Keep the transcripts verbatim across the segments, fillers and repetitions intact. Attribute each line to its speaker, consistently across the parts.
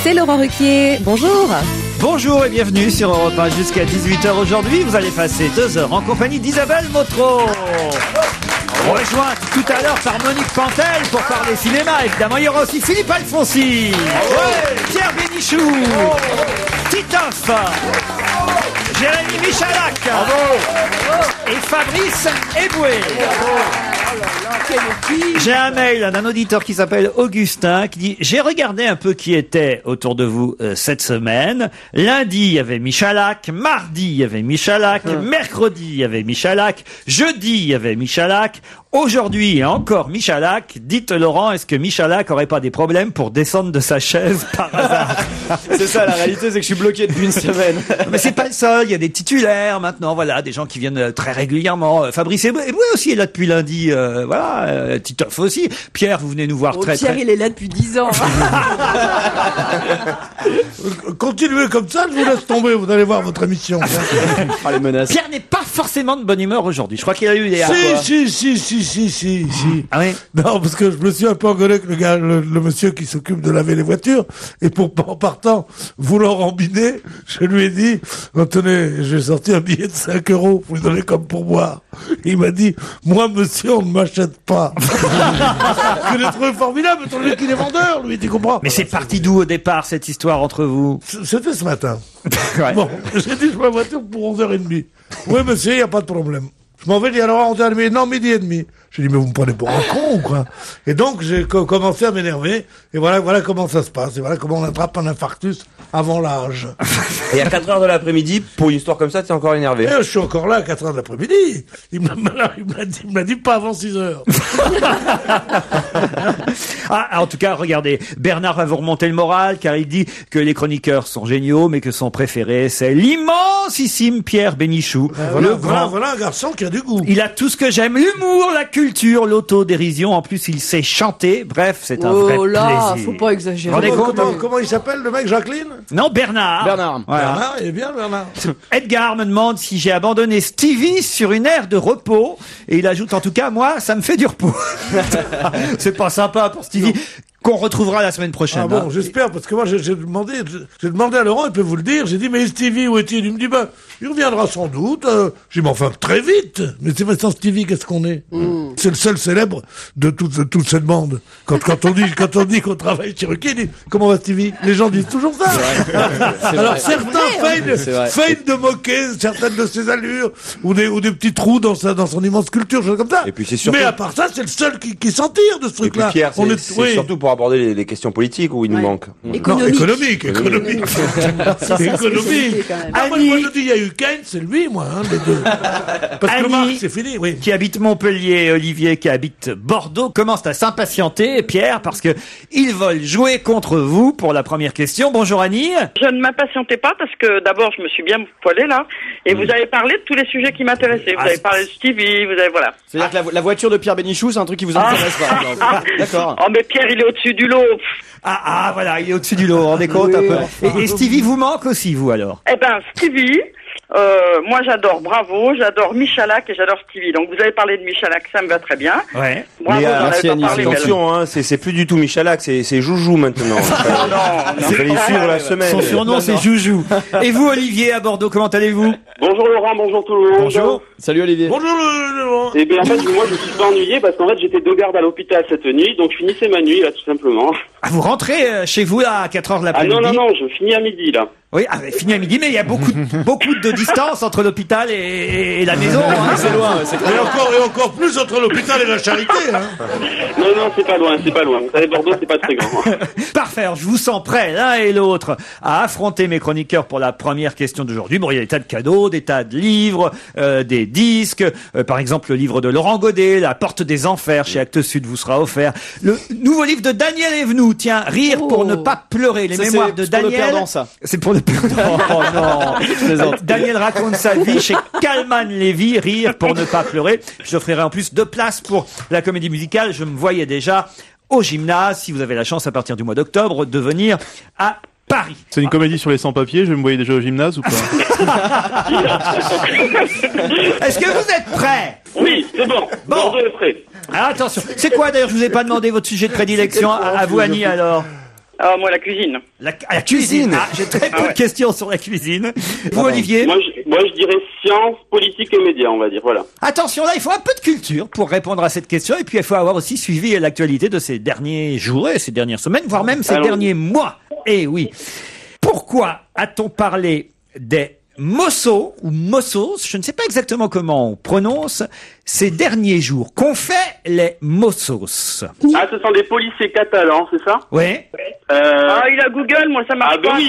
Speaker 1: c'est Laurent Ruquier. Bonjour.
Speaker 2: Bonjour et bienvenue sur Europe un jusqu'à dix-huit heures aujourd'hui. Vous allez passer deux heures en compagnie d'Isabelle Motro. Rejointe tout à l'heure par Monique Pantel pour parler cinéma. Évidemment, il y aura aussi Philippe Alfonsi, ouais, Pierre Bénichou, Titoff, Jérémy Michalak et Fabrice Eboué. J'ai un mail d'un auditeur qui s'appelle Augustin qui dit « J'ai regardé un peu qui était autour de vous euh, cette semaine. Lundi, il y avait Michalak. Mardi, il y avait Michalak. Hum. Mercredi, il y avait Michalak. Jeudi, il y avait Michalak. Aujourd'hui, encore Michalak. Dites Laurent, est-ce que Michalak aurait pas des problèmes pour descendre de sa chaise par hasard ?»
Speaker 3: C'est ça, la réalité, c'est que je suis bloqué depuis une semaine.
Speaker 2: Mais c'est pas le seul. Il y a des titulaires maintenant. Voilà, des gens qui viennent très régulièrement. Fabrice Eboué aussi est là depuis lundi. Euh, voilà, euh, Titoff aussi. Pierre, vous venez nous voir oh, très
Speaker 4: Pierre,
Speaker 2: très...
Speaker 4: il est là depuis dix ans.
Speaker 5: Continuez comme ça, je vous laisse tomber. Vous allez voir votre émission.
Speaker 3: Ah, les menaces.
Speaker 2: Pierre n'est pas forcément de bonne humeur aujourd'hui. Je crois qu'il a eu des...
Speaker 5: Si, si, si, si, si, si, si.
Speaker 2: Ah oui?
Speaker 5: Non, parce que je me suis un peu engueulé avec le gars, le, le monsieur qui s'occupe de laver les voitures. Et pour, en partant, voulant rembiner, je lui ai dit, oh, tenez, j'ai sorti un billet de cinq euros, vous le donnez comme pourboire. Il m'a dit, moi, monsieur, on ne m'achète pas. Je l'ai trouvé formidable, étant donné qu'il est vendeur, lui, tu comprends?
Speaker 2: Mais c'est parti d'où au départ, cette histoire entre vous?
Speaker 5: C'était ce matin.
Speaker 2: Ouais.
Speaker 5: Bon, j'ai dit, je ma voiture pour onze heures trente. Oui, monsieur, il n'y a pas de problème. Je m'en vais dire alors à onze heures trente, non, midi et demi. J'ai dit, mais vous me prenez pour un con ou quoi? Et donc, j'ai co- commencé à m'énerver. Et voilà, voilà comment ça se passe. Et voilà comment on attrape un infarctus avant l'âge.
Speaker 3: Et à quatre heures de l'après-midi, pour une histoire comme ça, t'es encore énervé.
Speaker 5: Et je suis encore là à quatre heures de l'après-midi. Il me l'a, il me l'a dit, il me l'a dit pas avant six heures.
Speaker 2: Ah, en tout cas, regardez, Bernard va vous remonter le moral, car il dit que les chroniqueurs sont géniaux, mais que son préféré, c'est l'immensissime Pierre Bénichou.
Speaker 5: Euh, voilà,
Speaker 2: le
Speaker 5: voilà,
Speaker 2: grand.
Speaker 5: voilà un garçon qui a du goût.
Speaker 2: Il a tout ce que j'aime, l'humour, la culture, l'autodérision. En plus, il sait chanter. Bref, c'est un
Speaker 4: oh
Speaker 2: vrai
Speaker 4: là,
Speaker 2: plaisir.
Speaker 4: faut pas exagérer.
Speaker 2: Rendez
Speaker 5: Comment,
Speaker 2: compte,
Speaker 5: comment,
Speaker 2: hein.
Speaker 5: comment il s'appelle, le mec, Jacqueline?
Speaker 2: Non, Bernard.
Speaker 3: Bernard.
Speaker 2: Voilà.
Speaker 5: Bernard, il est bien, Bernard.
Speaker 2: Edgar me demande si j'ai abandonné Stevie sur une aire de repos. Et il ajoute, en tout cas, moi, ça me fait du repos. C'est pas sympa pour Stevie. Non. Qu'on retrouvera la semaine prochaine.
Speaker 5: Ah bon,
Speaker 2: hein.
Speaker 5: j'espère, parce que moi, j'ai, j'ai demandé, j'ai demandé à Laurent, il peut vous le dire, j'ai dit, mais Stevie, où est-il? Il me dit, ben, il reviendra sans doute. Euh, j'ai dit, mais enfin, très vite. Mais c'est vrai, sans Stevie, qu'est-ce qu'on est? Mm. C'est le seul célèbre de toute, de toute cette bande. Quand, quand on dit, quand on dit qu'on travaille chez Ruquier, il dit, comment va Stevie? Les gens disent toujours ça.
Speaker 3: C'est
Speaker 5: Alors,
Speaker 3: vrai.
Speaker 5: certains feignent, feignent de moquer certaines de ses allures, ou des, ou des petits trous dans sa, dans son immense culture, choses comme ça.
Speaker 3: Et puis c'est surtout...
Speaker 5: Mais à part ça, c'est le seul qui, qui s'en tire de ce
Speaker 3: Et puis
Speaker 5: truc-là.
Speaker 3: Pierre, c'est,
Speaker 5: on est,
Speaker 3: c'est
Speaker 5: oui.
Speaker 3: surtout pour aborder les, les questions politiques où il
Speaker 4: Ouais.
Speaker 3: nous manque.
Speaker 4: Économique.
Speaker 5: Non, économique, économique.
Speaker 4: Ça,
Speaker 5: C'est économique.
Speaker 4: quand même.
Speaker 5: Ah, moi, moi, je dis, il y a eu Keynes, c'est lui, moi, hein, les deux. Parce que
Speaker 2: Annie,
Speaker 5: Marx, c'est fini, oui.
Speaker 2: qui habite Montpellier, et Olivier qui habite Bordeaux, commencent à s'impatienter, Pierre, parce que ils veulent jouer contre vous pour la première question. Bonjour Annie.
Speaker 6: Je ne m'impatientais pas parce que d'abord je me suis bien poilée là et
Speaker 3: mmh.
Speaker 6: vous avez parlé de tous les sujets qui m'intéressaient. Vous
Speaker 2: Ah,
Speaker 6: avez parlé de Stevie, vous avez voilà.
Speaker 3: C'est-à-dire que la, la voiture de Pierre Bénichou, c'est un truc qui vous intéresse par exemple. D'accord.
Speaker 6: Oh mais Pierre il est au-dessus du lot.
Speaker 2: Ah, ah, voilà, il est au-dessus du lot, vous vous rendez compte
Speaker 4: Oui,
Speaker 2: un peu.
Speaker 4: enfin.
Speaker 2: Et, et Stevie vous manque aussi, vous alors?
Speaker 6: Eh ben Stevie, euh, moi j'adore Bravo, j'adore Michalak et j'adore Stevie. Donc vous avez parlé de Michalak, ça me va très bien.
Speaker 2: Ouais.
Speaker 6: Bravo,
Speaker 3: mais, euh,
Speaker 6: j'en avais
Speaker 3: merci
Speaker 6: pas
Speaker 3: Annie,
Speaker 6: parlé, mais-
Speaker 3: attention, hein, c'est, c'est plus du tout Michalak, c'est, c'est Joujou maintenant.
Speaker 6: Non, non,
Speaker 3: Il fallait suivre la semaine.
Speaker 2: Son surnom, c'est Joujou. Et vous, Olivier, à Bordeaux, comment allez-vous?
Speaker 7: Bonjour Laurent, bonjour tout le monde.
Speaker 2: Bonjour.
Speaker 3: Salut Olivier.
Speaker 5: Bonjour, Laurent.
Speaker 7: Et bien en fait, moi je me suis pas ennuyé parce qu'en fait j'étais de garde à l'hôpital cette nuit, donc je finissais ma nuit là tout simplement.
Speaker 2: Ah, vous rentrez euh, chez vous là à quatre heures de
Speaker 7: Ah
Speaker 2: l'après-midi?
Speaker 7: non, non, non, je finis à midi là.
Speaker 2: Oui, ah, fini à midi, mais il y a beaucoup, de- beaucoup de distance entre l'hôpital et, et la maison. Hein.
Speaker 3: C'est loin, c'est
Speaker 5: Et
Speaker 3: clair.
Speaker 5: encore, et encore plus entre l'hôpital et la charité, hein.
Speaker 7: Non, non, c'est pas loin, c'est pas loin. Vous savez, Bordeaux, c'est pas très grand.
Speaker 2: Parfait, alors, je vous sens prêts l'un et l'autre à affronter mes chroniqueurs pour la première question d'aujourd'hui. Bon, il y a des tas de cadeaux, des tas de livres, euh, des disques. Euh, par exemple, le livre de Laurent Godet, La Porte des Enfers, chez Actes Sud, vous sera offert. Le nouveau livre de Daniel Evenou, tiens, Rire
Speaker 4: Oh.
Speaker 2: pour ne pas pleurer. Les
Speaker 3: Ça,
Speaker 2: mémoires
Speaker 3: c'est
Speaker 2: de
Speaker 3: pour le
Speaker 2: Daniel.
Speaker 3: perdant, ça.
Speaker 2: C'est pour le perdant. Oh non.
Speaker 3: Je plaisante.
Speaker 2: Daniel raconte sa vie chez Calman Lévy, Rire pour ne pas pleurer. J'offrirai en plus deux places pour la comédie musicale. Je me voyais déjà au gymnase, si vous avez la chance à partir du mois d'octobre, de venir à Paris.
Speaker 8: C'est une comédie sur les sans-papiers, je me voyais déjà au gymnase ou pas?
Speaker 2: Est-ce que vous êtes prêts?
Speaker 7: Oui, c'est bon.
Speaker 2: Bon.
Speaker 7: Bordeaux est prêt.
Speaker 2: Alors attention, c'est quoi d'ailleurs, je vous ai pas demandé votre sujet de prédilection, à, à vous Annie alors?
Speaker 6: Ah, moi, la cuisine.
Speaker 2: La, la cuisine. Ah, j'ai très peu
Speaker 6: Ah ouais.
Speaker 2: de questions sur la cuisine. Vous, Olivier?
Speaker 7: Moi je, moi, je dirais sciences, politique et médias, on va dire, voilà.
Speaker 2: Attention, là, il faut un peu de culture pour répondre à cette question. Et puis, il faut avoir aussi suivi l'actualité de ces derniers jours et ces dernières semaines, voire même ces
Speaker 7: Allons-y.
Speaker 2: derniers mois. Eh oui. Pourquoi a-t-on parlé des Mossos ou Mossos, je ne sais pas exactement comment on prononce, ces derniers jours? Qu'ont fait les Mossos?
Speaker 7: Ah, ce sont des policiers catalans, c'est ça?
Speaker 2: Oui.
Speaker 7: Euh...
Speaker 6: Ah, il a Google, moi, ça marche
Speaker 7: Ah, ben
Speaker 6: pas.
Speaker 7: oui.
Speaker 6: ça.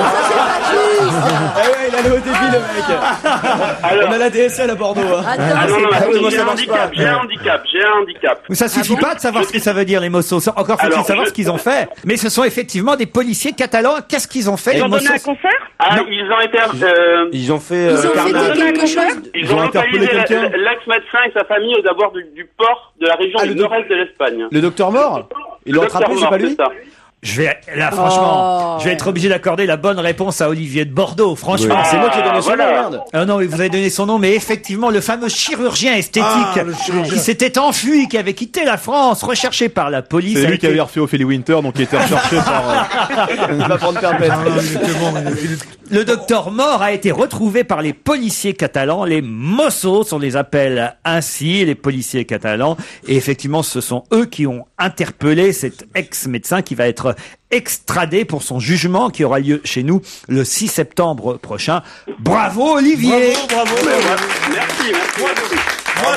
Speaker 3: Eh ouais, il a le haut débit, le mec.
Speaker 7: Alors...
Speaker 3: On a la D S L à Bordeaux. Hein.
Speaker 7: Ah
Speaker 4: Attends,
Speaker 7: non, non,
Speaker 3: Ah,
Speaker 7: attends,
Speaker 3: moi,
Speaker 7: j'ai
Speaker 3: ça
Speaker 7: un
Speaker 3: marche
Speaker 7: handicap,
Speaker 3: pas.
Speaker 7: j'ai un handicap, j'ai un handicap.
Speaker 2: Mais ça suffit
Speaker 7: bon
Speaker 2: pas de savoir ce que ça veut dire, les Mossos. Encore faut-il
Speaker 7: Alors,
Speaker 2: savoir
Speaker 7: je-
Speaker 2: ce qu'ils ont fait. Mais ce sont effectivement des policiers catalans. Qu'est-ce qu'ils ont fait,
Speaker 6: Ils
Speaker 2: les
Speaker 6: ont donné un
Speaker 2: Mossos?
Speaker 6: concert?
Speaker 7: Ah,
Speaker 2: Non.
Speaker 7: ils ont été... Euh...
Speaker 3: Ils ont fait.
Speaker 4: Ils
Speaker 3: euh,
Speaker 4: ont
Speaker 3: carnage.
Speaker 4: fêté quelque chose.
Speaker 7: Ils
Speaker 8: Ils
Speaker 7: ont
Speaker 8: ont interpellé
Speaker 7: localisé
Speaker 8: quelqu'un
Speaker 7: la- l'ex-médecin et sa famille aux abords du, du port de la région
Speaker 3: Ah,
Speaker 7: du
Speaker 3: le doc-
Speaker 7: nord-est de l'Espagne.
Speaker 3: Le docteur mort Ils l'ont
Speaker 7: Docteur
Speaker 3: attrapé, c'est
Speaker 7: Mort,
Speaker 3: pas lui
Speaker 7: ça.
Speaker 2: Je vais, là, franchement,
Speaker 4: Oh.
Speaker 2: je vais être obligé d'accorder la bonne réponse à Olivier de Bordeaux. Franchement.
Speaker 3: Ah, c'est moi qui ai donné son
Speaker 7: voilà.
Speaker 3: nom, merde.
Speaker 2: Ah non, mais vous avez donné son nom, mais effectivement, le fameux chirurgien esthétique
Speaker 5: Ah, le chirurgien.
Speaker 2: qui s'était enfui, qui avait quitté la France, recherché par la police.
Speaker 8: C'est
Speaker 2: a
Speaker 8: lui qui
Speaker 2: été-
Speaker 8: avait refait Ophélie Winter, donc il était recherché par... euh,
Speaker 3: Il va prendre perpète.
Speaker 5: Ah, non, il était bon, il- il est-
Speaker 2: Le docteur Mort a été retrouvé par les policiers catalans, les Mossos, on les appelle ainsi, les policiers catalans. Et effectivement, ce sont eux qui ont interpellé cet ex-médecin qui va être extradé pour son jugement qui aura lieu chez nous le six septembre prochain. Bravo, Olivier!
Speaker 5: Bravo, bravo.
Speaker 7: Merci, merci, merci.
Speaker 5: Moi,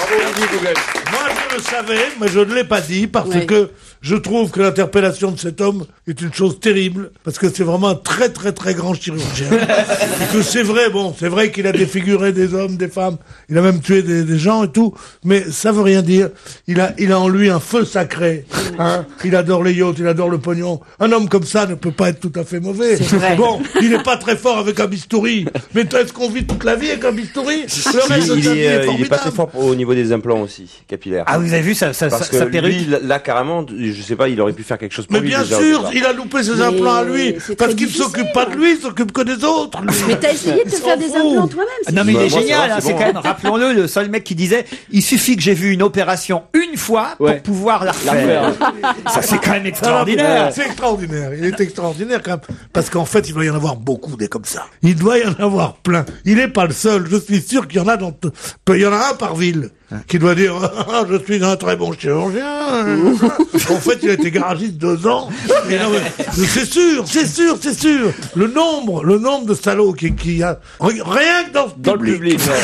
Speaker 5: je, moi, je le savais, mais je ne l'ai pas dit parce
Speaker 4: Oui.
Speaker 5: que je trouve que l'interpellation de cet homme est une chose terrible parce que c'est vraiment un très très très grand chirurgien. Et que c'est vrai, bon, c'est vrai qu'il a défiguré des hommes, des femmes, il a même tué des, des gens et tout, mais ça veut rien dire. Il a, il a en lui un feu sacré. Hein, il adore les yachts, il adore le pognon. Un homme comme ça ne peut pas être tout à fait mauvais.
Speaker 4: C'est vrai.
Speaker 5: Bon, il n'est pas très fort avec un bistouri, mais est-ce qu'on vit toute la vie avec un bistouri? Le reste de
Speaker 9: Il,
Speaker 5: sa vie
Speaker 9: est,
Speaker 5: est
Speaker 9: euh, il est pas
Speaker 5: formidable.
Speaker 9: très fort au niveau des implants aussi, capillaires.
Speaker 2: Ah, vous avez vu sa, sa,
Speaker 9: Parce
Speaker 2: sa,
Speaker 9: que
Speaker 2: sa perruque?
Speaker 9: lui, là, là, carrément, je sais pas, il aurait pu faire quelque chose pour
Speaker 5: Mais
Speaker 9: lui.
Speaker 5: bien
Speaker 9: déjà, au
Speaker 5: sûr,
Speaker 9: départ.
Speaker 5: il a loupé ses
Speaker 4: Mais
Speaker 5: implants à lui,
Speaker 4: c'est
Speaker 5: parce
Speaker 4: très
Speaker 5: qu'il
Speaker 4: difficile.
Speaker 5: s'occupe pas de lui, il s'occupe que des autres. lui.
Speaker 4: Mais t'as essayé de te
Speaker 5: Il
Speaker 4: faire
Speaker 5: s'en
Speaker 4: des
Speaker 5: fout.
Speaker 4: implants toi-même? c'est
Speaker 2: Non mais il
Speaker 9: Bah,
Speaker 2: est
Speaker 9: moi, ça
Speaker 2: génial,
Speaker 9: va,
Speaker 2: hein,
Speaker 9: c'est
Speaker 2: c'est
Speaker 9: bon,
Speaker 2: quand
Speaker 9: hein.
Speaker 2: même, rappelons-le, le seul mec qui disait il suffit que j'ai vu une opération une fois pour
Speaker 3: Ouais.
Speaker 2: pouvoir la refaire. Ça c'est quand même extraordinaire.
Speaker 5: C'est extraordinaire, il est extraordinaire quand même, parce qu'en fait, il doit y en avoir beaucoup des comme ça. Il doit y en avoir plein. Il n'est pas le seul, je suis sûr qu'il y en a dans, il y en a un par ville. Qui doit dire ah, je suis un très bon chirurgien. En fait, il a été garagiste deux ans. Et non, mais c'est sûr, c'est sûr, c'est sûr. Le nombre, le nombre de salauds qui, qui a rien que dans ce
Speaker 3: Dans le public. ouais.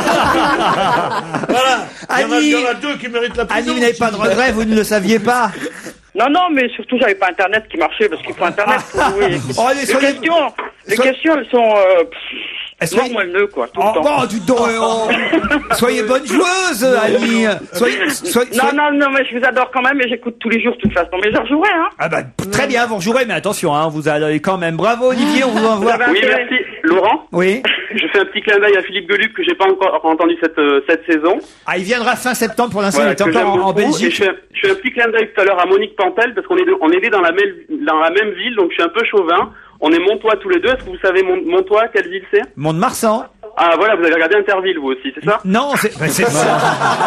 Speaker 5: Voilà. Il y, en a,
Speaker 2: Annie-
Speaker 5: il y en a deux qui méritent la prison.
Speaker 2: Annie, vous n'avez pas de regrets, vous ne le saviez pas.
Speaker 6: Non, non, mais surtout, j'avais pas Internet qui marchait parce qu'il faut Internet pour jouer.
Speaker 2: Oh, allez,
Speaker 6: Les
Speaker 2: soyez-
Speaker 6: questions, les
Speaker 2: soyez-
Speaker 6: questions, elles sont, euh,
Speaker 2: Elles
Speaker 6: pff,
Speaker 2: sont-
Speaker 6: non, moi, le nœud, quoi, tout
Speaker 2: Oh,
Speaker 6: le temps.
Speaker 2: bon, du donc, oh. Soyez bonne joueuse, Annie. Soyez, soyez-
Speaker 6: Non,
Speaker 2: soyez-
Speaker 6: non, non, mais je vous adore quand même et j'écoute tous les jours, de toute façon. Mais je rejouerai, hein.
Speaker 2: Ah bah, très bien, vous rejouerez, mais attention, hein, vous allez quand même. Bravo, Olivier, on vous
Speaker 6: Vous
Speaker 2: envoie.
Speaker 6: avez
Speaker 7: Oui,
Speaker 6: intérêt.
Speaker 7: merci. Laurent,
Speaker 2: Oui.
Speaker 7: je fais un petit clin d'œil à Philippe Geluc que j'ai pas encore entendu cette, euh, cette saison.
Speaker 2: Ah, il viendra fin septembre, pour l'instant,
Speaker 7: Voilà,
Speaker 2: il est
Speaker 7: que j'aime
Speaker 2: encore en, en
Speaker 7: beaucoup. Et
Speaker 2: Belgique.
Speaker 7: je fais, je fais un petit clin d'œil tout à l'heure à Monique Pantel parce qu'on est, on est né dans la même, dans la même ville, donc je suis un peu chauvin. On est Montois tous les deux. Est-ce que vous savez Mont- Montois, quelle ville c'est?
Speaker 2: Mont-de-Marsan.
Speaker 7: Ah voilà, vous avez regardé Interville vous aussi, c'est ça?
Speaker 2: Non, c'est bah, c'est ça.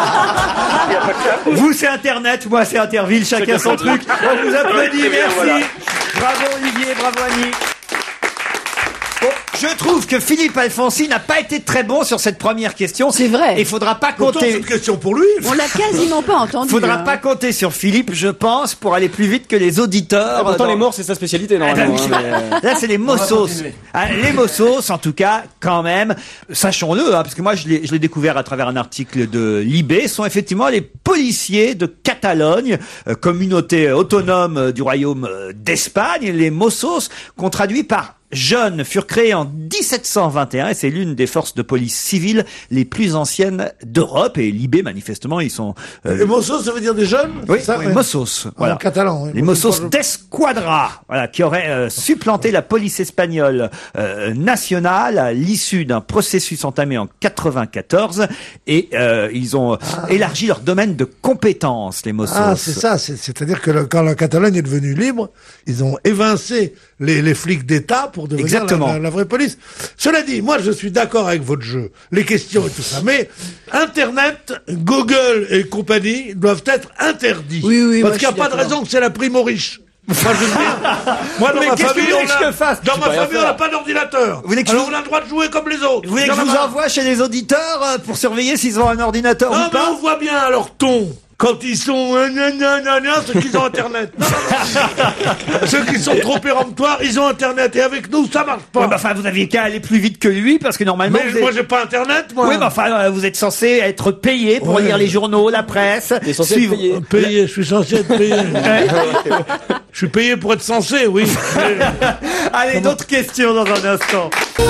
Speaker 2: Vous, c'est Internet, moi, c'est Interville, chacun son truc. On vous applaudit,
Speaker 7: Ouais, très bien,
Speaker 2: merci.
Speaker 7: voilà.
Speaker 2: Bravo, Olivier, bravo, Annie. Bon, je trouve que Philippe Alfonsi n'a pas été très bon sur cette première question.
Speaker 4: C'est vrai.
Speaker 2: Et il faudra pas
Speaker 5: Pourtant, c'est
Speaker 2: compter.
Speaker 5: une question pour lui.
Speaker 4: On l'a quasiment pas entendu.
Speaker 2: Faudra
Speaker 4: hein.
Speaker 2: pas compter sur Philippe, je pense, pour aller plus vite que les auditeurs.
Speaker 3: Ah, pourtant,
Speaker 2: dans-
Speaker 3: les morts, c'est sa spécialité, normalement.
Speaker 2: Ah,
Speaker 3: hein, mais, euh,
Speaker 2: Là, c'est les Mossos. Ah, les Mossos, en tout cas, quand même, sachons-le, hein, parce que moi, je l'ai, je l'ai découvert à travers un article de Libé, sont effectivement les policiers de Catalogne, euh, communauté autonome euh, du royaume euh, d'Espagne. Les Mossos, qu'on traduit par jeunes, furent créés en dix-sept cent vingt et un et c'est l'une des forces de police civiles les plus anciennes d'Europe. Et Libé, manifestement, ils sont... euh,
Speaker 5: Et Mossos, ça veut dire des jeunes?
Speaker 2: oui,
Speaker 5: c'est ça,
Speaker 2: oui,
Speaker 5: ouais.
Speaker 2: Mossos. Voilà.
Speaker 5: En catalan. oui.
Speaker 2: Les
Speaker 5: Moi,
Speaker 2: Mossos
Speaker 5: je parle-
Speaker 2: d'Esquadra, voilà, qui auraient euh, supplanté la police espagnole euh, nationale à l'issue d'un processus entamé en quatre-vingt-quatorze et euh, ils ont élargi leur domaine de compétences, les Mossos.
Speaker 5: Ah, c'est ça. c'est- C'est-à-dire que le- quand la Catalogne est devenue libre, ils ont évincé les, les flics d'État pour devenir la,
Speaker 2: Exactement.
Speaker 5: la- la vraie police. Cela dit, moi, je suis d'accord avec votre jeu, les questions et tout ça, mais Internet, Google et compagnie doivent être interdits.
Speaker 4: Oui, oui, moi,
Speaker 5: Parce qu'il
Speaker 4: je
Speaker 5: n'y a
Speaker 4: suis
Speaker 5: pas de
Speaker 4: d'accord.
Speaker 5: raison que c'est la prime aux riches. Moi, je dis, moi, dans
Speaker 2: Mais
Speaker 5: ma
Speaker 2: qu'est-ce que
Speaker 5: famille,
Speaker 2: vous voulez
Speaker 5: on
Speaker 2: que je
Speaker 5: a,
Speaker 2: fasse
Speaker 5: dans
Speaker 2: Je
Speaker 5: ma
Speaker 2: peux rien
Speaker 5: famille, on
Speaker 2: faire.
Speaker 5: n'a pas d'ordinateur.
Speaker 2: Vous voulez que
Speaker 5: Alors,
Speaker 2: je-
Speaker 5: on a le droit de jouer comme les autres.
Speaker 2: Vous voulez que
Speaker 5: Dans
Speaker 2: je vous
Speaker 5: ma-
Speaker 2: envoie chez les auditeurs euh, pour surveiller s'ils ont un ordinateur
Speaker 5: Non,
Speaker 2: ou
Speaker 5: mais
Speaker 2: pas
Speaker 5: on voit bien à leur ton. Quand ils sont euh, gna, gna, gna, gna, ceux qui ont Internet. Non, non, non. Ceux qui sont trop péremptoires, ils ont Internet. Et avec nous, ça marche pas.
Speaker 2: Ouais, bah, enfin, vous aviez qu'à aller plus vite que lui parce que normalement.
Speaker 5: mais
Speaker 2: vous
Speaker 5: moi,
Speaker 2: êtes-
Speaker 5: j'ai pas Internet, moi.
Speaker 2: Oui, mais enfin, euh, vous êtes censé être payé pour
Speaker 5: Ouais.
Speaker 2: lire les journaux, la presse.
Speaker 3: T'es censé
Speaker 2: suivre-
Speaker 3: être payé.
Speaker 5: Payé, je suis censé être payé. Je suis payé pour être censé, oui. Mais-
Speaker 2: Allez, d'autres questions dans un instant.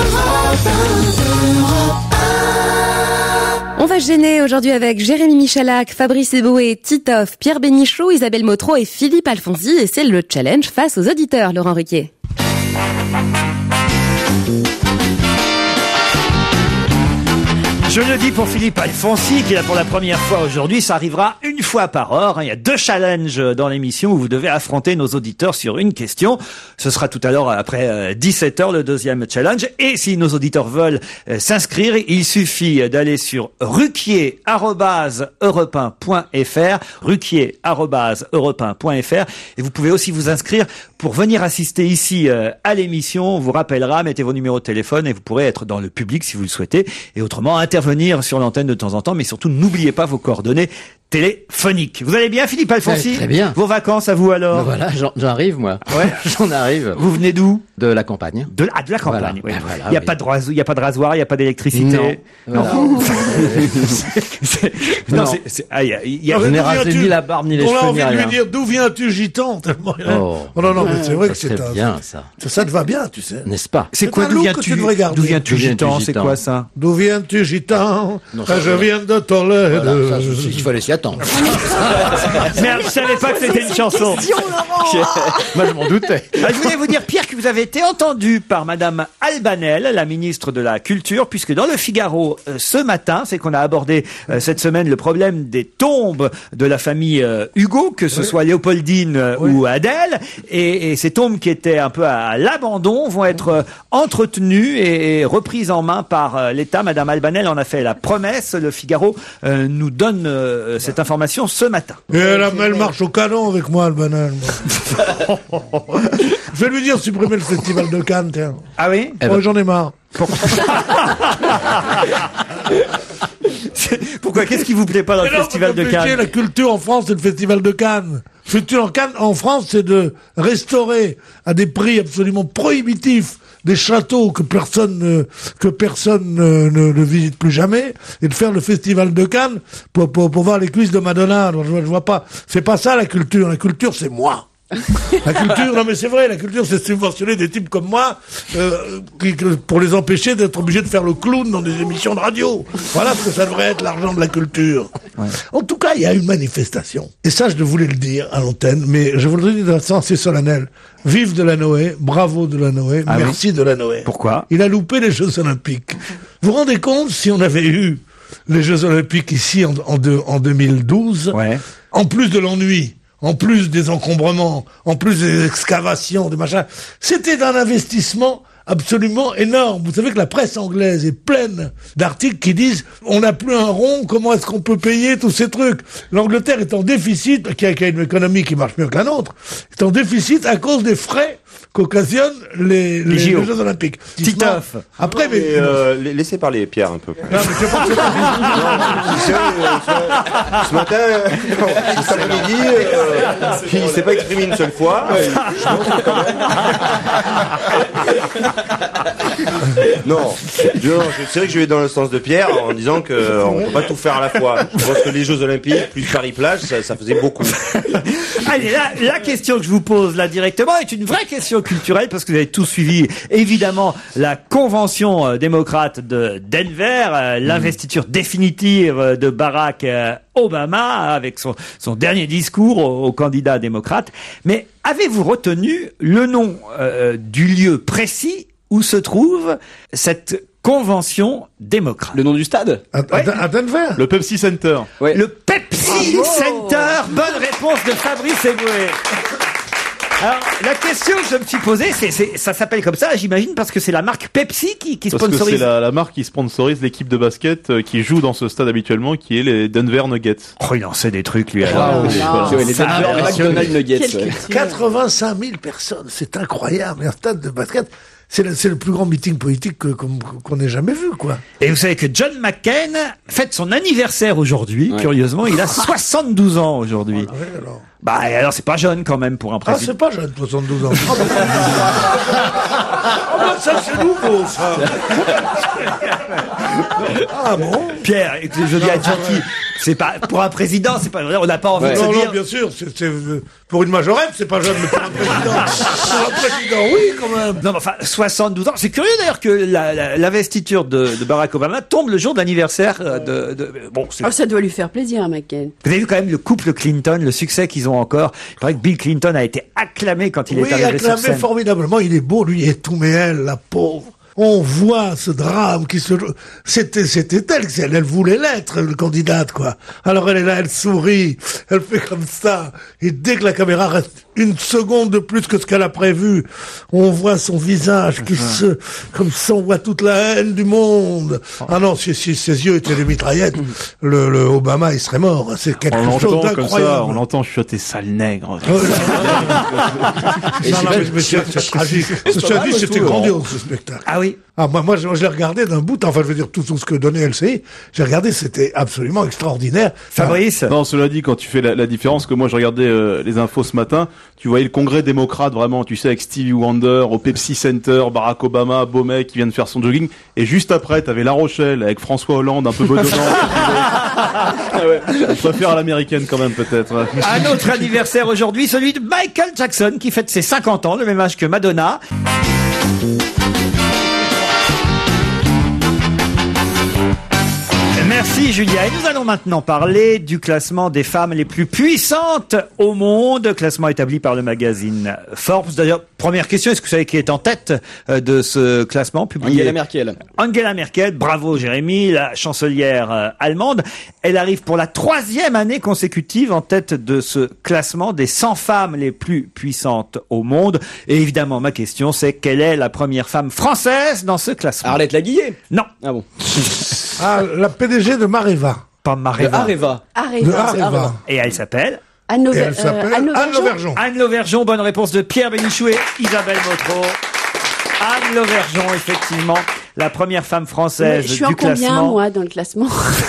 Speaker 1: On va se gêner aujourd'hui avec Jérémy Michalak, Fabrice Eboué, Titoff, Pierre Bénichou, Isabelle Motro et Philippe Alfonsi. Et c'est le challenge face aux auditeurs, Laurent Ruquier.
Speaker 2: Je le dis pour Philippe Alfonsi, qui est là pour la première fois aujourd'hui. Ça arrivera une fois par heure. Il y a deux challenges dans l'émission où vous devez affronter nos auditeurs sur une question. Ce sera tout à l'heure après euh, dix-sept heures le deuxième challenge. Et si nos auditeurs veulent euh, s'inscrire, il suffit d'aller sur ruquier arobase europe un point f r, ruquier arobase europe un point f r. Et vous pouvez aussi vous inscrire pour venir assister ici euh, à l'émission. On vous rappellera, mettez vos numéros de téléphone et vous pourrez être dans le public si vous le souhaitez. Et autrement, intervenir sur l'antenne de temps en temps, mais surtout n'oubliez pas vos coordonnées téléphoniques. Vous allez bien, Philippe Alfonsi?
Speaker 10: Ouais, très bien.
Speaker 2: Vos vacances à vous alors?
Speaker 10: Ben voilà, j'en j'en arrive moi.
Speaker 2: Ouais.
Speaker 10: J'en arrive.
Speaker 2: Vous venez d'où?
Speaker 10: De la campagne.
Speaker 2: De, ah, de la campagne.
Speaker 10: Voilà.
Speaker 2: Oui.
Speaker 10: Ben voilà,
Speaker 2: il n'y a
Speaker 10: oui.
Speaker 2: pas de rasoir, il y a pas de rasoir, il n'y a pas d'électricité.
Speaker 10: Non. Voilà.
Speaker 2: C'est- non,
Speaker 10: Non.
Speaker 2: c'est- c'est- ah, il y a- il y a-
Speaker 5: Ah,
Speaker 10: Je
Speaker 5: mais
Speaker 10: n'ai
Speaker 5: d'où
Speaker 10: rasé
Speaker 5: viens-tu
Speaker 10: ni la barbe ni les
Speaker 5: On a
Speaker 10: cheveux
Speaker 5: envie
Speaker 10: ni
Speaker 5: de lui
Speaker 10: rien.
Speaker 5: dire d'où viens-tu, gitan tellement il a-
Speaker 10: Oh.
Speaker 5: Oh non, non, mais c'est vrai que
Speaker 10: Ça
Speaker 5: c'est
Speaker 10: serait
Speaker 5: un.
Speaker 10: bien ça,
Speaker 5: Ça, ça te va bien, tu sais.
Speaker 10: n'est-ce pas?
Speaker 2: c'est
Speaker 5: C'est
Speaker 2: quoi?
Speaker 5: un
Speaker 2: D'où
Speaker 5: look
Speaker 2: viens-tu?
Speaker 5: que tu devrais garder.
Speaker 2: D'où viens-tu,
Speaker 10: D'où viens-tu,
Speaker 2: gitan? C'est
Speaker 10: gitan
Speaker 2: quoi ça?
Speaker 5: D'où viens-tu, gitan?
Speaker 10: Non,
Speaker 5: Ah,
Speaker 10: ça,
Speaker 5: je
Speaker 10: je-
Speaker 5: viens de Tolède.
Speaker 10: Voilà, ça, je- il fallait s'y attendre.
Speaker 2: Merde, je savais pas que c'était une chanson.
Speaker 10: Moi je m'en doutais.
Speaker 2: Ah, je voulais vous dire, Pierre, que vous avez été entendu par Madame Albanel, la ministre de la Culture, puisque dans le Figaro, euh, ce matin, c'est qu'on a abordé euh, cette semaine le problème des tombes de la famille euh, Hugo, que ce soit Léopoldine euh, ou Adèle, et, et ces tombes qui étaient un peu à, l'abandon vont être euh, entretenues et, et reprises en main par euh, l'État. Madame Albanel en a fait la promesse. Le Figaro euh, nous donne euh, cette information ce matin.
Speaker 5: Et elle, a- elle marche au canon avec moi, le banane. Je vais lui dire supprimer le festival de Cannes, tiens.
Speaker 2: Ah oui?
Speaker 10: Eh
Speaker 5: Moi,
Speaker 10: ben.
Speaker 5: j'en ai marre.
Speaker 2: Pourquoi? Qu'est-ce qui vous plaît pas dans le
Speaker 5: Mais non,
Speaker 2: festival de
Speaker 5: réfléchis,
Speaker 2: Cannes?
Speaker 5: La culture en France, c'est le festival de Cannes. Le culture en Cannes, en France, c'est de restaurer à des prix absolument prohibitifs des châteaux que personne ne, que personne ne, ne, ne visite plus jamais, et de faire le festival de Cannes pour, pour, pour voir les cuisses de Madonna. Alors, je, vois- je vois pas. C'est pas ça la culture. La culture, c'est moi. La culture, non mais c'est vrai, la culture c'est subventionner des types comme moi euh, qui, que- pour les empêcher d'être obligés de faire le clown dans des émissions de radio. Voilà ce que ça devrait être l'argent de la culture. En tout cas, il y a une manifestation. Et ça, je voulais le dire à l'antenne, mais je vous le dis d'un sens assez solennel. Vive Delanoë, bravo Delanoë,
Speaker 2: Ah oui.
Speaker 5: merci Delanoë.
Speaker 2: Pourquoi?
Speaker 5: Il a loupé les Jeux Olympiques. Vous vous rendez compte si on avait eu les Jeux Olympiques ici en, en, deux- en deux mille douze,
Speaker 2: Ouais.
Speaker 5: en plus de l'ennui, en plus des encombrements, en plus des excavations, des machins, c'était un investissement absolument énorme. Vous savez que la presse anglaise est pleine d'articles qui disent on n'a plus un rond, comment est-ce qu'on peut payer tous ces trucs? L'Angleterre est en déficit, qui a, qui a une économie qui marche mieux qu'un autre, est en déficit à cause des frais qu'occasionnent les, les,
Speaker 2: J O.
Speaker 5: les Jeux Olympiques.
Speaker 2: Titoff.
Speaker 5: Après, mais,
Speaker 9: Mais, euh, la- laissez parler Pierre un peu.
Speaker 5: non, mais je pense que
Speaker 9: Tu sais, euh, ce, ce matin, euh, cet après-midi, euh, il s'est pas exprimé une seule fois. Euh, je pense que quand même- Non, je- non, je- c'est vrai que je vais dans le sens de Pierre en disant qu'on ne peut pas tout faire à la fois. Je pense que les Jeux Olympiques plus Paris-Plage, ça, ça faisait beaucoup.
Speaker 2: Allez, la, la question que je vous pose là directement est une vraie question culturelle parce que vous avez tous suivi évidemment la convention euh, démocrate de Denver, euh, l'investiture définitive euh, de Barack euh, Obama avec son, son dernier discours au, au candidat démocrate. Mais avez-vous retenu le nom euh, du lieu précis où se trouve cette convention démocrate?
Speaker 3: Le nom du stade?
Speaker 5: à, à- à Denver.
Speaker 8: Le Pepsi Center.
Speaker 3: Ouais.
Speaker 2: Le Pepsi Center. Bonne réponse de Fabrice Eboué. Alors, la question que je me suis posée, c'est, c'est, ça s'appelle comme ça, j'imagine, parce que c'est la marque Pepsi qui, qui
Speaker 8: Parce que
Speaker 2: sponsorise.
Speaker 8: c'est la, la marque qui sponsorise l'équipe de basket euh, qui joue dans ce stade habituellement, qui est les Denver Nuggets.
Speaker 2: Oh, il en sait des trucs, lui.
Speaker 3: Ah,
Speaker 2: alors.
Speaker 3: oui,
Speaker 2: Voilà.
Speaker 3: oui, les Denver McDonald's Nuggets.
Speaker 4: Quelle
Speaker 3: ouais.
Speaker 4: culture.
Speaker 5: quatre-vingt-cinq mille personnes, c'est incroyable. Un stade de basket, c'est le, c'est le plus grand meeting politique que- qu'on qu'on ait jamais vu, quoi.
Speaker 2: Et vous savez que John McCain fête son anniversaire aujourd'hui.
Speaker 3: Ouais.
Speaker 2: Curieusement, il a soixante-douze ans aujourd'hui.
Speaker 5: Ah ouais, alors.
Speaker 2: Bah, et alors c'est pas jeune quand même pour un
Speaker 5: Ah,
Speaker 2: président.
Speaker 5: c'est pas jeune, soixante-douze ans. Ah, bah, ah, bah, ça, c'est nouveau, ça. Ah bon?
Speaker 2: Pierre, écoutez, je dis à être gentil. C'est pas, pour un président, c'est pas vrai, on n'a pas envie
Speaker 3: Ouais.
Speaker 2: de se
Speaker 5: Non,
Speaker 2: dire.
Speaker 5: non, bien sûr, c'est, c'est, euh, pour une majorette, c'est pas jeune, mais pour un président. Pour un président, oui, quand même.
Speaker 2: Non, mais enfin, soixante-douze ans. C'est curieux d'ailleurs que la, la, l'investiture de, de Barack Obama tombe le jour de l'anniversaire euh, de, de, bon, c'est,
Speaker 4: Oh, ça doit lui faire plaisir, McCain.
Speaker 2: vous avez vu quand même le couple Clinton, le succès qu'ils ont encore. Il paraît que Bill Clinton a été acclamé quand il
Speaker 5: Oui,
Speaker 2: est arrivé sur
Speaker 5: acclamé
Speaker 2: scène.
Speaker 5: formidablement. Il est beau, lui, et tout, mais elle, la pauvre. On voit ce drame qui se... C'était, c'était elle, elle, elle voulait l'être, le candidate, quoi. Alors elle est là, elle sourit, elle fait comme ça. Et dès que la caméra reste une seconde de plus que ce qu'elle a prévu, on voit son visage qui se... Comme ça, on voit toute la haine du monde. Ah non, si, si ses yeux étaient des mitraillettes, le, le Obama, il serait mort. C'est quelque
Speaker 8: On
Speaker 5: chose
Speaker 8: l'entend comme
Speaker 5: d'incroyable.
Speaker 8: ça, on l'entend chuchoter sale nègre.
Speaker 5: Non, non, mais, mais c'est, c'est tragique. Ceci dit, c'était grandiose, ce spectacle.
Speaker 2: Ah oui.
Speaker 5: Ah, moi, moi, je, je l'ai regardé d'un bout, enfin, je veux dire, tout, tout ce que donnait L C I, j'ai regardé, c'était absolument extraordinaire.
Speaker 2: Fabrice.
Speaker 8: Non, cela dit, quand tu fais la, la différence, que moi je regardais euh, les infos ce matin, tu voyais le congrès démocrate vraiment, tu sais, avec Stevie Wonder, au Pepsi Center, Barack Obama, beau mec qui vient de faire son jogging, et juste après, t'avais La Rochelle avec François Hollande, un peu bedonnant. Je préfère à l'américaine quand même peut-être. Ouais.
Speaker 2: Un autre anniversaire aujourd'hui, celui de Michael Jackson, qui fête ses cinquante ans, le même âge que Madonna. Merci Julia. Et nous allons maintenant parler du classement des femmes les plus puissantes au monde, classement établi par le magazine Forbes. D'ailleurs, première question, est-ce que vous savez qui est en tête euh, de ce classement publié?
Speaker 3: Angela Merkel.
Speaker 2: Angela Merkel, bravo Jérémy, la chancelière euh, allemande. Elle arrive pour la troisième année consécutive en tête de ce classement des cent femmes les plus puissantes au monde. Et évidemment, ma question, c'est quelle est la première femme française dans ce classement?
Speaker 3: Arlette Laguillet.
Speaker 2: Non,
Speaker 3: Ah bon.
Speaker 5: Ah, la P D G de Mareva.
Speaker 2: pas
Speaker 3: De
Speaker 2: Mareva.
Speaker 3: Areva.
Speaker 4: Arrête.
Speaker 5: De Areva.
Speaker 2: Et elle s'appelle
Speaker 4: Anne
Speaker 5: Et elle s'appelle Anne Lauvergeon.
Speaker 2: Anne Lauvergeon. Bonne réponse de Pierre Bénichou et Isabelle Motro. Anne Lauvergeon, effectivement, la première femme française
Speaker 4: Je suis en
Speaker 2: du
Speaker 4: combien,
Speaker 2: classement.
Speaker 4: moi, dans le classement?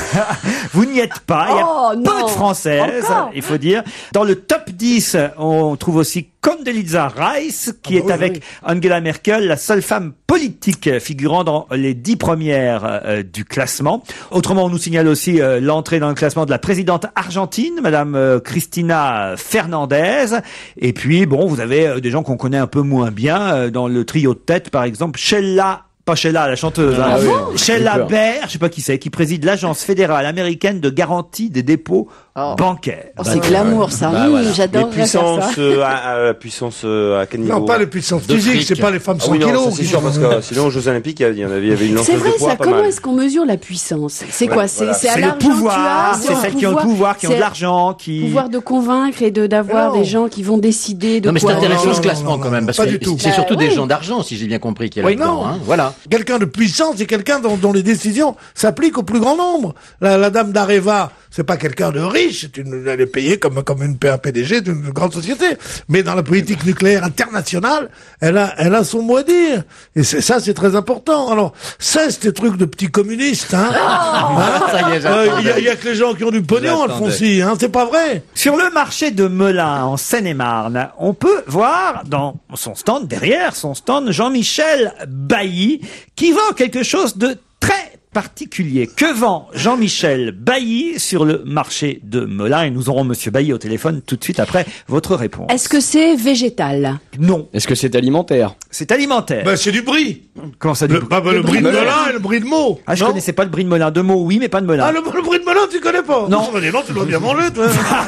Speaker 2: Vous n'y êtes pas. Il y a
Speaker 4: Oh,
Speaker 2: peu
Speaker 4: non.
Speaker 2: de françaises,
Speaker 4: Encore.
Speaker 2: il faut dire. Dans le top dix, on trouve aussi Condoleezza Rice, qui
Speaker 5: Ah bah
Speaker 2: est
Speaker 5: oui,
Speaker 2: avec
Speaker 5: oui.
Speaker 2: Angela Merkel, la seule femme politique figurant dans les dix premières euh, du classement. Autrement, on nous signale aussi euh, l'entrée dans le classement de la présidente argentine, Madame euh, Cristina Fernandez. Et puis, bon, vous avez euh, des gens qu'on connaît un peu moins bien euh, dans le trio de tête, par exemple, Sheila. Pas Sheila, la chanteuse.
Speaker 3: Ah
Speaker 2: hein.
Speaker 3: oui,
Speaker 2: Sheila
Speaker 3: j'ai peur.
Speaker 2: Bair, je sais pas qui c'est, qui préside l'Agence fédérale américaine de garantie des dépôts
Speaker 4: Oh.
Speaker 2: bancaires.
Speaker 4: Oh, c'est glamour, ça.
Speaker 3: Bah,
Speaker 4: Mmh,
Speaker 3: voilà.
Speaker 9: Les
Speaker 4: J'adore faire
Speaker 9: puissances,
Speaker 4: ça.
Speaker 9: euh, à, à, puissance euh, à quel niveau?
Speaker 5: Non, pas les puissances
Speaker 10: De
Speaker 5: physiques,
Speaker 10: fric.
Speaker 5: c'est pas les femmes
Speaker 9: Ah
Speaker 5: cent
Speaker 9: oui, non,
Speaker 5: kilos.
Speaker 9: ça, c'est
Speaker 5: qui
Speaker 9: sûr,
Speaker 5: sont-
Speaker 9: parce que sinon aux Jeux Olympiques, il y en avait, il y avait une
Speaker 4: C'est
Speaker 9: lanceuse
Speaker 4: vrai,
Speaker 9: de poids
Speaker 4: ça.
Speaker 9: pas
Speaker 4: Comment
Speaker 9: mal.
Speaker 4: est-ce qu'on mesure la puissance? C'est quoi? C'est
Speaker 9: voilà.
Speaker 4: c'est à
Speaker 2: C'est le
Speaker 4: l'argent que tu
Speaker 2: pouvoir,
Speaker 4: as,
Speaker 2: c'est
Speaker 4: au
Speaker 2: celles qui ont le pouvoir, qui ont de
Speaker 4: c'est
Speaker 2: l'argent, qui...
Speaker 4: pouvoir de convaincre et de d'avoir
Speaker 5: Non.
Speaker 4: des gens qui vont décider de
Speaker 10: Non mais c'est
Speaker 4: quoi.
Speaker 10: intéressant
Speaker 5: non,
Speaker 10: ce
Speaker 5: non,
Speaker 10: classement
Speaker 5: non,
Speaker 10: quand même,
Speaker 5: non,
Speaker 10: parce
Speaker 5: pas
Speaker 10: que
Speaker 5: du tout.
Speaker 10: c'est
Speaker 4: Bah,
Speaker 10: surtout des
Speaker 4: oui.
Speaker 10: gens d'argent, si j'ai bien compris, qui est
Speaker 2: Oui,
Speaker 10: là-dedans.
Speaker 5: non.
Speaker 10: Hein, voilà.
Speaker 5: Quelqu'un de puissant, c'est quelqu'un dont, dont les décisions s'appliquent au plus grand nombre. La, la dame d'Areva, c'est pas quelqu'un de riche, c'est une, elle est payée comme, comme une P D G d'une grande société. Mais dans la politique nucléaire internationale, elle a, elle a son mot à dire. Et c'est, ça, c'est très important. Alors, cesse ces trucs de petits communistes, hein. Hein
Speaker 10: Ça y est,
Speaker 5: Euh,
Speaker 10: j'attendais.
Speaker 5: Il y, a- il y a que les gens qui ont du pognon,
Speaker 10: J'attendais.
Speaker 5: Alfonsi, hein. C'est pas vrai.
Speaker 2: Sur le marché de Melun, en Seine-et-Marne, on peut voir dans son stand, derrière son stand, Jean-Michel Bailly, qui vend quelque chose de très particulier. Que vend Jean-Michel Bailly sur le marché de Melun? Et nous aurons Monsieur Bailly au téléphone tout de suite après votre réponse.
Speaker 4: Est-ce que c'est végétal?
Speaker 2: Non,
Speaker 3: Est-ce que c'est alimentaire?
Speaker 2: c'est alimentaire.
Speaker 5: Ben, c'est du brie.
Speaker 2: Comment ça dit?
Speaker 5: Le, bah, bah, le brie de
Speaker 3: brie de
Speaker 5: Melun
Speaker 3: Melun.
Speaker 5: et le brie de Meaux.
Speaker 2: Ah, je
Speaker 5: Non
Speaker 2: connaissais pas le brie de Melun. De mots, oui, mais pas de Melun.
Speaker 5: Ah, le, le brie de Melun, tu connais pas?
Speaker 2: Non.
Speaker 5: Oh, dis non, tu dois bien manger, toi.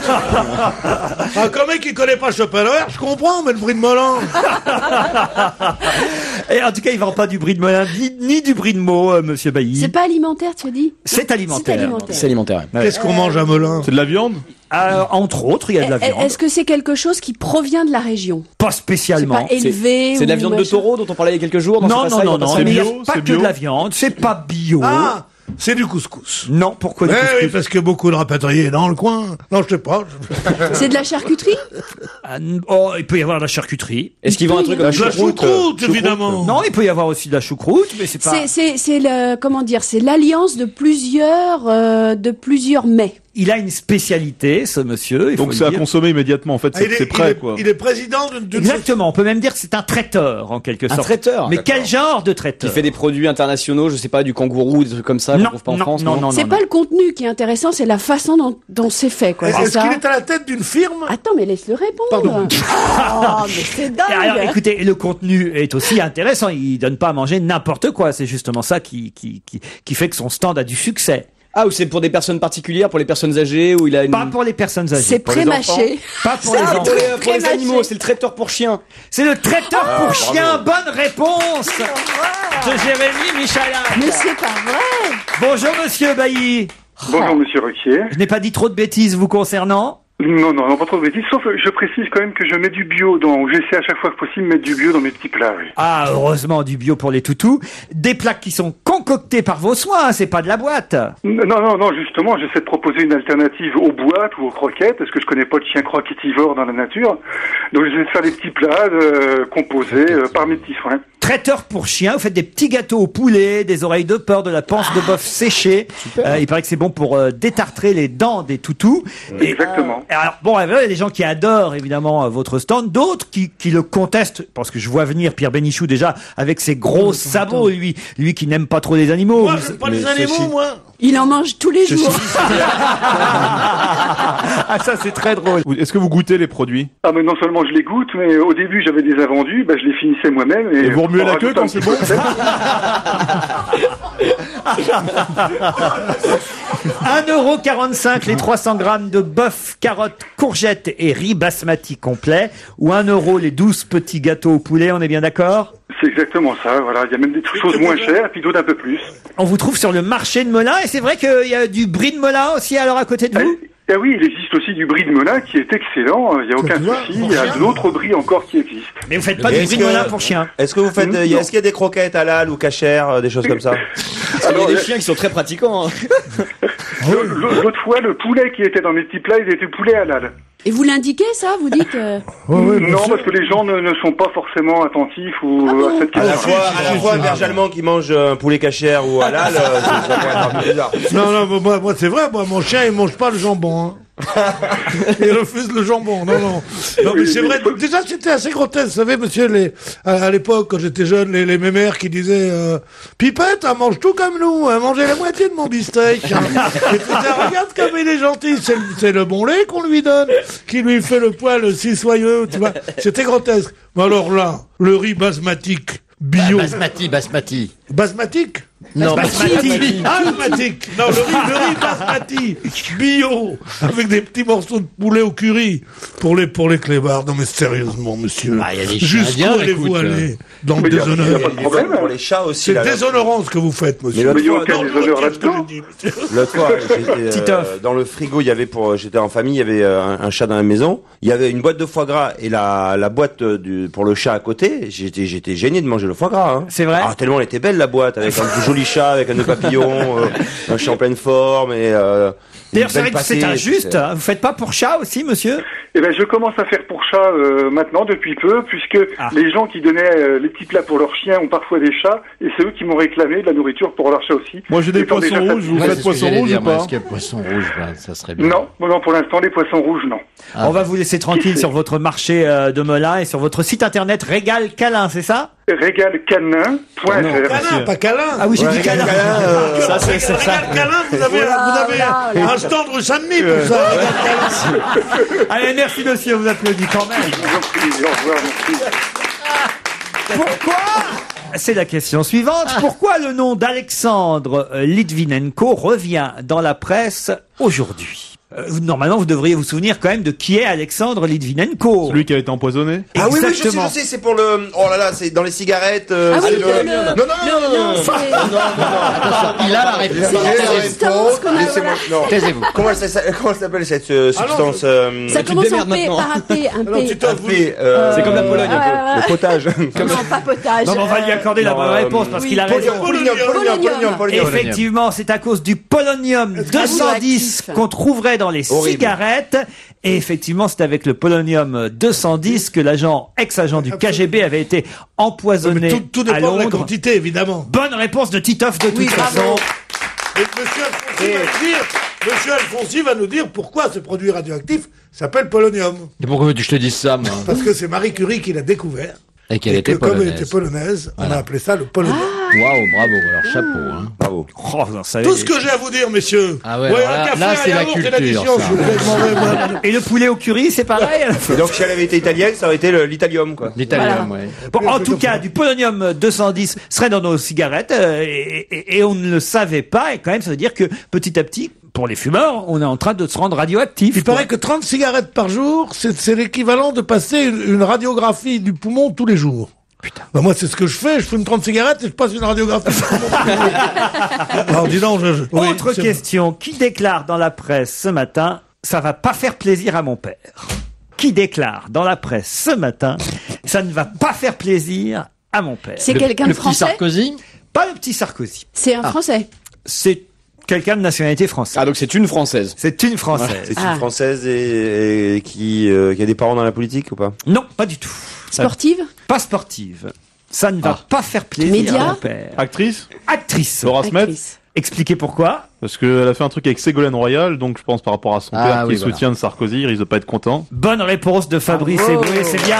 Speaker 5: Ah, comme mec qui connaît pas Schopenhauer, je comprends, mais le brie de Melun.
Speaker 2: Et en tout cas, il vend pas du brie de Melun, ni, ni du brie de Meaux, euh, Monsieur Bailly.
Speaker 4: C'est pas alimentaire, tu as dit?
Speaker 2: C'est alimentaire.
Speaker 4: C'est alimentaire.
Speaker 10: C'est alimentaire.
Speaker 2: Ouais.
Speaker 5: Qu'est-ce qu'on mange à Melun?
Speaker 8: C'est de la viande?
Speaker 2: Euh, entre autres, il y a de la viande.
Speaker 4: Est-ce que c'est quelque chose qui provient de la région?
Speaker 2: Pas spécialement.
Speaker 4: C'est pas élevé.
Speaker 10: C'est de la
Speaker 4: ou
Speaker 10: viande de
Speaker 4: machin
Speaker 10: taureau dont on parlait il y a quelques jours dans
Speaker 2: Non,
Speaker 10: ce
Speaker 2: non,
Speaker 10: passage,
Speaker 2: non,
Speaker 10: dans
Speaker 2: non,
Speaker 10: Passage
Speaker 2: mais il n'y a
Speaker 8: bio,
Speaker 2: pas
Speaker 8: c'est
Speaker 2: que
Speaker 8: bio.
Speaker 2: de la viande, c'est pas bio.
Speaker 5: Ah, c'est du couscous.
Speaker 2: Non, pourquoi du
Speaker 5: Eh
Speaker 2: couscous
Speaker 5: oui, parce que beaucoup de rapatriés dans le coin. Non, je sais pas.
Speaker 4: C'est de la charcuterie?
Speaker 2: Ah, Oh, il peut y avoir de la charcuterie.
Speaker 10: Est-ce qu'ils vendent un truc comme
Speaker 5: De la choucroute, évidemment.
Speaker 2: Non, il peut y avoir aussi de la choucroute, mais c'est pas...
Speaker 4: C'est, c'est, c'est le, comment dire, c'est l'alliance de plusieurs, euh, de plusieurs mets.
Speaker 2: Il a une spécialité, ce monsieur. Il
Speaker 8: Donc
Speaker 2: faut
Speaker 8: c'est
Speaker 2: le
Speaker 8: à
Speaker 2: dire.
Speaker 8: consommer immédiatement. En fait,
Speaker 5: Ah,
Speaker 8: c'est
Speaker 5: il, est,
Speaker 8: c'est
Speaker 5: il,
Speaker 8: prêt,
Speaker 5: est,
Speaker 8: quoi.
Speaker 5: il est président d'une... d'une
Speaker 2: Exactement, on peut même dire que c'est un traiteur, en quelque
Speaker 10: Un
Speaker 2: sorte.
Speaker 10: traiteur.
Speaker 2: Mais
Speaker 10: D'accord.
Speaker 2: quel genre de traiteur?
Speaker 10: Qui fait des produits internationaux, je sais pas, du kangourou, des trucs comme ça, qu'on
Speaker 2: Non,
Speaker 10: trouve pas en
Speaker 2: non,
Speaker 10: France.
Speaker 2: non, non,
Speaker 4: C'est
Speaker 2: non,
Speaker 4: pas
Speaker 2: non.
Speaker 4: le contenu qui est intéressant, c'est la façon dont, dont c'est fait, quoi. C'est
Speaker 5: Est-ce
Speaker 4: ça?
Speaker 5: qu'il est à la tête d'une firme?
Speaker 4: Attends, mais laisse-le répondre.
Speaker 5: Pardon.
Speaker 4: Oh, mais c'est dingue.
Speaker 2: Alors, écoutez, le contenu est aussi intéressant. Il donne pas à manger n'importe quoi. C'est justement ça qui, qui, qui, qui fait que son stand a du succès.
Speaker 10: Ah, ou c'est pour des personnes particulières, pour les personnes âgées, ou il a une...
Speaker 2: Pas pour les personnes âgées.
Speaker 4: C'est
Speaker 10: Pour les
Speaker 4: pré-mâché.
Speaker 2: Pas pour
Speaker 10: C'est
Speaker 2: les
Speaker 10: un
Speaker 2: enfants.
Speaker 10: truc pour les
Speaker 4: Pré-mâché.
Speaker 10: animaux, c'est le traiteur pour chiens.
Speaker 2: C'est le traiteur
Speaker 10: Ah,
Speaker 2: pour
Speaker 10: bravo.
Speaker 2: chiens. Bonne réponse de Jérémy Michalak.
Speaker 4: Mais c'est pas vrai.
Speaker 2: Bonjour, monsieur Bailly.
Speaker 11: Bonjour Monsieur Ruquier.
Speaker 2: Je n'ai pas dit trop de bêtises vous concernant.
Speaker 11: Non, non, non, pas trop de bêtises, sauf je précise quand même que je mets du bio dans, j'essaie à chaque fois que possible de mettre du bio dans mes petits plats, oui.
Speaker 2: Ah, heureusement, du bio pour les toutous. Des plats qui sont concoctés par vos soins, c'est pas de la boîte.
Speaker 11: Non, non, non, justement, j'essaie de proposer une alternative aux boîtes ou aux croquettes, parce que je connais pas de chien croquetivore dans la nature. Donc j'essaie de faire des petits plats euh, composés euh, par mes petits soins.
Speaker 2: Traiteur pour chiens, vous faites des petits gâteaux au poulet, des oreilles de porc, de la panse de bœuf séchée. Euh, il paraît que c'est bon pour euh, détartrer les dents des toutous. Et,
Speaker 11: Exactement.
Speaker 2: euh, alors, bon, il y a des gens qui adorent évidemment euh, votre stand, d'autres qui, qui le contestent, parce que je vois venir Pierre Bénichou déjà avec ses gros sabots, lui, lui qui n'aime pas trop les animaux.
Speaker 5: Moi,
Speaker 2: Vous-
Speaker 5: j'aime pas les animaux, moi.
Speaker 4: Il en mange tous les jours.
Speaker 2: Ah, ça c'est très drôle.
Speaker 8: Vous- Est-ce que vous goûtez les produits?
Speaker 11: Ah, mais non seulement je les goûte, mais au début j'avais des invendus, bah, je les finissais moi-même. Et,
Speaker 8: Et vous remuez
Speaker 11: en
Speaker 8: la queue
Speaker 11: rajoutant
Speaker 8: quand
Speaker 11: un
Speaker 8: c'est
Speaker 11: petit
Speaker 8: bon?
Speaker 11: peu de sel.
Speaker 2: un euro quarante-cinq les trois cents grammes de bœuf, carottes, courgettes et riz basmati complet, ou un euro les douze petits gâteaux au poulet, on est bien d'accord?
Speaker 11: C'est exactement ça, voilà. Il y a même des choses moins chères, puis d'autres un peu plus.
Speaker 2: On vous trouve sur le marché de Melun, et c'est vrai qu'il y a du brie de Melun aussi alors à côté de vous?
Speaker 11: Eh oui, il existe aussi du brie de Melun qui est excellent, il n'y a aucun souci, il y a d'autres bris encore qui existent.
Speaker 2: Mais vous faites pas du
Speaker 9: Est-ce
Speaker 2: brie de
Speaker 9: que-
Speaker 2: Melun pour chiens?
Speaker 9: Est-ce que vous faites,
Speaker 11: Non.
Speaker 9: euh, y a- est-ce qu'il y a des croquettes halal ou cachères, euh, des choses comme ça?
Speaker 10: Parce qu'il y a des chiens qui sont très pratiquants. Hein.
Speaker 11: Le- L'autre fois, le poulet qui était dans mes petits plats, il était poulet halal.
Speaker 4: Et vous l'indiquez, ça? Vous dites... euh,
Speaker 11: Non, parce que les gens ne, ne sont pas forcément attentifs ou,
Speaker 4: Ah bon
Speaker 11: à cette
Speaker 9: À la
Speaker 11: question.
Speaker 9: fois, à la fois un berger allemand qui mange euh, un poulet cachère ou halal, euh, ça ça pourrait être un peu bizarre.
Speaker 5: Non, non, mais moi, moi c'est vrai, moi, mon chien, il mange pas le jambon. Hein. Il refuse le jambon, non, non. Non, mais c'est vrai, déjà, c'était assez grotesque, vous savez, monsieur, les, à, à l'époque, quand j'étais jeune, les, les mémères qui disaient, euh, Pipette, elle mange tout comme nous, elle mangeait la moitié de mon bistec. Hein. Et tu disais, regarde comme il est gentil, c'est le, c'est le bon lait qu'on lui donne, qui lui fait le poil si soyeux, tu vois. C'était grotesque. Mais alors là, le riz basmatique, bio.
Speaker 10: Basmati, basmati.
Speaker 5: Basmatique?
Speaker 10: Non,
Speaker 5: Basmati. Basmatique. Non, le riz, le riz basmati. Bio. Avec des petits morceaux de poulet au curry. Pour les, pour les clébards. Non, mais sérieusement, monsieur.
Speaker 10: Ah, il y a des chiens
Speaker 5: Jusqu'où
Speaker 10: indiens,
Speaker 5: allez-vous
Speaker 10: écoute.
Speaker 5: aller dans le
Speaker 11: Mais il y a- il y a
Speaker 5: déshonneur?
Speaker 11: pas de problème.
Speaker 9: Pour les chats aussi.
Speaker 5: C'est
Speaker 9: là, là.
Speaker 5: déshonorant ce que vous faites, monsieur.
Speaker 9: Mais l'autre
Speaker 11: Mais il y a
Speaker 9: fois,
Speaker 11: aucun
Speaker 5: Non,
Speaker 11: déshonneur
Speaker 5: je retire ce que
Speaker 11: là-dedans.
Speaker 5: j'ai dit, monsieur.
Speaker 9: L'autre fois, j'étais,
Speaker 2: Titoff.
Speaker 9: euh, dans le frigo, il y avait pour, j'étais en famille, il y avait euh, un, un chat dans la maison. Il y avait une boîte de foie gras et la, la boîte euh, du, pour le chat à côté. J'étais, j'étais gêné de manger le foie gras. Hein.
Speaker 2: C'est vrai?
Speaker 9: Ah, tellement elle était belle la boîte, avec un joli chat, avec un nœud papillon, euh, un chat en pleine forme et. Euh,
Speaker 2: D'ailleurs,
Speaker 9: une
Speaker 2: c'est vrai
Speaker 9: belle
Speaker 2: que c'est
Speaker 9: pâtée,
Speaker 2: injuste.
Speaker 9: c'était-
Speaker 2: Hein. Vous faites pas pour chat aussi, monsieur?
Speaker 11: Eh ben, je commence à faire pour chat euh, maintenant depuis peu, puisque
Speaker 2: Ah.
Speaker 11: les gens qui donnaient euh, les petits plats pour leurs chiens ont parfois des chats, et c'est eux qui m'ont réclamé de la nourriture pour leurs chats aussi.
Speaker 8: Moi j'ai des
Speaker 11: Étant
Speaker 8: poissons
Speaker 11: déjà
Speaker 8: rouges, vous
Speaker 11: satisfait.
Speaker 8: faites poisson rouge ou pas?
Speaker 10: Est-ce qu'il y a poisson rouge? Ben, ça serait bien.
Speaker 11: Non, non, non, pour l'instant, les poissons rouges, non.
Speaker 10: Ah.
Speaker 2: On va vous laisser tranquille sur votre marché euh, de Melun et sur votre site internet Régal Câlin, c'est ça?
Speaker 11: régal canin point
Speaker 8: Non,
Speaker 11: f r.
Speaker 5: Câlin, pas câlin.
Speaker 2: Ah oui, j'ai dit câlin.
Speaker 9: euh,
Speaker 10: Ça, c'est c'est ça.
Speaker 5: Regarde câlin, vous avez, vous avez un stand rue Saint-Denis pour ça. Regarde câlin.
Speaker 2: Allez, merci monsieur, on vous applaudit quand même.
Speaker 11: Je vous en prie, au revoir, merci.
Speaker 2: Pourquoi? C'est la question suivante. Pourquoi le nom d'Alexandre euh, Litvinenko revient dans la presse aujourd'hui? Euh, normalement, vous devriez vous souvenir quand même de qui est Alexandre Litvinenko.
Speaker 8: Celui qui a été empoisonné.
Speaker 9: Ah oui, oui, je sais,
Speaker 2: Exactement.
Speaker 9: je sais, c'est pour le. Oh là là, c'est dans les cigarettes. euh,
Speaker 4: Ah oui,
Speaker 9: c'est
Speaker 4: le-
Speaker 9: le-
Speaker 4: le-
Speaker 9: Non, non, non, non, non, non,
Speaker 4: c'est-
Speaker 10: Il a la réponse.
Speaker 4: C'est la substance qu'on a,
Speaker 9: Laissez-moi. Non.
Speaker 10: Taisez-vous.
Speaker 9: Comment elle s'appelle comment elle s'appelle cette euh,
Speaker 5: Ah non,
Speaker 9: substance euh,
Speaker 4: Ça
Speaker 10: Tu te
Speaker 4: commence en
Speaker 10: démerdes
Speaker 4: P,
Speaker 10: maintenant.
Speaker 4: par un P, un
Speaker 5: Alors,
Speaker 4: P.
Speaker 5: tu t'en
Speaker 9: un P, euh,
Speaker 3: C'est comme la Pologne, un peu.
Speaker 4: Ah,
Speaker 9: le potage.
Speaker 4: Non, pas potage.
Speaker 2: Non, mais on va lui accorder la
Speaker 9: Non,
Speaker 2: bonne
Speaker 9: euh,
Speaker 2: réponse parce
Speaker 4: oui,
Speaker 2: qu'il a raison.
Speaker 9: Polonium, polonium, polonium, polonium.
Speaker 2: Effectivement, c'est à cause du polonium deux cent dix
Speaker 4: Radioactif.
Speaker 2: qu'on trouverait dans les
Speaker 9: Horrible.
Speaker 2: cigarettes. Et effectivement, c'est avec le polonium deux cent dix que l'agent, ex-agent du K G B avait été empoisonné
Speaker 5: Mais tout, tout
Speaker 2: à
Speaker 5: dépend de la
Speaker 2: Londres.
Speaker 5: quantité, évidemment.
Speaker 2: Bonne réponse de Titoff de toute
Speaker 4: Oui,
Speaker 2: façon.
Speaker 4: bravo.
Speaker 5: Et Monsieur Alfonsi va nous dire, Monsieur Alfonsi va nous dire pourquoi ce produit radioactif s'appelle polonium.
Speaker 10: Et pourquoi veux-tu que je te dise ça, moi?
Speaker 5: Parce que c'est Marie Curie qui l'a découvert.
Speaker 10: Et qu'elle
Speaker 5: Et
Speaker 10: était
Speaker 5: que comme elle
Speaker 10: polonaise.
Speaker 5: était polonaise, on a
Speaker 10: Voilà.
Speaker 5: appelé ça le polonium.
Speaker 10: Waouh, bravo, alors chapeau, hein.
Speaker 9: Bravo.
Speaker 2: Oh, vous en savez.
Speaker 5: Tout ce que j'ai à vous dire, messieurs.
Speaker 10: Ah ouais,
Speaker 5: Ouais,
Speaker 10: alors
Speaker 5: un
Speaker 10: là-
Speaker 5: café,
Speaker 10: là,
Speaker 5: un
Speaker 10: c'est la
Speaker 5: yaourt et
Speaker 10: culture,
Speaker 5: l'addition,
Speaker 10: ça.
Speaker 5: s'il vous plaît, je m'en vais, moi.
Speaker 2: Et le poulet au curry, c'est pareil.
Speaker 9: Et donc si elle avait été italienne, ça aurait été le- l'italium quoi.
Speaker 10: L'italium, ouais.
Speaker 2: Bon, en tout cas, du polonium deux cent dix serait dans nos cigarettes euh, et, et- et on ne le savait pas. Et quand même, ça veut dire que petit à petit, pour les fumeurs, on est en train de se rendre radioactif.
Speaker 5: Il
Speaker 2: quoi.
Speaker 5: paraît que trente cigarettes par jour, c'est c'est l'équivalent de passer une, une radiographie du poumon tous les jours. Putain. Bah moi, c'est ce que je fais. Je fume trente cigarettes et je passe une radiographie. du poumon tous les jours. Alors, dis donc, je, je- oui,
Speaker 2: Autre
Speaker 5: c'est-
Speaker 2: question. Qui déclare dans la presse ce matin, ça va pas faire plaisir à mon père? Qui déclare dans la presse ce matin, ça ne va pas faire plaisir à mon père?
Speaker 4: C'est
Speaker 10: Le-
Speaker 4: quelqu'un de
Speaker 10: le petit
Speaker 4: français
Speaker 10: Sarkozy?
Speaker 2: Pas le petit Sarkozy.
Speaker 4: C'est un français.
Speaker 2: C'est quelqu'un de nationalité française.
Speaker 3: Ah, donc c'est une française.
Speaker 2: C'est une française.
Speaker 9: C'est
Speaker 4: Ah.
Speaker 9: une française et, et qui, euh, qui a des parents dans la politique ou pas?
Speaker 2: Non, pas du tout.
Speaker 4: Sportive.
Speaker 2: Pas sportive. Ça ne va pas faire plaisir
Speaker 4: Média
Speaker 2: à mon père.
Speaker 8: Actrice.
Speaker 2: Actrice.
Speaker 8: Laura Smet.
Speaker 4: Actrice.
Speaker 2: Expliquez pourquoi.
Speaker 8: Parce qu'elle a fait un truc avec Ségolène Royal, donc je pense par rapport à son
Speaker 10: Ah
Speaker 8: père qui
Speaker 10: oui,
Speaker 8: est
Speaker 10: voilà.
Speaker 8: soutien de Sarkozy, il risque de pas être content.
Speaker 2: Bonne réponse de Fabrice
Speaker 4: Bravo.
Speaker 2: Eboué, c'est bien.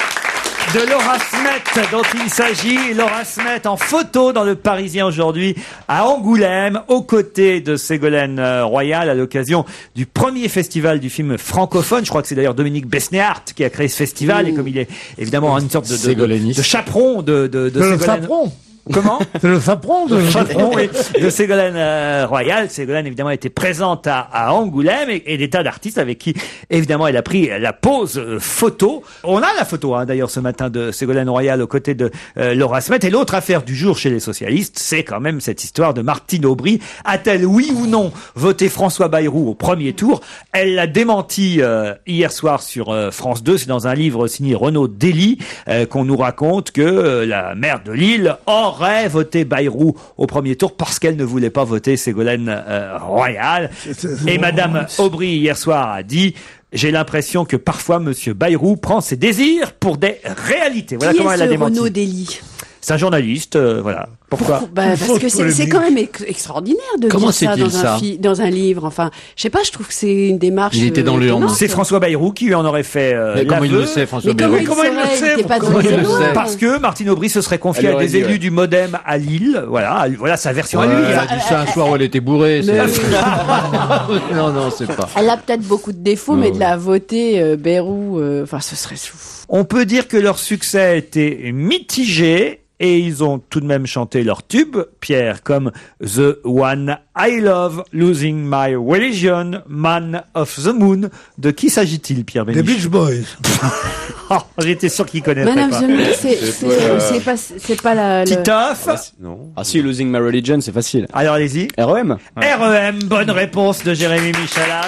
Speaker 2: De Laura Smet dont il s'agit. Laura Smet en photo dans le Parisien aujourd'hui à Angoulême, aux côtés de Ségolène euh, Royal à l'occasion du premier festival du film francophone. Je crois que c'est d'ailleurs Dominique Besnéard qui a créé ce festival. Et comme il est évidemment une sorte de, de, de,
Speaker 10: Ségolèniste.
Speaker 2: de chaperon de, de, de
Speaker 5: C'est le
Speaker 2: Ségolène.
Speaker 5: sapron.
Speaker 2: Comment?
Speaker 5: C'est le sapron de...
Speaker 2: Chaperon, oui, de Ségolène euh, Royal. Ségolène, évidemment, était présente à, à Angoulême et, et des tas d'artistes avec qui, évidemment, elle a pris la pose euh, photo. On a la photo, hein, d'ailleurs, ce matin de Ségolène Royal aux côtés de euh, Laura Smet. Et l'autre affaire du jour chez les socialistes, c'est quand même cette histoire de Martine Aubry. A-t-elle, oui ou non, voté François Bayrou au premier tour? Elle l'a démenti euh, hier soir sur euh, France deux. C'est dans un livre signé Renaud Dely euh, qu'on nous raconte que euh, la maire de Lille aurait voté Bayrou au premier tour parce qu'elle ne voulait pas voter Ségolène euh, Royal. Et Madame Aubry hier soir a dit: j'ai l'impression que parfois Monsieur Bayrou prend ses désirs pour des réalités. Voilà
Speaker 4: Qui
Speaker 2: comment
Speaker 4: est
Speaker 2: elle a
Speaker 4: ce
Speaker 2: démenti.
Speaker 4: Renaud Dely?
Speaker 2: C'est un journaliste, euh, voilà. Pourquoi?
Speaker 4: Bah, parce que c'est c'est quand même ex- extraordinaire de
Speaker 10: Comment
Speaker 4: dire ça
Speaker 10: sait-il
Speaker 4: dans un,
Speaker 10: ça
Speaker 4: fi- dans un livre. Enfin, je sais pas, je trouve que c'est une démarche.
Speaker 10: Il était dans
Speaker 4: euh,
Speaker 10: l'urne.
Speaker 4: étonnante.
Speaker 2: C'est François Bayrou qui lui en aurait fait euh,
Speaker 10: Mais comment il le
Speaker 2: l'aveu.
Speaker 10: sait, François
Speaker 4: Mais comment
Speaker 10: Bayrou?
Speaker 4: il,
Speaker 5: Comment il le
Speaker 4: saurait
Speaker 5: sait?
Speaker 4: Il était pas
Speaker 5: Comment
Speaker 4: dans
Speaker 10: il
Speaker 4: les
Speaker 10: le
Speaker 4: lois.
Speaker 10: sait?
Speaker 2: Parce que Martine Aubry se serait confiée
Speaker 3: Elle
Speaker 2: à
Speaker 3: aurait
Speaker 2: des
Speaker 3: dit,
Speaker 2: élus
Speaker 3: ouais.
Speaker 2: du Modem à Lille. Voilà, voilà sa version
Speaker 10: Ouais,
Speaker 2: à lui.
Speaker 10: elle a dit ça un soir où elle était bourrée. c'est-
Speaker 4: Mais-
Speaker 10: non, non, c'est pas.
Speaker 4: Elle a peut-être beaucoup de défauts,
Speaker 10: Ouais,
Speaker 4: mais
Speaker 10: ouais.
Speaker 4: de la voter euh, Bayrou, euh, enfin, ce serait fou.
Speaker 2: On peut dire que leur succès a été mitigé et ils ont tout de même chanté leur tube, Pierre, comme The One I Love, Losing My Religion, Man of the Moon. De qui s'agit-il, Pierre
Speaker 5: Les
Speaker 2: Bénichou?
Speaker 5: Beach Boys.
Speaker 2: Oh, j'étais sûr qu'il connaîtrait
Speaker 4: Madame
Speaker 2: pas.
Speaker 4: Zemmour, c'est c'est-
Speaker 9: euh,
Speaker 4: c'est pas, c'est pas la. le-
Speaker 2: Titoff.
Speaker 9: Non.
Speaker 3: Ah si, Losing My Religion, c'est facile.
Speaker 2: Alors allez-y.
Speaker 3: R E M.
Speaker 2: R E M, bonne réponse de Jérémy Michalak.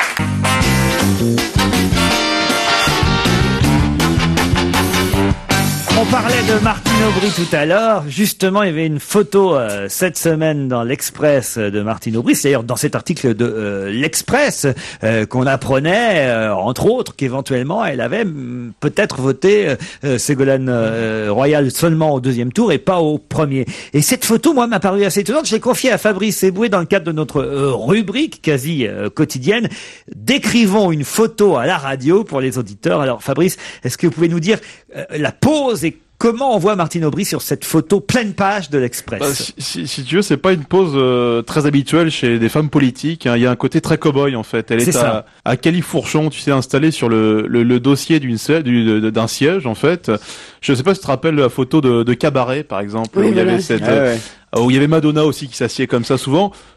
Speaker 2: On parlait de Martine Aubry tout à l'heure. Justement, il y avait une photo euh, cette semaine dans l'Express de Martine Aubry. C'est d'ailleurs dans cet article de euh, l'Express euh, qu'on apprenait, euh, entre autres, qu'éventuellement elle avait mm, peut-être voté euh, Ségolène euh, Royal seulement au deuxième tour et pas au premier. Et cette photo, moi, m'a paru assez étonnante. Je l'ai confiée à Fabrice Eboué dans le cadre de notre euh, rubrique quasi euh, quotidienne. Décrivons une photo à la radio pour les auditeurs. Alors, Fabrice, est-ce que vous pouvez nous dire euh, la pose et comment on voit Martine Aubry sur cette photo pleine page de l'Express?
Speaker 8: Bah, si, si, si tu veux, c'est pas une pose euh, très habituelle chez des femmes politiques. hein. Il y a un côté très cow-boy en fait. Elle est,
Speaker 2: C'est
Speaker 8: à,
Speaker 2: ça.
Speaker 8: à califourchon, tu sais, installée sur le, le, le dossier d'une siège, du- de- d'un siège en fait. Je sais pas si tu te rappelles la photo de, de Cabaret par exemple,
Speaker 4: Oui,
Speaker 8: où il y
Speaker 4: voilà.
Speaker 8: avait cette,
Speaker 3: Ouais, ouais.
Speaker 8: euh, où il y avait Madonna aussi qui s'assied comme ça souvent.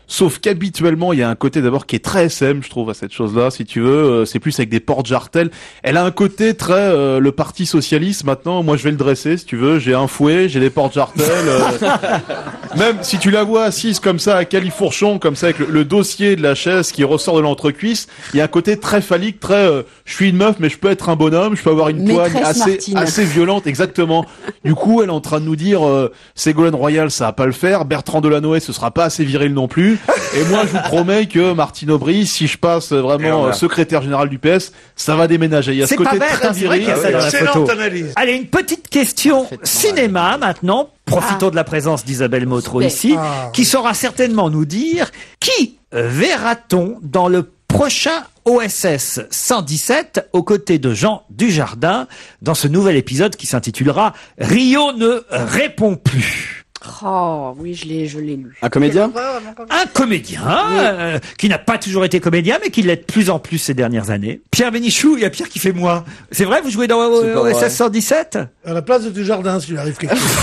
Speaker 8: Sauf qu'habituellement, il y a un côté d'abord qui est très S M, je trouve, à cette chose-là, si tu veux. Euh, c'est plus avec des portes jartelles. Elle a un côté très euh, le Parti socialiste. Maintenant, moi, je vais le dresser, si tu veux. J'ai un fouet, j'ai des portes jartelles. Euh... Même si tu la vois assise comme ça à califourchon, comme ça avec le, le dossier de la chaise qui ressort de l'entrecuisse, il y a un côté très phallique, très. Euh, je suis une meuf, mais je peux être un bonhomme. Je peux avoir une
Speaker 4: Maîtresse
Speaker 8: poigne assez
Speaker 4: Martine.
Speaker 8: assez violente, exactement. Du coup, elle est en train de nous dire euh, Ségolène Royal, ça va pas le faire. Bertrand Delanoë, ce sera pas assez viril non plus. Et moi, je vous promets que Martine Aubry, si je passe vraiment euh, secrétaire général du P S, ça va déménager. Il y a ce
Speaker 2: C'est pas
Speaker 8: côté
Speaker 2: bête,
Speaker 8: très
Speaker 2: hein, c'est vrai
Speaker 8: viril.
Speaker 2: qu'il y a ça dans la photo.
Speaker 5: Excellente analyse.
Speaker 2: Allez, une petite question cinéma maintenant. Profitons de la présence d'Isabelle Motro ici,
Speaker 5: Ah.
Speaker 2: qui saura certainement nous dire qui euh, verra-t-on dans le prochain O S S cent dix-sept aux côtés de Jean Dujardin dans ce nouvel épisode qui s'intitulera Rio ne répond plus.
Speaker 4: Oh, oui, je l'ai, je l'ai lu.
Speaker 3: Un comédien?
Speaker 2: Un comédien euh, qui n'a pas toujours été comédien, mais qui l'est de plus en plus ces dernières années. Pierre Bénichou, il y a Pierre qui fait moi. C'est vrai, vous jouez dans
Speaker 3: C'est pas
Speaker 2: O S S
Speaker 3: vrai.
Speaker 2: cent dix-sept?
Speaker 5: À la place de Dujardin, s'il arrive quelque chose.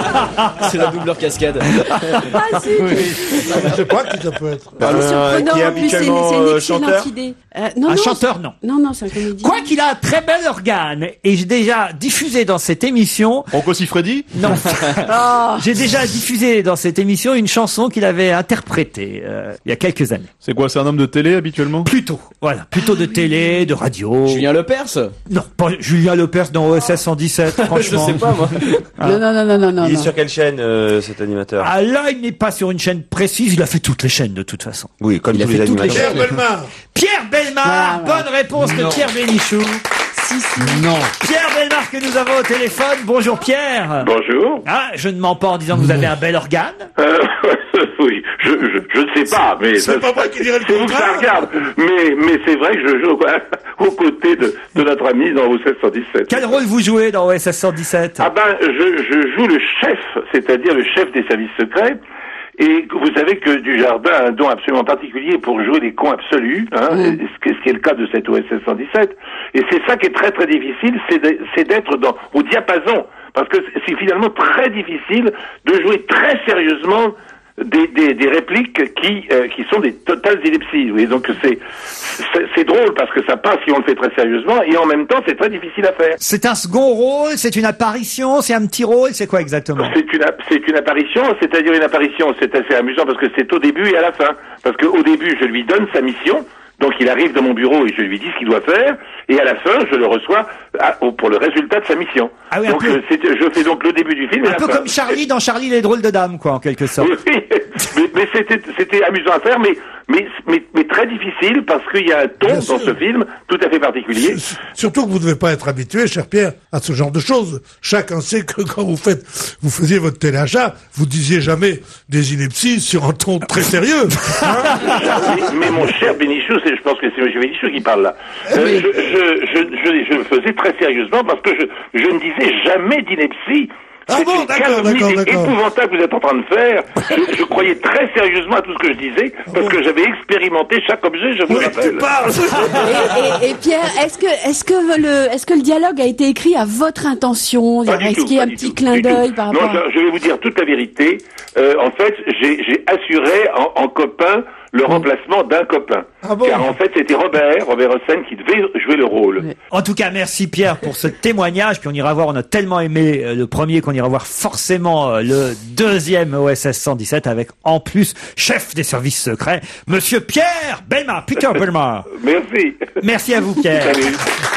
Speaker 3: C'est la doubleur cascade.
Speaker 4: Ah, si.
Speaker 5: Je sais pas qui ça peut être.
Speaker 4: C'est surprenant,
Speaker 9: qui est
Speaker 4: en plus, c'est c'est
Speaker 9: habituellement,
Speaker 4: une
Speaker 9: euh,
Speaker 4: excellente
Speaker 9: chanteur.
Speaker 4: idée. Euh, non,
Speaker 2: Un
Speaker 4: non,
Speaker 2: chanteur, non.
Speaker 4: Non, non, c'est un comédien.
Speaker 2: Quoi qu'il a un très bel organe, et j'ai déjà diffusé dans cette émission...
Speaker 8: Rocco Siffredi?
Speaker 2: Non.
Speaker 4: Oh.
Speaker 2: J'ai déjà diffusé dans cette émission une chanson qu'il avait interprétée euh, il y a quelques années.
Speaker 8: C'est quoi, c'est un homme de télé habituellement?
Speaker 2: Plutôt, voilà, plutôt de télé, de radio.
Speaker 3: Julien Lepers?
Speaker 2: Non, pas Julien Lepers dans O S S cent dix-sept,
Speaker 3: Je
Speaker 2: franchement.
Speaker 3: sais pas, moi.
Speaker 4: Non, non, non, non, non, non.
Speaker 9: Il est
Speaker 4: non.
Speaker 9: sur quelle chaîne, euh, cet animateur?
Speaker 2: Ah là, il n'est pas sur une chaîne précise, il a fait toutes les chaînes de toute façon.
Speaker 9: Oui, comme
Speaker 3: Il a
Speaker 9: tous
Speaker 3: fait
Speaker 9: les
Speaker 3: toutes les
Speaker 9: animateurs.
Speaker 5: Pierre Bellemare.
Speaker 2: Pierre Bellemare,
Speaker 4: Voilà, voilà.
Speaker 2: bonne réponse de
Speaker 10: Non.
Speaker 2: Pierre Bénichou.
Speaker 4: Si, si.
Speaker 10: Non.
Speaker 2: Pierre Bellemare que nous avons au téléphone. Bonjour Pierre.
Speaker 7: Bonjour.
Speaker 2: Ah, je ne mens pas en disant que vous avez un bel organe.
Speaker 7: Euh, oui, je, je, je ne sais pas, mais
Speaker 5: C'est pas moi qui dirais le
Speaker 7: c'est vous que ça
Speaker 5: contraire.
Speaker 7: regarde. Mais, mais c'est vrai que je joue aux côtés de, de notre ami dans O S S cent dix-sept.
Speaker 2: Quel rôle vous jouez dans O S S cent dix-sept?
Speaker 7: Ah ben, je, je joue le chef, c'est-à-dire le chef des services secrets. Et vous savez que Dujardin a un don absolument particulier pour jouer les cons absolus, hein,
Speaker 4: Mm.
Speaker 7: ce, qui est, ce qui est le cas de cet O S S cent dix-sept. Et c'est ça qui est très très difficile, c'est de- c'est d'être dans au diapason, parce que c'est finalement très difficile de jouer très sérieusement des, des, des répliques qui euh, qui sont des totales ellipses. Vous voyez, donc c'est c'est c'est drôle parce que ça passe si on le fait très sérieusement, et en même temps c'est très difficile à faire.
Speaker 2: C'est un second rôle, c'est une apparition, c'est un petit rôle, c'est quoi exactement?
Speaker 7: C'est une, app- c'est une apparition, c'est-à-dire une apparition, c'est assez amusant parce que c'est au début et à la fin. Parce qu'au début, je lui donne sa mission, donc il arrive dans mon bureau et je lui dis ce qu'il doit faire, et à la fin, je le reçois à- au- pour le résultat de sa mission.
Speaker 2: Ah oui, un
Speaker 7: donc
Speaker 2: peu.
Speaker 7: euh, c'est- je fais donc le début du film et
Speaker 2: Un
Speaker 7: la
Speaker 2: peu
Speaker 7: fin.
Speaker 2: comme Charlie dans Charlie les drôles de dames, quoi, en quelque sorte.
Speaker 7: Oui, mais, mais c'était, c'était amusant à faire, mais, mais, mais, mais très difficile parce qu'il y a un ton
Speaker 5: Bien
Speaker 7: dans
Speaker 5: sûr.
Speaker 7: ce film tout à fait particulier.
Speaker 5: S- Surtout que vous ne devez pas être habitué, cher Pierre, à ce genre de choses. Chacun sait que quand vous faites, vous faisiez votre téléachat, vous disiez jamais des inepties sur un ton très sérieux.
Speaker 7: mais, mais mon cher Bénichou, c'est, je pense que c'est M. Bénichou qui parle là. Euh,
Speaker 5: Mais-
Speaker 7: je, je, je, je, je le faisais très sérieusement parce que je, je ne disais jamais d'ineptie.
Speaker 5: Ah
Speaker 7: C'est
Speaker 5: bon,
Speaker 7: une
Speaker 5: d'accord,
Speaker 7: calomnie
Speaker 5: d'accord, d'accord.
Speaker 7: épouvantable que vous êtes en train de faire. Je, je croyais très sérieusement à tout ce que je disais parce que j'avais expérimenté chaque objet, je vous
Speaker 5: Oui,
Speaker 7: rappelle.
Speaker 5: tu parles.
Speaker 4: Et, et- et Pierre, est-ce que, est-ce que le, est-ce que le dialogue a été écrit à votre intention?
Speaker 7: Pas du
Speaker 4: Est-ce
Speaker 7: tout,
Speaker 4: qu'il y a
Speaker 7: pas
Speaker 4: un
Speaker 7: du
Speaker 4: petit
Speaker 7: tout,
Speaker 4: clin
Speaker 7: du tout.
Speaker 4: d'œil par
Speaker 7: Non,
Speaker 4: rapport à...
Speaker 7: je, je vais vous dire toute la vérité. Euh, en fait, j'ai, j'ai assuré en, en copain le remplacement d'un copain.
Speaker 5: Ah bon?
Speaker 7: Car en fait, c'était Robert, Robert Hossein qui devait jouer le rôle.
Speaker 4: Oui.
Speaker 2: En tout cas, merci Pierre pour ce témoignage. Puis on ira voir, on a tellement aimé euh, le premier qu'on ira voir forcément euh, le deuxième O S S cent dix-sept avec en plus chef des services secrets, Monsieur Pierre Bellemare, Peter Bellemare.
Speaker 7: Merci.
Speaker 2: Merci à vous Pierre.
Speaker 7: Salut.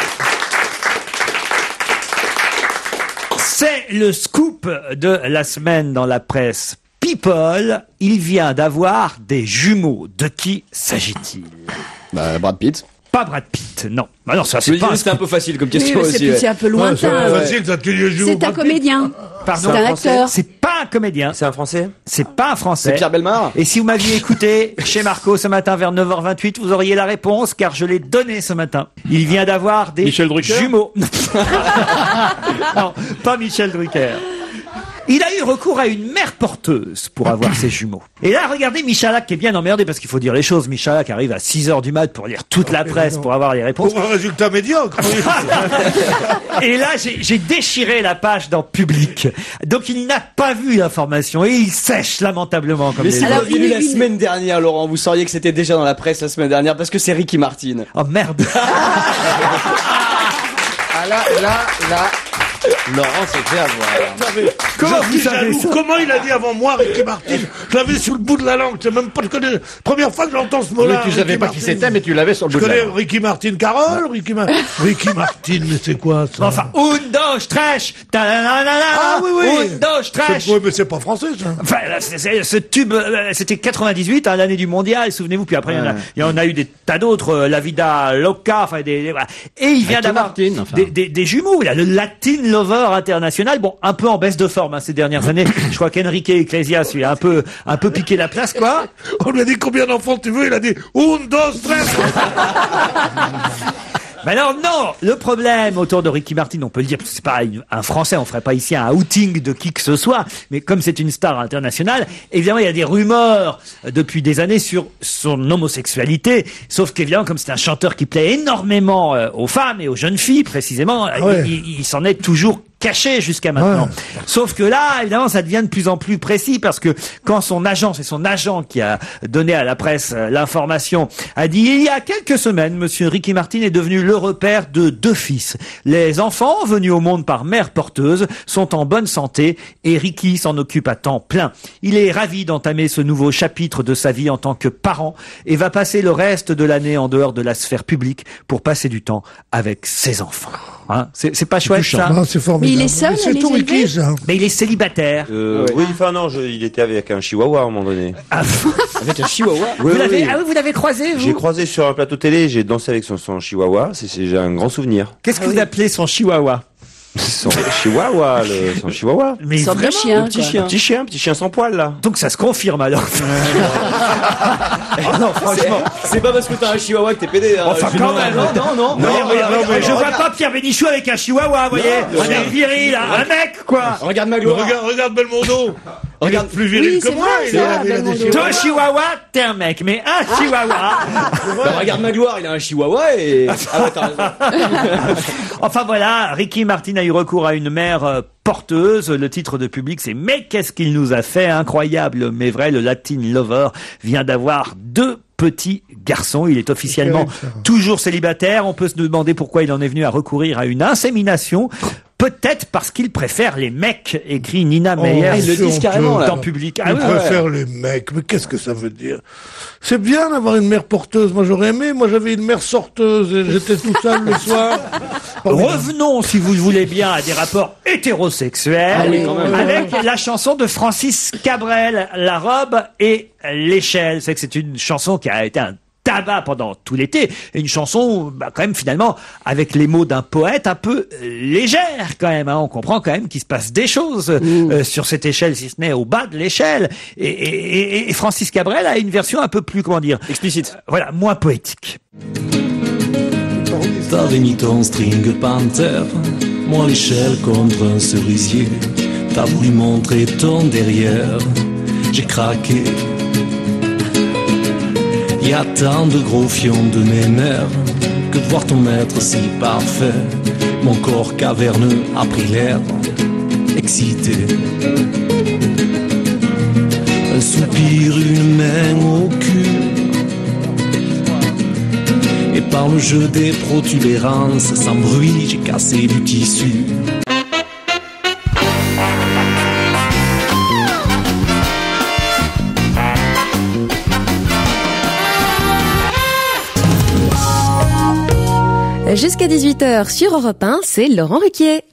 Speaker 2: C'est le scoop de la semaine dans la presse People. Il vient d'avoir des jumeaux. De qui s'agit-il?
Speaker 3: Bah, Brad Pitt.
Speaker 2: Pas Brad Pitt, non. Bah non, ça
Speaker 3: Je
Speaker 2: c'est
Speaker 3: me
Speaker 2: pas un
Speaker 3: disais, c'était un peu facile comme
Speaker 4: Oui,
Speaker 3: question
Speaker 4: mais c'est
Speaker 3: aussi.
Speaker 4: plus-
Speaker 3: ouais.
Speaker 4: c'est un peu
Speaker 5: Ouais, c'est
Speaker 4: lointain.
Speaker 5: pas
Speaker 3: ouais.
Speaker 5: facile, ça, tu lui joues au
Speaker 4: C'est un
Speaker 5: Brad Pitt.
Speaker 4: comédien.
Speaker 2: Pardon.
Speaker 4: C'est un acteur.
Speaker 2: C'est pas un comédien.
Speaker 9: C'est un Français?
Speaker 2: C'est pas un Français.
Speaker 3: C'est Pierre Bellemare.
Speaker 2: Et si vous m'aviez écouté chez Marco ce matin vers neuf heures vingt-huit, vous auriez la réponse car je l'ai donné ce matin. Il vient d'avoir des
Speaker 8: Michel Drucker
Speaker 2: jumeaux. Non, pas Michel Drucker. Il a eu eu recours à une mère porteuse pour avoir ses jumeaux. Et là, regardez Michalak qui est bien emmerdé parce qu'il faut dire les choses. Michalak arrive à six heures du mat pour lire toute la presse pour avoir les réponses.
Speaker 5: Pour un résultat médiocre.
Speaker 2: Et là, j'ai j'ai déchiré la page dans Public. Donc il n'a pas vu l'information et il sèche lamentablement comme
Speaker 3: Mais
Speaker 2: des
Speaker 3: si vous
Speaker 2: loups.
Speaker 3: l'aviez lu la semaine dernière, Laurent, vous sauriez que c'était déjà dans la presse la semaine dernière parce que c'est Ricky Martin.
Speaker 2: Oh merde.
Speaker 10: Ah là, là, là, Laurent s'est fait avoir.
Speaker 2: Comment
Speaker 5: Je
Speaker 2: vous
Speaker 5: suis
Speaker 2: savez
Speaker 5: jaloux.
Speaker 2: ça?
Speaker 5: Comment il a dit avant moi, Ricky Martin? Je l'avais sur le bout de la langue. C'est même pas, je connais, première fois que j'entends ce mot-là.
Speaker 10: Oui, tu savais
Speaker 5: Ricky
Speaker 10: pas qui
Speaker 5: Martin.
Speaker 10: c'était, mais tu l'avais sur le
Speaker 5: Je
Speaker 10: bout de la
Speaker 5: connais
Speaker 10: langue.
Speaker 5: Ricky Martin Carole, Ricky, Ma- Ricky Martin, mais c'est quoi ça?
Speaker 2: Enfin, un, deux, trèche.
Speaker 5: Ah oui, oui.
Speaker 2: Un, deux, trèche.
Speaker 5: C'est- Oui, mais c'est pas français, ça.
Speaker 2: Enfin, là, c'est- c'est- ce tube, euh, c'était quatre-vingt-dix-huit, hein, l'année du mondial, souvenez-vous. Puis après, il y en a- il y en a eu des tas d'autres, euh, La Vida Loca, enfin des, des- voilà. Et il vient
Speaker 10: Ricky
Speaker 2: d'avoir
Speaker 10: Martin, enfin.
Speaker 2: des, des, des jumeaux. Il a le Latin Lover international. Bon, un peu en baisse de forme hein, ces dernières années. Je crois qu'Enrique Iglesias lui a un peu, un peu piqué la place, quoi.
Speaker 5: On lui a dit combien d'enfants tu veux, il a dit un, deux, tres.
Speaker 2: Mais alors non, le problème autour de Ricky Martin, on peut le dire, c'est pas une- un Français, on ferait pas ici un outing de qui que ce soit, mais comme c'est une star internationale, évidemment il y a des rumeurs euh, depuis des années sur son homosexualité, sauf qu'évidemment comme c'est un chanteur qui plaît énormément euh, aux femmes et aux jeunes filles précisément, euh,
Speaker 5: ouais.
Speaker 2: il, il- il s'en est toujours caché jusqu'à maintenant. Sauf que là, évidemment, ça devient de plus en plus précis parce que quand son agent, c'est son agent qui a donné à la presse euh, l'information, a dit il y a quelques semaines, monsieur Ricky Martin est devenu le repère de deux fils. Les enfants, venus au monde par mère porteuse, sont en bonne santé et Ricky s'en occupe à temps plein. Il est ravi d'entamer ce nouveau chapitre de sa vie en tant que parent et va passer le reste de l'année en dehors de la sphère publique pour passer du temps avec ses enfants. Hein, c'est c'est pas chouette ça?
Speaker 5: Non, c'est formidable.
Speaker 4: Mais il est seul,
Speaker 5: C'est
Speaker 4: à les
Speaker 5: tout
Speaker 4: élever
Speaker 5: Ricky, ça.
Speaker 2: Mais il est célibataire.
Speaker 9: Euh, oui, enfin non, je- il était avec un chihuahua à un moment donné.
Speaker 2: Ah,
Speaker 3: Avec un chihuahua.
Speaker 9: Oui,
Speaker 2: vous
Speaker 9: oui,
Speaker 2: l'avez
Speaker 9: oui.
Speaker 2: ah oui, vous l'avez croisé, vous?
Speaker 9: J'ai croisé sur un plateau télé, j'ai dansé avec son, son chihuahua, c'est, c'est- j'ai un grand souvenir.
Speaker 2: Qu'est-ce que vous appelez son chihuahua?
Speaker 9: Son chihuahua, le, son chihuahua.
Speaker 2: Mais
Speaker 4: Sorte de
Speaker 2: vraiment,
Speaker 4: chien,
Speaker 9: Le petit
Speaker 4: quoi.
Speaker 9: chien. Petit chien, petit chien sans poil là.
Speaker 2: Donc ça se confirme alors. Oh non, franchement.
Speaker 3: C'est pas parce que t'as un chihuahua que t'es pédé. hein.
Speaker 2: Enfin,
Speaker 3: Je-
Speaker 2: quand
Speaker 3: non,
Speaker 2: même.
Speaker 3: Non, non, non.
Speaker 2: Non,
Speaker 3: Non,
Speaker 2: mais-
Speaker 3: non,
Speaker 2: mais
Speaker 3: mais-
Speaker 2: je vois pas Pierre Bénichou avec un chihuahua, vous voyez.
Speaker 3: non,
Speaker 2: Un mec viril, un mec, quoi.
Speaker 3: Regarde ma gloire.
Speaker 5: Regarde, regarde Belmondo.
Speaker 3: Regarde.
Speaker 5: Plus viril
Speaker 4: Oui,
Speaker 5: que
Speaker 4: c'est
Speaker 5: moi.
Speaker 4: vrai,
Speaker 5: il
Speaker 4: c'est
Speaker 5: a-
Speaker 4: vrai,
Speaker 5: il a des
Speaker 4: Belmondo.
Speaker 5: chihuahuas.
Speaker 2: Toi, un chihuahua, t'es un mec, mais un chihuahua.
Speaker 3: Bah, regarde ma gloire, il a un chihuahua et. Ah ouais, t'as raison.
Speaker 2: Enfin voilà, Ricky Martin a eu recours à une mère euh, porteuse. Le titre de Public, c'est « Mais qu'est-ce qu'il nous a fait ?» Incroyable, mais vrai, le Latin Lover vient d'avoir deux petits garçons. Il est officiellement toujours célibataire. On peut se demander pourquoi il en est venu à recourir à une insémination. Peut-être parce qu'il préfère les mecs, écrit Nina Meyer
Speaker 3: ils le disent carrément, là.
Speaker 2: dans Public. Ah
Speaker 5: Je
Speaker 2: oui,
Speaker 5: préfère les mecs, mais qu'est-ce que ça veut dire? C'est bien d'avoir une mère porteuse. Moi, j'aurais aimé. Moi, j'avais une mère sorteuse et j'étais tout seul le soir.
Speaker 2: Revenons, si vous le voulez bien, à des rapports hétérosexuels
Speaker 4: Allez, quand même.
Speaker 2: avec la chanson de Francis Cabrel, La robe et l'échelle. C'est que c'est une chanson qui a été un tabac pendant tout l'été, et une chanson bah, quand même finalement avec les mots d'un poète un peu euh, légère quand même, hein. On comprend quand même qu'il se passe des choses euh, sur cette échelle, si ce n'est au bas de l'échelle, et, et, et- et Francis Cabrel a une version un peu plus, comment dire,
Speaker 3: Explicite.
Speaker 2: voilà, moins poétique.
Speaker 12: T'avais mis ton string panther, moi l'échelle contre un cerisier. T'as voulu montrer ton derrière, j'ai craqué. Y a tant de gros fions de mes nerfs que de voir ton maître si parfait. Mon corps caverneux a pris l'air, excité. Un soupir, une main au cul. Et par le jeu des protubérances, sans bruit, j'ai cassé du tissu.
Speaker 1: Jusqu'à dix-huit heures sur Europe un, c'est Laurent Ruquier.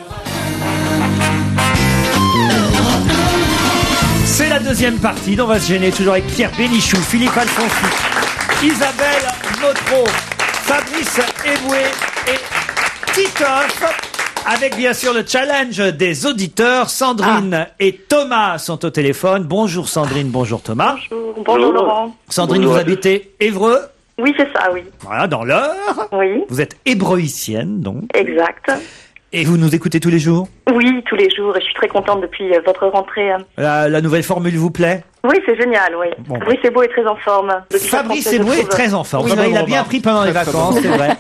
Speaker 2: C'est la deuxième partie dont on va se gêner toujours avec Pierre Bénichou, Philippe Alfonsi, Isabelle Motro, Fabrice Eboué et Titoff, avec bien sûr le challenge des auditeurs. Sandrine et Thomas sont au téléphone. Bonjour Sandrine, bonjour Thomas.
Speaker 6: Bonjour, bonjour Laurent.
Speaker 2: Sandrine,
Speaker 6: Bonjour
Speaker 2: vous
Speaker 6: à tous.
Speaker 2: habitez Évreux,
Speaker 6: Oui, c'est ça, oui.
Speaker 2: voilà, dans l'Eure.
Speaker 6: Oui,
Speaker 2: Vous êtes hébréicienne, donc.
Speaker 6: exact.
Speaker 2: Et vous nous écoutez tous les jours?
Speaker 13: Oui, tous les jours. Et je suis très contente depuis euh, votre rentrée. hein.
Speaker 2: La, la nouvelle formule vous plaît?
Speaker 13: Oui, c'est génial, oui.
Speaker 2: Bon,
Speaker 13: Fabrice Eboué est très en forme. Depuis
Speaker 2: Fabrice
Speaker 13: cette rentrée,
Speaker 2: Eboué
Speaker 13: je
Speaker 2: est
Speaker 13: trouve.
Speaker 2: très en forme.
Speaker 13: Oui,
Speaker 2: C'est vrai, il a
Speaker 13: oui.
Speaker 2: bien pris pendant les
Speaker 13: Très, très
Speaker 2: vacances,
Speaker 13: bon.
Speaker 2: c'est vrai.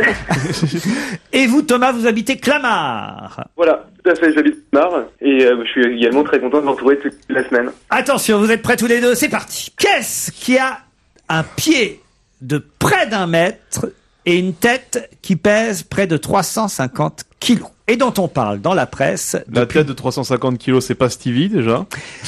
Speaker 2: Et vous, Thomas, vous habitez Clamart.
Speaker 14: Voilà, tout à fait, j'habite Mar et euh, je suis également très content de vous retrouver toute la semaine.
Speaker 2: Attention, vous êtes prêts tous les deux? C'est parti. Qu'est-ce qui a un pied de près d'un mètre et une tête qui pèse près de trois cent cinquante kilos et dont on parle dans la presse?
Speaker 8: La
Speaker 2: depuis-
Speaker 8: tête de trois cent cinquante kilos, c'est pas Stevie déjà.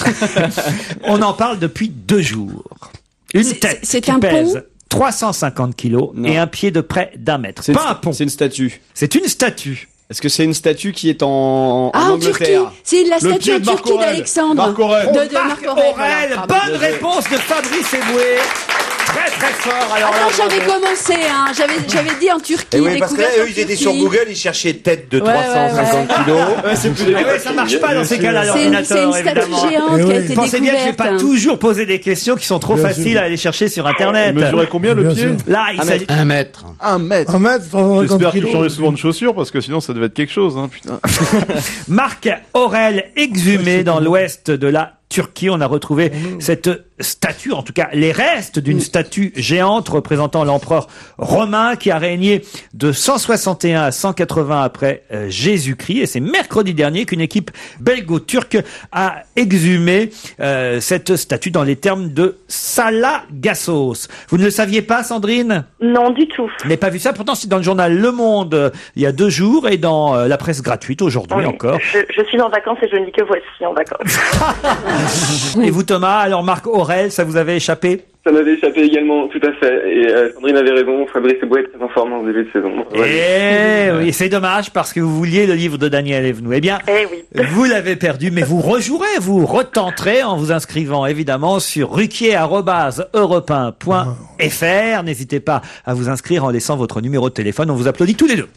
Speaker 2: On en parle depuis deux jours. Une tête
Speaker 4: c'est
Speaker 2: qui
Speaker 4: un
Speaker 2: pèse
Speaker 4: pont
Speaker 2: trois cent cinquante kilos et un pied de près d'un mètre.
Speaker 3: C'est
Speaker 2: Pas
Speaker 3: une,
Speaker 2: un pont.
Speaker 3: c'est une statue.
Speaker 2: C'est une statue.
Speaker 3: Est-ce que c'est une statue qui est en, en
Speaker 4: Ah, en Turquie.
Speaker 3: Angleterre?
Speaker 4: C'est la
Speaker 3: Le
Speaker 4: statue
Speaker 3: pied
Speaker 4: en
Speaker 3: de Marc
Speaker 4: Turquie
Speaker 3: Aurèle.
Speaker 4: d'Alexandre.
Speaker 3: Marc Aurèle.
Speaker 4: De, de
Speaker 2: Marc
Speaker 4: Marc Aurèle.
Speaker 2: Aurèle.
Speaker 4: voilà, pardon.
Speaker 2: Bonne réponse de Fabrice Eboué. Très très fort. Alors
Speaker 4: Attends,
Speaker 2: là,
Speaker 4: j'avais
Speaker 2: bravo.
Speaker 4: commencé, hein. J'avais, j'avais dit en Turquie.
Speaker 9: Et oui, parce que là,
Speaker 4: découverte
Speaker 9: eux,
Speaker 4: en
Speaker 9: ils étaient
Speaker 4: Turquie.
Speaker 9: sur Google, ils cherchaient tête de
Speaker 4: Ouais,
Speaker 9: trois cent cinquante
Speaker 4: ouais, ouais.
Speaker 9: kilos.
Speaker 3: Ouais, c'est plus
Speaker 2: Ah ouais, ça marche pas dans ces cas-là,
Speaker 4: C'est une, c'est
Speaker 2: l'ordinateur,
Speaker 4: une statue
Speaker 2: évidemment.
Speaker 4: géante
Speaker 5: Eh
Speaker 4: qui a
Speaker 5: oui.
Speaker 4: été
Speaker 2: Pensez bien que je vais
Speaker 4: découverte.
Speaker 2: pas toujours poser des questions qui sont trop
Speaker 5: Bien
Speaker 2: faciles
Speaker 5: sûr.
Speaker 2: à aller chercher sur Internet.
Speaker 8: Il mesurait combien le
Speaker 5: Bien
Speaker 8: pied?
Speaker 5: sûr.
Speaker 2: Là, il s'agit...
Speaker 10: Un mètre.
Speaker 8: Un mètre.
Speaker 5: Un mètre, trois cent cinquante
Speaker 8: J'espère qu'il
Speaker 5: kilos.
Speaker 8: changeait souvent de chaussures parce que sinon ça devait être quelque chose, hein, putain.
Speaker 2: Marc Aurèle exhumé dans l'ouest de la Turquie. On a retrouvé cette statue, en tout cas les restes d'une statue géante représentant l'empereur romain qui a régné de cent soixante et un à cent quatre-vingts après euh, Jésus-Christ. Et c'est mercredi dernier qu'une équipe belgo-turque a exhumé euh, cette statue dans les termes de Salagassos. Vous ne le saviez pas, Sandrine?
Speaker 13: Non, du tout.
Speaker 2: Vous n'avez pas vu ça? Pourtant, c'est dans le journal Le Monde euh, il y a deux jours et dans euh, la presse gratuite aujourd'hui
Speaker 13: Oui.
Speaker 2: encore.
Speaker 13: Je, je suis en vacances et je ne dis que voici en vacances.
Speaker 2: Et vous, Thomas, alors Marc Aurèle, ça vous avait échappé?
Speaker 14: Ça m'avait échappé également, tout à fait. Et euh, Sandrine avait raison, Fabrice Eboué est très en forme en début de saison.
Speaker 2: Eh oui, c'est dommage parce que vous vouliez le livre de Daniel Evenou. Eh bien,
Speaker 13: Eh oui.
Speaker 2: vous l'avez perdu, mais vous rejouerez, vous retenterez en vous inscrivant évidemment sur ruquier arobase europe un point f r. N'hésitez pas à vous inscrire en laissant votre numéro de téléphone. On vous applaudit tous les deux.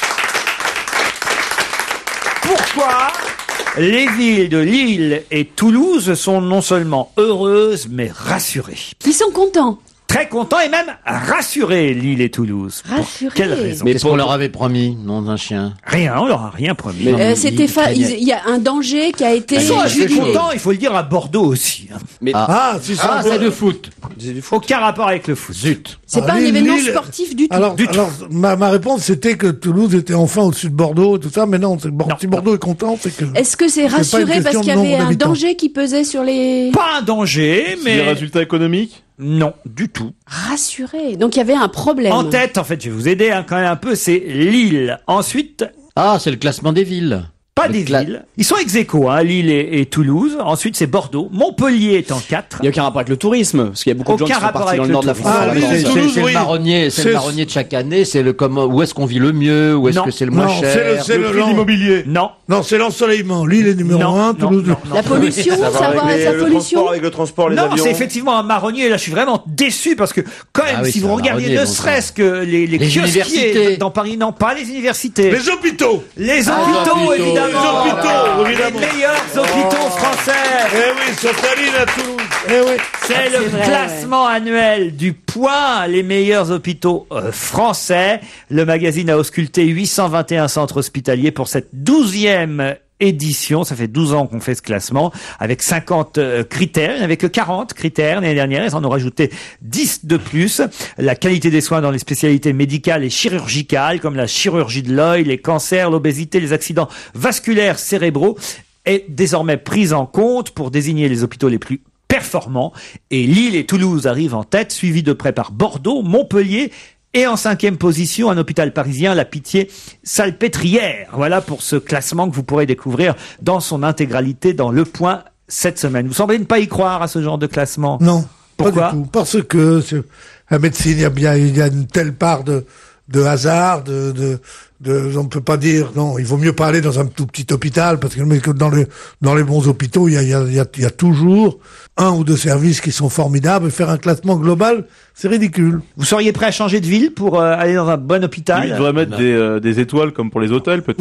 Speaker 2: Pourquoi les villes de Lille et Toulouse sont non seulement heureuses, mais rassurées?
Speaker 4: Ils sont contents.
Speaker 2: Très contents et même rassurés, Lille et Toulouse. Pour
Speaker 4: Rassurés.
Speaker 2: quelle raison?
Speaker 10: Mais qu'est-ce qu'on leur avait promis, nom d'un chien?
Speaker 2: Rien, on leur a rien promis.
Speaker 4: Euh, c'était
Speaker 10: il
Speaker 4: fa-
Speaker 10: craignait.
Speaker 4: il il y a un danger qui a été
Speaker 2: Ils sont assez
Speaker 4: jugulé.
Speaker 2: contents, il faut le dire, à Bordeaux aussi. hein.
Speaker 3: Mais
Speaker 5: Ah, si
Speaker 10: Ah,
Speaker 5: ça
Speaker 10: c'est de foot.
Speaker 2: Aucun rapport avec le foot. Zut.
Speaker 4: C'est
Speaker 5: Ah,
Speaker 4: pas un
Speaker 5: Lille,
Speaker 4: événement
Speaker 5: Lille-
Speaker 4: sportif du tout.
Speaker 5: Alors,
Speaker 2: Du tout.
Speaker 5: alors ma, ma réponse c'était que Toulouse était enfin au-dessus de Bordeaux et tout ça, mais non, c'est Bor-
Speaker 2: Non.
Speaker 5: si Bordeaux est content, c'est que.
Speaker 4: Est-ce que c'est
Speaker 5: C'est pas une
Speaker 4: rassuré parce
Speaker 5: question
Speaker 4: qu'il y
Speaker 5: de
Speaker 4: avait
Speaker 5: nombre
Speaker 4: un
Speaker 5: d'habitants.
Speaker 4: danger qui pesait sur les...
Speaker 2: Pas un danger,
Speaker 8: Mais... Les
Speaker 2: mais
Speaker 8: résultats économiques?
Speaker 2: non, du tout.
Speaker 4: Rassuré. Donc il y avait un problème.
Speaker 2: En tête, en fait, je vais vous aider hein, quand même un peu, c'est Lille. Ensuite,
Speaker 10: Ah, c'est le classement des villes.
Speaker 2: pas
Speaker 10: Le
Speaker 2: des
Speaker 10: cla-
Speaker 2: villes. Ils sont ex aequo, hein, Lille et, et Toulouse. Ensuite, c'est Bordeaux. Montpellier est en quatre.
Speaker 3: il n'y a aucun rapport avec le tourisme, parce qu'il y a beaucoup de gens
Speaker 2: Aucun
Speaker 3: qui sont
Speaker 2: rapport
Speaker 3: partis
Speaker 2: avec
Speaker 3: dans le
Speaker 2: le
Speaker 3: nord de la
Speaker 2: tourisme.
Speaker 3: France.
Speaker 5: Ah,
Speaker 3: en
Speaker 5: oui,
Speaker 3: vacances.
Speaker 5: c'est-
Speaker 10: C'est
Speaker 5: Toulouse,
Speaker 10: c'est le
Speaker 5: oui.
Speaker 10: marronnier, c'est
Speaker 5: C'est-
Speaker 10: le marronnier de chaque année, c'est le comment, où est-ce qu'on vit le mieux, où est-ce
Speaker 2: Non.
Speaker 10: que c'est le moins
Speaker 5: Non, c'est
Speaker 10: cher.
Speaker 5: le, c'est
Speaker 8: Le
Speaker 5: le,
Speaker 8: prix de
Speaker 5: l'en-
Speaker 8: l'immobilier?
Speaker 2: Non.
Speaker 5: non, c'est l'ensoleillement. Lille est numéro
Speaker 2: Non,
Speaker 5: un,
Speaker 2: non,
Speaker 5: Toulouse.
Speaker 2: non, non.
Speaker 4: La pollution,
Speaker 9: Ça va
Speaker 4: ça
Speaker 9: avec
Speaker 4: va,
Speaker 9: les-
Speaker 4: la
Speaker 9: le
Speaker 4: pollution.
Speaker 9: transport, avec le transport, les
Speaker 2: Non,
Speaker 9: avions.
Speaker 2: c'est effectivement un marronnier. Là, je suis vraiment déçu parce que quand même,
Speaker 10: Ah oui,
Speaker 2: si
Speaker 10: c'est
Speaker 2: vous
Speaker 10: un
Speaker 2: regardiez
Speaker 10: marronnier,
Speaker 2: ne
Speaker 10: donc,
Speaker 2: serait-ce que les, les,
Speaker 10: Les
Speaker 2: kiosquiers
Speaker 10: universités.
Speaker 2: dans Paris, non, pas les universités.
Speaker 5: Les hôpitaux.
Speaker 2: Les
Speaker 10: Ah,
Speaker 2: hôpitaux,
Speaker 10: hôpitaux.
Speaker 2: évidemment.
Speaker 5: Les hôpitaux, évidemment.
Speaker 2: Les meilleurs hôpitaux français.
Speaker 5: Eh oui, sont à Lille, à Toulouse. Eh oui.
Speaker 2: C'est le
Speaker 4: vrai,
Speaker 2: classement annuel du Point, les meilleurs hôpitaux euh, français. Le magazine a ausculté huit cent vingt et un centres hospitaliers pour cette douzième édition. Ça fait douze ans qu'on fait ce classement avec cinquante euh, critères. Il n'y avait que quarante critères l'année dernière. Ils en ont rajouté dix de plus. La qualité des soins dans les spécialités médicales et chirurgicales comme la chirurgie de l'œil, les cancers, l'obésité, les accidents vasculaires cérébraux est désormais prise en compte pour désigner les hôpitaux les plus performants. Et Lille et Toulouse arrivent en tête, suivis de près par Bordeaux, Montpellier et en cinquième position, un hôpital parisien, la Pitié-Salpêtrière. Voilà pour ce classement que vous pourrez découvrir dans son intégralité dans Le Point cette semaine. Vous semblez ne pas y croire à ce genre de classement?
Speaker 5: Non.
Speaker 2: Pourquoi?
Speaker 5: Pas du tout. Parce que c'est- la médecine, il y a bien, il y a une telle part de, de hasard, de, de, de, on ne peut pas dire, non, il vaut mieux pas aller dans un tout petit hôpital, parce que mais que dans les, dans les bons hôpitaux, il y a, il y a, il y a, il y a toujours un ou deux services qui sont formidables, et faire un classement global, c'est ridicule.
Speaker 2: Vous seriez prêt à changer de ville pour euh, aller dans un bon
Speaker 8: Il
Speaker 2: hôpital?
Speaker 8: devrait mettre des, euh, des étoiles comme pour les hôtels, peut-être.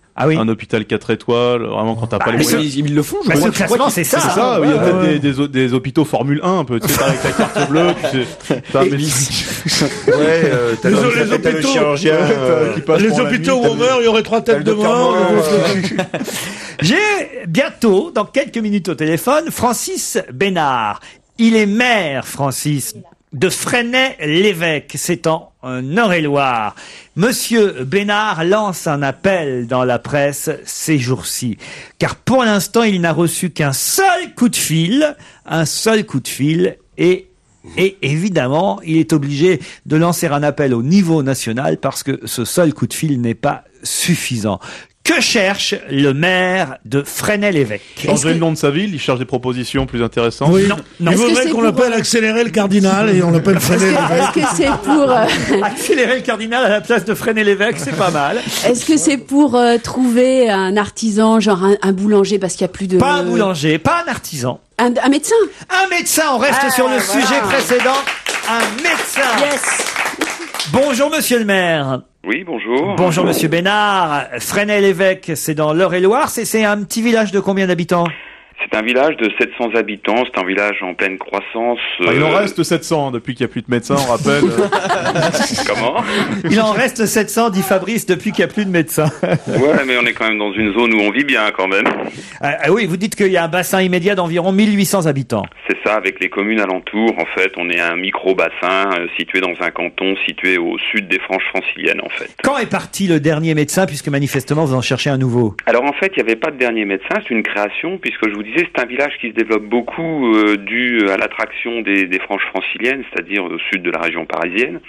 Speaker 2: Ah oui.
Speaker 8: Un hôpital quatre étoiles, vraiment quand t'as
Speaker 2: Bah,
Speaker 8: pas les
Speaker 2: mais
Speaker 8: moyens.
Speaker 2: ce- ils le font, je bah, crois. Ce classement, c'est ça.
Speaker 8: C'est ça,
Speaker 2: Ouais,
Speaker 8: il y a
Speaker 2: ouais,
Speaker 8: peut-être
Speaker 2: ouais.
Speaker 8: des, des, des hôpitaux Formule un un peu, tu sais, t'as avec ta carte bleue, tu sais. T'as un médecin.
Speaker 9: Ouais, euh, t'as
Speaker 5: Les,
Speaker 9: le-
Speaker 5: les
Speaker 9: t'as le
Speaker 5: hôpitaux,
Speaker 9: chirurgien,
Speaker 5: ouais,
Speaker 9: euh,
Speaker 5: qui passe les
Speaker 9: pour la
Speaker 5: hôpitaux
Speaker 9: nuit,
Speaker 5: où
Speaker 9: t'as
Speaker 5: on
Speaker 9: le-
Speaker 5: meurt, il y aurait trois
Speaker 9: t'as
Speaker 5: têtes
Speaker 9: le
Speaker 5: de
Speaker 9: docteur
Speaker 5: mort.
Speaker 9: Morin,
Speaker 2: J'ai bientôt, dans quelques minutes au téléphone, Francis Bénard. Il est maire, Francis, de Fresnay-l'Évêque. C'est en euh, Eure-et-Loire. Monsieur Bénard lance un appel dans la presse ces jours-ci. Car pour l'instant, il n'a reçu qu'un seul coup de fil. Un seul coup de fil. Et Et évidemment, il est obligé de lancer un appel au niveau national parce que ce seul coup de fil n'est pas suffisant. Que cherche le maire de Fresnay-l'Évêque?
Speaker 8: Changer le nom de sa ville, il cherche des propositions plus intéressantes.
Speaker 5: Oui.
Speaker 2: Non, non.
Speaker 5: Il
Speaker 2: Est-ce que
Speaker 5: voudrait
Speaker 2: c'est
Speaker 5: qu'on
Speaker 2: pour-
Speaker 5: l'appelle accélérer le cardinal et on l'appelle freiner
Speaker 4: Est-ce que c'est pour euh,
Speaker 2: Accélérer le cardinal à la place de Fresnay-l'Évêque, c'est pas mal.
Speaker 4: est-ce que c'est pour euh, trouver un artisan, genre un, un boulanger, parce qu'il y a plus de
Speaker 2: Pas un boulanger, pas un artisan.
Speaker 4: un, un médecin?
Speaker 2: Un médecin, on reste
Speaker 4: Ah,
Speaker 2: sur le
Speaker 4: voilà.
Speaker 2: sujet précédent. Un médecin.
Speaker 4: Yes.
Speaker 2: Bonjour monsieur le maire.
Speaker 15: Oui, bonjour.
Speaker 2: Bonjour monsieur Bénard. Fresnay-l'Évêque, c'est dans l'Eure-et-Loire. C'est, c'est un petit village de combien d'habitants?
Speaker 15: C'est un village de sept cents habitants, c'est un village en pleine croissance.
Speaker 8: Enfin, il en
Speaker 15: euh,
Speaker 8: reste sept cents depuis qu'il n'y a plus de médecins, on rappelle.
Speaker 15: Comment?
Speaker 2: Il en reste sept cents, dit Fabrice, depuis qu'il n'y a plus de médecins.
Speaker 15: Ouais, mais on est quand même dans une zone où on vit bien quand même.
Speaker 2: Ah, ah oui, vous dites qu'il y a un bassin immédiat d'environ mille huit cents habitants.
Speaker 15: C'est ça, avec les communes alentours, en fait, on est un micro-bassin euh, situé dans un canton situé au sud des Franches franciliennes, en fait.
Speaker 2: Quand est parti le dernier médecin, puisque manifestement vous en cherchez un nouveau?
Speaker 15: Alors en fait, il n'y avait pas de dernier médecin, c'est une création, puisque je vous disais, c'est un village qui se développe beaucoup euh, dû à l'attraction des, des Franches franciliennes, c'est-à-dire au sud de la région parisienne.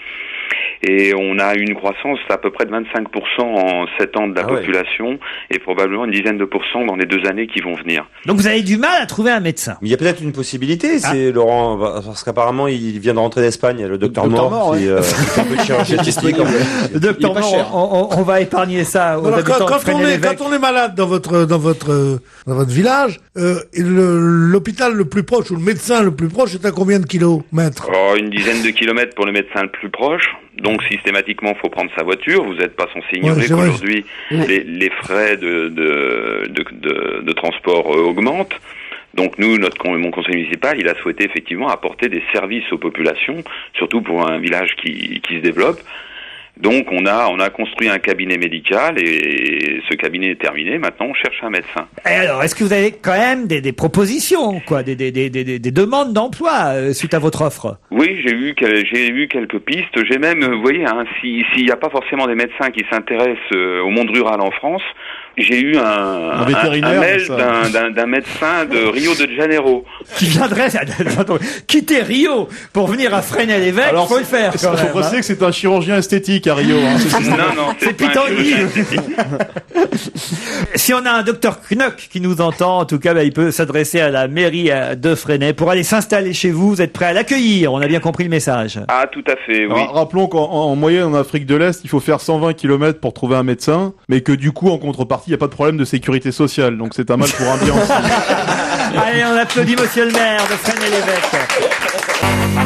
Speaker 15: Et on a une croissance à peu près de vingt-cinq pour cent en sept ans de la
Speaker 9: Ah ouais.
Speaker 15: population et probablement une dizaine de pourcents dans les deux années qui vont venir.
Speaker 2: Donc vous avez du mal à trouver un médecin.
Speaker 9: Il y a peut-être une possibilité,
Speaker 2: Ah.
Speaker 9: c'est Laurent, parce qu'apparemment il vient de rentrer d'Espagne, le docteur
Speaker 3: Docteur
Speaker 9: Mort,
Speaker 3: Mort,
Speaker 9: qui,
Speaker 3: ouais.
Speaker 9: euh, qui fait un peu de chirurgie esthétique.
Speaker 2: Le docteur
Speaker 3: Il est pas
Speaker 2: Mort,
Speaker 3: cher.
Speaker 2: on, on- on va épargner ça aux
Speaker 5: Alors,
Speaker 2: habitants
Speaker 5: quand,
Speaker 2: de
Speaker 5: quand on est,
Speaker 2: Fresnay-l'Évêque.
Speaker 5: quand on est malade dans votre, dans votre, euh, dans votre village, euh, et le- l'hôpital le plus proche ou le médecin le plus proche est à combien de kilomètres?
Speaker 15: Oh, une dizaine de kilomètres pour le médecin le plus proche. Donc systématiquement, faut prendre sa voiture. Vous n'êtes pas censé ignorer
Speaker 5: Ouais, c'est vrai.
Speaker 15: qu'aujourd'hui les, les frais de, de, de, de, de transport euh, augmentent. Donc nous, notre con- mon conseil municipal, il a souhaité effectivement apporter des services aux populations, surtout pour un village qui, qui se développe. Donc on a on a construit un cabinet médical et ce cabinet est terminé. Maintenant, on cherche un médecin.
Speaker 2: Et alors, est-ce que vous avez quand même des, des propositions, quoi, des, des, des, des, des demandes d'emploi euh, suite à votre offre?
Speaker 15: Oui, j'ai eu quel- j'ai eu quelques pistes. J'ai même, euh, vous voyez, hein, si- s'il n'y a pas forcément des médecins qui s'intéressent euh, au monde rural en France, j'ai eu un,
Speaker 8: Un vétérinaire,
Speaker 15: un mail
Speaker 8: ça.
Speaker 15: d'un- d'un d'un médecin de Rio de Janeiro.
Speaker 2: Qui viendrait quitter Rio pour venir à Fresnay-l'Évêque?
Speaker 8: Alors,
Speaker 2: Faut le faire,
Speaker 8: Il
Speaker 2: quand
Speaker 8: faut
Speaker 2: même.
Speaker 8: préciser
Speaker 2: hein.
Speaker 8: que c'est un chirurgien esthétique à Rio. Hein. C'est-
Speaker 15: Non, non,
Speaker 2: C'est
Speaker 15: pas un
Speaker 2: Pitangui.
Speaker 15: chirurgien esthétique.
Speaker 2: Si on a un docteur Knock qui nous entend, en tout cas, bah, il peut s'adresser à la mairie euh, de Fresnay pour aller s'installer chez vous. Vous êtes prêt à l'accueillir? On a bien compris le message.
Speaker 15: Ah, tout à fait, oui.
Speaker 8: Alors, rappelons qu'en en moyenne en Afrique de l'Est, il faut faire cent vingt kilomètres pour trouver un médecin, mais que du coup, en contrepartie, il n'y a pas de problème de sécurité sociale. Donc c'est un mal pour un bien aussi.
Speaker 2: Allez, on applaudit monsieur le maire de Fresnay-l'Évêque.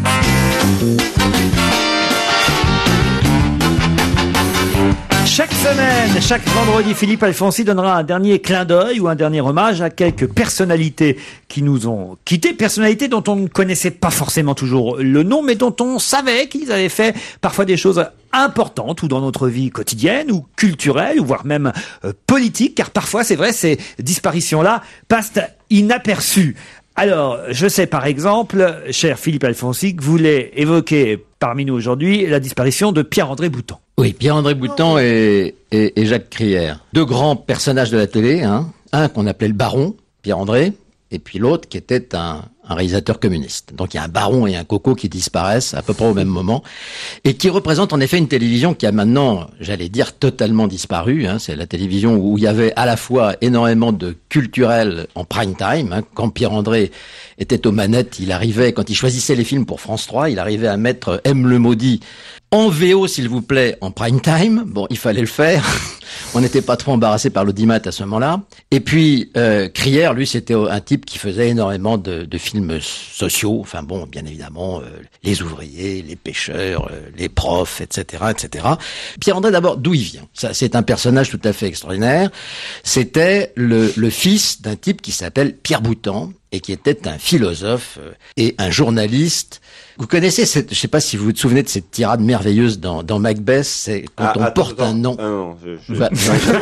Speaker 2: Chaque semaine, chaque vendredi, Philippe Alfonsi donnera un dernier clin d'œil ou un dernier hommage à quelques personnalités qui nous ont quittés, personnalités dont on ne connaissait pas forcément toujours le nom, mais dont on savait qu'ils avaient fait parfois des choses importantes ou dans notre vie quotidienne ou culturelle ou voire même euh, politique, car parfois, c'est vrai, ces disparitions-là passent inaperçues. Alors, je sais par exemple, cher Philippe Alfonsi, que vous voulez évoquer parmi nous aujourd'hui la disparition de Pierre-André Boutan.
Speaker 10: Oui, Pierre-André Boutan et, et, et Jacques Crière. Deux grands personnages de la télé, hein. Un qu'on appelait le baron, Pierre-André, et puis l'autre qui était un, un réalisateur communiste. Donc il y a un baron et un coco qui disparaissent à peu près au même moment, et qui représentent en effet une télévision qui a maintenant, j'allais dire, totalement disparu. Hein. C'est la télévision où il y avait à la fois énormément de culturel en prime time. Hein. Quand Pierre-André était aux manettes, il arrivait, quand il choisissait les films pour France trois, il arrivait à mettre M le maudit en V O, s'il vous plaît, en prime time. Bon, il fallait le faire. On n'était pas trop embarrassé par l'audimat à ce moment-là. Et puis, euh, Crière, lui, c'était un type qui faisait énormément de, de films films sociaux, enfin bon, bien évidemment, euh, les ouvriers, les pêcheurs, euh, les profs, et cetera, et cetera. Pierre-André, d'abord, d'où il vient? Ça, c'est un personnage tout à fait extraordinaire. C'était le, le fils d'un type qui s'appelle Pierre Boutan, et qui était un philosophe et un journaliste. Vous connaissez cette, je sais pas si vous vous souvenez de cette tirade merveilleuse dans, dans Macbeth, c'est quand
Speaker 9: Ah,
Speaker 10: on
Speaker 9: attends,
Speaker 10: porte
Speaker 9: attends.
Speaker 10: un nom.
Speaker 9: Ah non, je- je-
Speaker 10: Bah,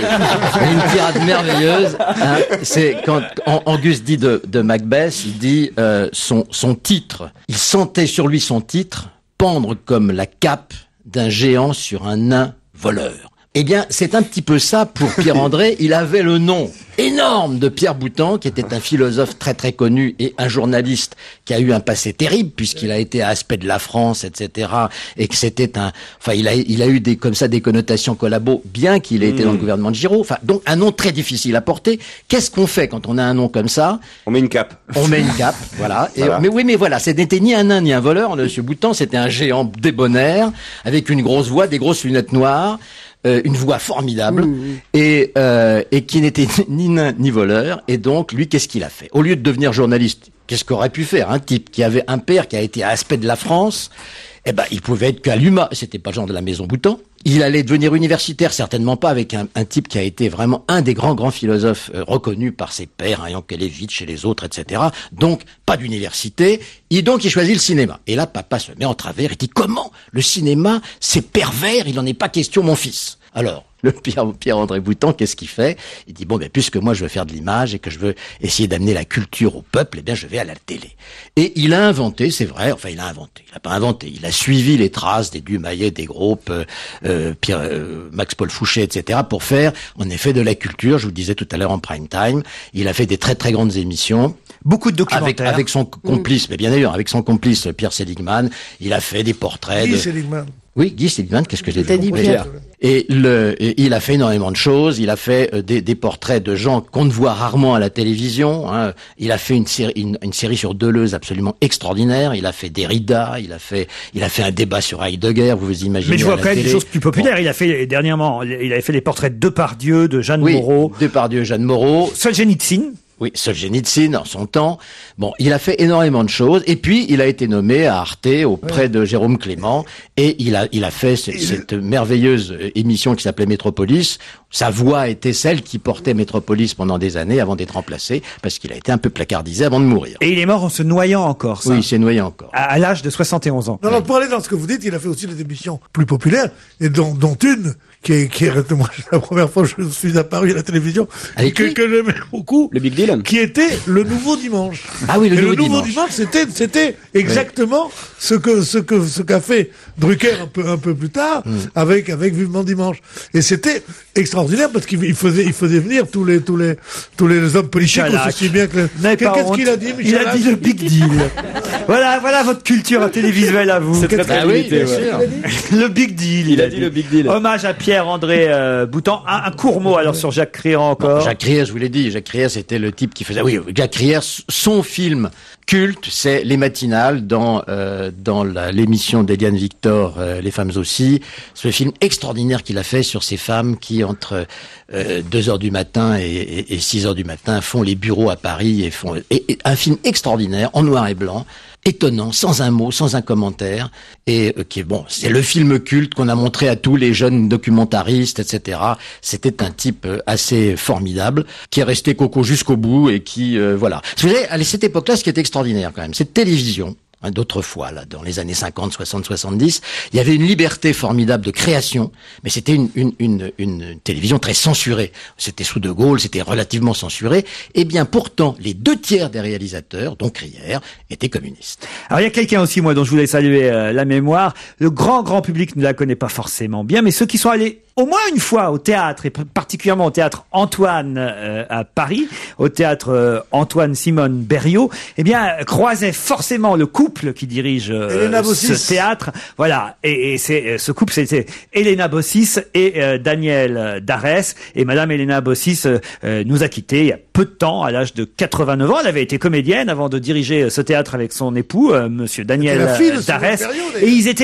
Speaker 10: une tirade merveilleuse, hein, c'est quand An- Angus dit de, de Macbeth, il dit euh, son, son titre, il sentait sur lui son titre pendre comme la cape d'un géant sur un nain voleur. Eh bien, c'est un petit peu ça pour Pierre-André. Il avait le nom énorme de Pierre Boutan, qui était un philosophe très très connu et un journaliste qui a eu un passé terrible puisqu'il a été à Aspect de la France, et cetera. Et que c'était un, enfin, il a, il a eu des comme ça des connotations collabo, bien qu'il ait été dans le gouvernement de Giraud. Enfin, donc un nom très difficile à porter. Qu'est-ce qu'on fait quand on a un nom comme ça?
Speaker 9: On met une cape.
Speaker 10: On met une cape, voilà. Et,
Speaker 9: Voilà.
Speaker 10: mais oui, mais voilà, ce n'était ni un nain ni un voleur, Monsieur Boutan, c'était un géant débonnaire avec une grosse voix, des grosses lunettes noires. Euh, une voix formidable et euh, et qui n'était ni nain ni voleur. Et donc lui, qu'est-ce qu'il a fait? Au lieu de devenir journaliste, qu'est-ce qu'aurait pu faire un type qui avait un père qui a été à Aspect de la France? Eh ben, il pouvait être qu'à l'U M A. C'était pas le genre de la maison Boutan. Il allait devenir universitaire, certainement pas avec un, un type qui a été vraiment un des grands grands philosophes euh, reconnus par ses pairs, hein, Yankelevitch et les autres, et cetera. Donc pas d'université. Et donc il choisit le cinéma. Et là, papa se met en travers. Il dit comment le cinéma, c'est pervers. Il n'en est pas question, mon fils. Alors, le Pierre, Pierre-André Boutan, qu'est-ce qu'il fait? Il dit, bon, ben, puisque moi je veux faire de l'image et que je veux essayer d'amener la culture au peuple, eh bien, je vais à la télé. Et il a inventé, c'est vrai, enfin, il a inventé, il n'a pas inventé, il a suivi les traces des Dumayet, des groupes, euh, euh, Pierre, euh, Max-Paul Fouché, et cetera, pour faire, en effet, de la culture. Je vous le disais tout à l'heure en prime time. Il a fait des très, très grandes émissions.
Speaker 2: Beaucoup de
Speaker 10: Avec,
Speaker 2: documentaires.
Speaker 10: avec son complice, mais bien évidemment, avec son complice, Pierre Seligman, il a fait des portraits
Speaker 5: Guy
Speaker 10: de...
Speaker 5: Seligman.
Speaker 10: Oui, Guy Seligman, qu'est-ce que j'ai
Speaker 4: T'as dit Pierre.
Speaker 10: Et, le, et il a fait énormément de choses. Il a fait euh, des, des portraits de gens qu'on ne voit rarement à la télévision. Hein. Il a fait une série, une, une série sur Deleuze absolument extraordinaire. Il a fait Derrida. Il a fait, il a fait un débat sur Heidegger. Vous vous imaginez?
Speaker 2: Mais je vois
Speaker 10: à la
Speaker 2: quand même des
Speaker 10: télé.
Speaker 2: choses plus populaires. Il a fait dernièrement, il avait fait les portraits de Depardieu, de Jeanne
Speaker 10: Oui,
Speaker 2: Moreau,
Speaker 10: Depardieu, Jeanne Moreau,
Speaker 2: Solzhenitsyn.
Speaker 10: Oui, Solzhenitsyn en son temps. Bon, il a fait énormément de choses. Et puis, il a été nommé à Arte auprès de Jérôme Clément. Et il a, il a fait ce- cette merveilleuse euh, émission qui s'appelait Métropolis. Sa voix était celle qui portait Métropolis pendant des années avant d'être remplacé, parce qu'il a été un peu placardisé avant de mourir.
Speaker 2: Et il est mort en se noyant encore, ça.
Speaker 10: Oui, il s'est noyé encore.
Speaker 2: À, à l'âge de soixante et onze ans.
Speaker 5: Non, non, pour aller dans ce que vous dites, il a fait aussi des émissions plus populaires, et dont, dont une, qui est, qui est, moi, c'est la première fois que je suis apparu à la télévision,
Speaker 10: Avec
Speaker 5: que,
Speaker 10: qui
Speaker 5: que j'aimais beaucoup,
Speaker 3: Le Big Deal.
Speaker 5: qui était le Nouveau Dimanche.
Speaker 10: Ah oui, le
Speaker 5: Et
Speaker 10: Nouveau
Speaker 5: le Nouveau
Speaker 10: Dimanche.
Speaker 5: Dimanche, c'était, c'était exactement ce que, ce que, ce qu'a fait Drucker un peu, un peu plus tard,
Speaker 10: Mm.
Speaker 5: avec, avec Vivement Dimanche. Et c'était extraordinaire parce qu'il il faisait, il faisait venir tous les, tous les, tous les hommes politiques
Speaker 2: Michalak.
Speaker 5: aussi bien que,
Speaker 2: N'avez pas
Speaker 5: qu'est-ce
Speaker 2: honte.
Speaker 5: qu'il a dit,
Speaker 2: Il a
Speaker 5: Michalak
Speaker 2: dit le Big Deal. voilà, voilà votre culture télévisuelle à vous.
Speaker 3: C'est très, très
Speaker 10: Ah oui,
Speaker 3: limité,
Speaker 10: bien
Speaker 3: ouais.
Speaker 10: sûr.
Speaker 2: Le Big Deal.
Speaker 3: Il a dit le Big Deal.
Speaker 2: Hommage à Pierre-André euh, Boutan. Un, un court mot alors sur Jacques Crier encore.
Speaker 10: Jacques Crier, je vous l'ai dit, Jacques Crier, c'était le type qui faisait... Oui, Jacques Crier, son film culte, c'est Les Matinales, dans euh, dans la- l'émission d'Eliane Victor, euh, Les Femmes aussi. Ce film extraordinaire qu'il a fait sur ces femmes qui, entre euh, deux heures du matin et, et, et six heures du matin, font les bureaux à Paris et font... Et, et un film extraordinaire, en noir et blanc, étonnant, sans un mot, sans un commentaire, et euh, qui est bon, c'est le film culte qu'on a montré à tous les jeunes documentaristes, et cetera. C'était un type euh, assez formidable, qui est resté coco jusqu'au bout et qui, euh, voilà. Vous savez, à cette époque-là, ce qui est extraordinaire quand même, cette télévision, hein, d'autrefois, là, dans les années cinquante, soixante, soixante-dix, il y avait une liberté formidable de création, mais c'était une, une, une, une télévision très censurée. C'était sous De Gaulle, c'était relativement censuré. Eh bien, pourtant, les deux tiers des réalisateurs, dont Crier, étaient communistes.
Speaker 2: Alors il y a quelqu'un aussi, moi, dont je voulais saluer euh, la mémoire. Le grand, grand public ne la connaît pas forcément bien, mais ceux qui sont allés au moins une fois au théâtre, et particulièrement au théâtre Antoine euh, à Paris, au théâtre euh, Antoine Simone Berriot, eh bien, croisaient forcément le couple qui dirige euh,
Speaker 5: Elena Bossis.
Speaker 2: ce théâtre. Voilà, et, et c'est euh, ce couple, c'était Elena Bossis et euh, Daniel Darès. Et Madame Elena Bossis euh, euh, nous a quittés il y a peu de temps, à l'âge de quatre-vingt-neuf ans. Elle avait été comédienne avant de diriger euh, ce théâtre avec son époux, euh, Monsieur Daniel
Speaker 5: la fille de Simone
Speaker 2: Darès.
Speaker 5: Berriot,
Speaker 2: Et
Speaker 5: d'ailleurs.
Speaker 2: ils étaient là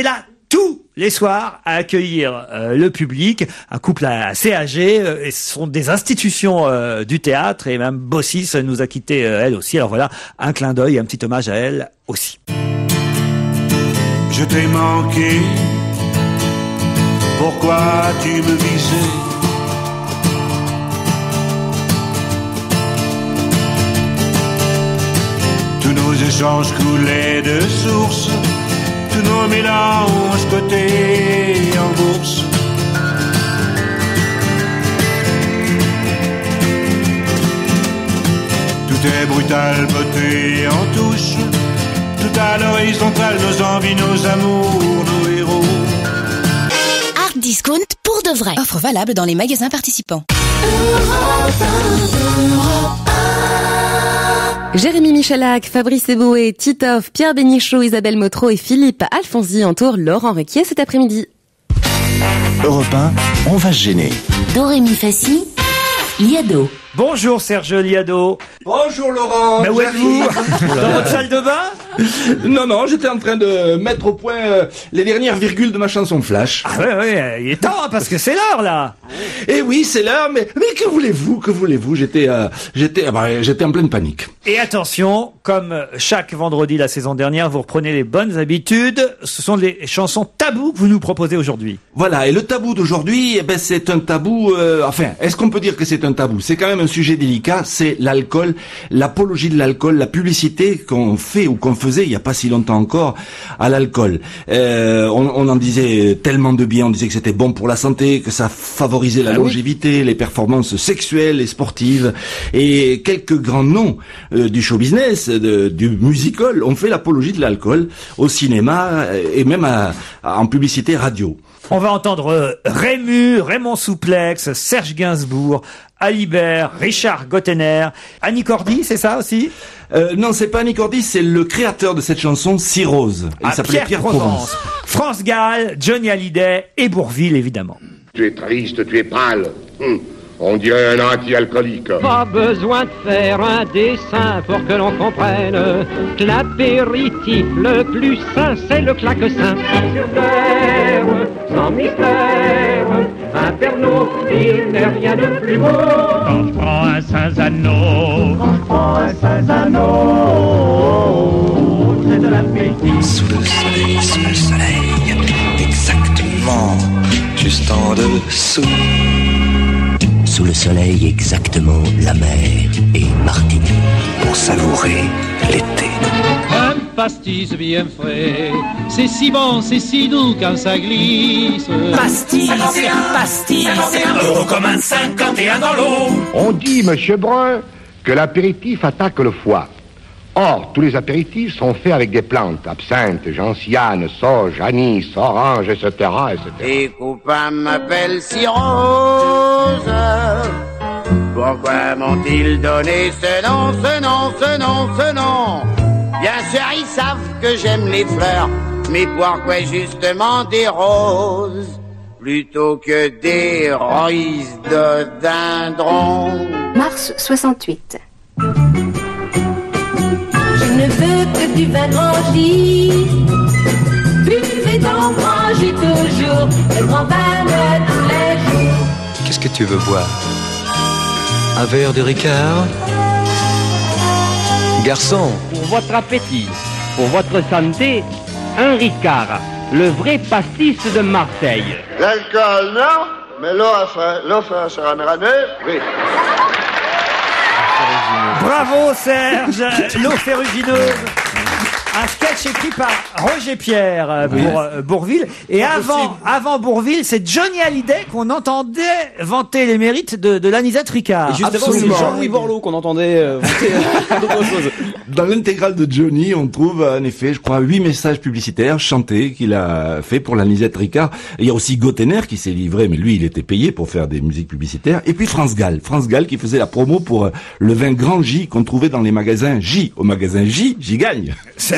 Speaker 2: tous les soirs à accueillir euh, le public, un couple assez âgé, euh, et ce sont des institutions euh, du théâtre, et même Bossis nous a quitté euh, elle aussi. Alors voilà, un clin d'œil, un petit hommage à elle aussi.
Speaker 16: Je t'ai manqué, pourquoi tu me visais? Tous nos échanges coulaient de source, tous nos mélanges cotés en bourse. Tout est brutal, beauté en touche, tout à l'horizontale, nos envies, nos amours, nos héros.
Speaker 17: Art Discount pour de vrai. Offre valable dans les magasins participants.
Speaker 1: Jérémy Michalak, Fabrice Eboué, Titoff, Pierre Bénichou, Isabelle Motro et Philippe Alfonsi entourent Laurent Ruquier cet après-midi.
Speaker 18: Europe un, on va se gêner.
Speaker 17: Dorémy Fassi, Liado.
Speaker 2: Bonjour Serge Liado.
Speaker 19: Bonjour Laurent.
Speaker 2: Mais où êtes-vous? Dans votre salle de bain?
Speaker 19: Non, non, j'étais en train de mettre au point euh, les dernières virgules de ma chanson Flash.
Speaker 2: Ah ouais, ouais, il est temps, hein, parce que c'est l'heure là.
Speaker 19: Eh oui, c'est l'heure, mais, mais que voulez-vous, que voulez-vous? J'étais, euh, j'étais, bah, j'étais en pleine panique.
Speaker 2: Et attention, comme chaque vendredi la saison dernière, vous reprenez les bonnes habitudes. Ce sont les chansons tabous que vous nous proposez aujourd'hui.
Speaker 19: Voilà, et le tabou d'aujourd'hui, eh ben, c'est un tabou, euh, enfin, est-ce qu'on peut dire que c'est un tabou? C'est quand même un sujet délicat, c'est l'alcool, l'apologie de l'alcool, la publicité qu'on fait ou qu'on faisait il n'y a pas si longtemps encore à l'alcool. Euh, on, on en disait tellement de bien, on disait que c'était bon pour la santé, que ça favorisait la ah longévité, oui. les performances sexuelles et sportives, et quelques grands noms euh, du show business, de, du musical, ont fait l'apologie de l'alcool au cinéma et même à, à, en publicité radio.
Speaker 2: On va entendre Rému, Raymond Souplex, Serge Gainsbourg, Alibert, Richard Gottener, Annie Cordy, c'est ça aussi?
Speaker 19: euh, Non, c'est pas Annie Cordy, c'est le créateur de cette chanson, Cirrhose. Il ah, s'appelait Pierre, Pierre Provence. Provence.
Speaker 2: France Gall, Johnny Hallyday et Bourvil, évidemment.
Speaker 20: Tu es triste, tu es pâle. Hum. On dirait un anti-alcoolique.
Speaker 21: Pas besoin de faire un dessin pour que l'on comprenne que l'apéritif le plus sain, c'est le claque-sein. Sur terre, sans mystère, un Pernod, il n'est rien de plus beau. Quand je prends un Saint-Zano, quand je prends un Saint-Zano, c'est de l'apéritif.
Speaker 18: Sous le soleil, sous le soleil, exactement, juste en dessous. Sous le soleil, exactement, la mer et Martinique pour savourer l'été.
Speaker 21: Un pastis bien frais, c'est si bon, c'est si doux quand ça glisse.
Speaker 22: Pastis, pastis, euro comme un cinquante et un dans l'eau.
Speaker 20: On dit, monsieur Brun, que l'apéritif attaque le foie. Or, tous les apéritifs sont faits avec des plantes, absinthe, gentiane, sauge, anis, orange, et cetera, et cetera.
Speaker 23: Les copains m'appellent Cirrhose. Pourquoi m'ont-ils donné ce nom, ce nom, ce nom, ce nom? Bien sûr, ils savent que j'aime les fleurs, mais pourquoi justement des roses plutôt que des rhododendrons?
Speaker 24: Mars soixante-huit. Je ne veux que du vin Grangy. Buvez donc Grangy toujours, le grand vin de tous les jours.
Speaker 25: Qu'est-ce que tu veux boire? Un verre de Ricard? Garçon.
Speaker 21: Pour votre appétit, pour votre santé, un Ricard, le vrai pastis de Marseille.
Speaker 23: L'alcool, non, mais l'eau sera méranée, oui.
Speaker 2: Bravo Serge, l'eau ferrugineuse. Un sketch écrit par Roger Pierre euh, pour euh, Bourvil. Et avant, avant Bourvil, c'est Johnny Hallyday qu'on entendait vanter les mérites de, de l'anisette Ricard.
Speaker 3: Et juste avant, c'est Jean-Louis Borloo qu'on entendait euh, vanter d'autres choses.
Speaker 19: Dans l'intégrale de Johnny, on trouve en effet, je crois, huit messages publicitaires chantés qu'il a fait pour l'anisette Ricard. Il y a aussi Gottener qui s'est livré, mais lui, il était payé pour faire des musiques publicitaires. Et puis France Gall. France Gall qui faisait la promo pour le vin Grand J qu'on trouvait dans les magasins J. Au magasin J, j'y gagne.
Speaker 2: C'est incroyable.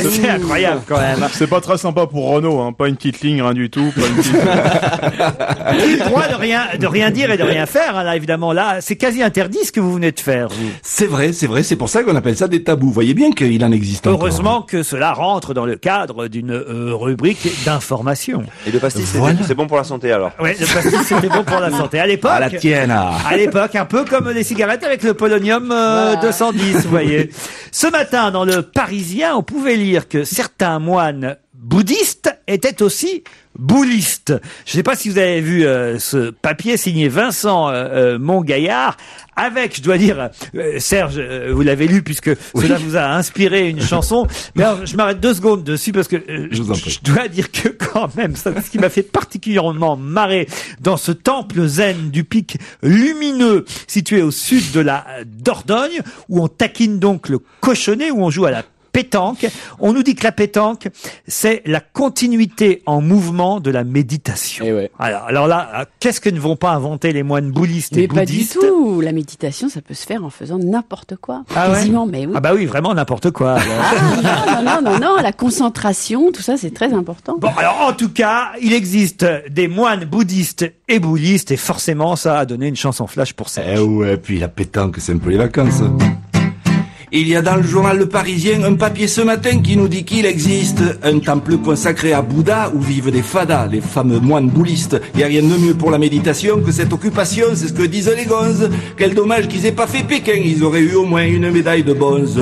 Speaker 2: incroyable quand même.
Speaker 8: C'est pas très sympa pour Renault, hein. Pas une petite ligne, rien du tout. Pas une petite...
Speaker 2: Le droit de rien, de rien dire et de rien faire, hein, là, évidemment. Là, c'est quasi interdit ce que vous venez de faire, vous.
Speaker 19: C'est vrai, c'est vrai. C'est pour ça qu'on appelle ça des tabous. Vous voyez bien qu'il en existe encore.
Speaker 2: Heureusement que cela rentre dans le cadre d'une euh, rubrique d'information.
Speaker 9: Et le pastis, c'est-
Speaker 19: Voilà.
Speaker 9: c'est bon pour la santé alors.
Speaker 2: Ouais, le pastis, c'était bon pour la santé. À l'époque.
Speaker 19: À la tienne, ah.
Speaker 2: À l'époque, un peu comme les cigarettes avec le polonium euh, deux cent dix, vous voyez. Ce matin, dans le Parisien, on pouvait lire que certains moines bouddhistes étaient aussi boulistes. Je ne sais pas si vous avez vu euh, ce papier signé Vincent euh, euh, Montgaillard, avec, je dois dire, euh, Serge, euh, vous l'avez lu puisque cela vous a inspiré une chanson. Mais alors, je m'arrête deux secondes dessus parce que euh,
Speaker 19: Je vous en prie.
Speaker 2: je dois dire que quand même, ça, ce qui m'a fait particulièrement marrer dans ce temple zen du pic lumineux situé au sud de la Dordogne, où on taquine donc le cochonnet, où on joue à la pétanque. On nous dit que la pétanque, c'est la continuité en mouvement de la méditation.
Speaker 3: Eh ouais.
Speaker 2: Alors, alors là, qu'est-ce que ne vont pas inventer les moines bouddhistes et
Speaker 4: Mais pas du
Speaker 2: bouddhistes?
Speaker 4: tout. La méditation, ça peut se faire en faisant n'importe quoi.
Speaker 2: Ah ouais
Speaker 4: Quasiment, mais oui.
Speaker 2: Ah bah oui, vraiment n'importe quoi.
Speaker 4: Ah, non, non, non, non, la concentration, tout ça, c'est très important.
Speaker 2: Bon, alors en tout cas, il existe des moines bouddhistes et bouddhistes, et forcément, ça a donné une chanson flash pour ça.
Speaker 19: Eh ouais, puis la pétanque, c'est un peu les vacances. Il y a dans le journal Le Parisien un papier ce matin qui nous dit qu'il existe un temple consacré à Bouddha où vivent des fadas, les fameux moines bouddhistes. Il n'y a rien de mieux pour la méditation que cette occupation, c'est ce que disent les gonzes. Quel dommage qu'ils aient pas fait Pékin, ils auraient eu au moins une médaille de bronze.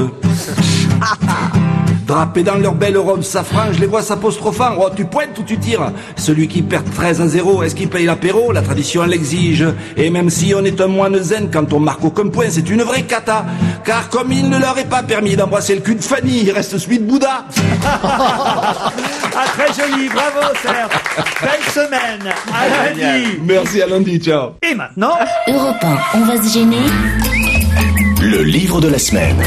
Speaker 19: Drapés dans leur belle robe safran, je les vois s'apostrophant. Oh, tu pointes ou tu tires? Celui qui perd treize à zéro, est-ce qu'il paye l'apéro? La tradition l'exige. Et même si on est un moine zen, quand on marque aucun point, c'est une vraie cata. Car comme il ne leur est pas permis d'embrasser le cul de Fanny, il reste celui de Bouddha.
Speaker 2: Ah, très joli, bravo Serge. Belle semaine, à lundi.
Speaker 19: Merci, à lundi, ciao.
Speaker 2: Et maintenant,
Speaker 17: Europe un, on va se gêner.
Speaker 22: Le livre de la semaine.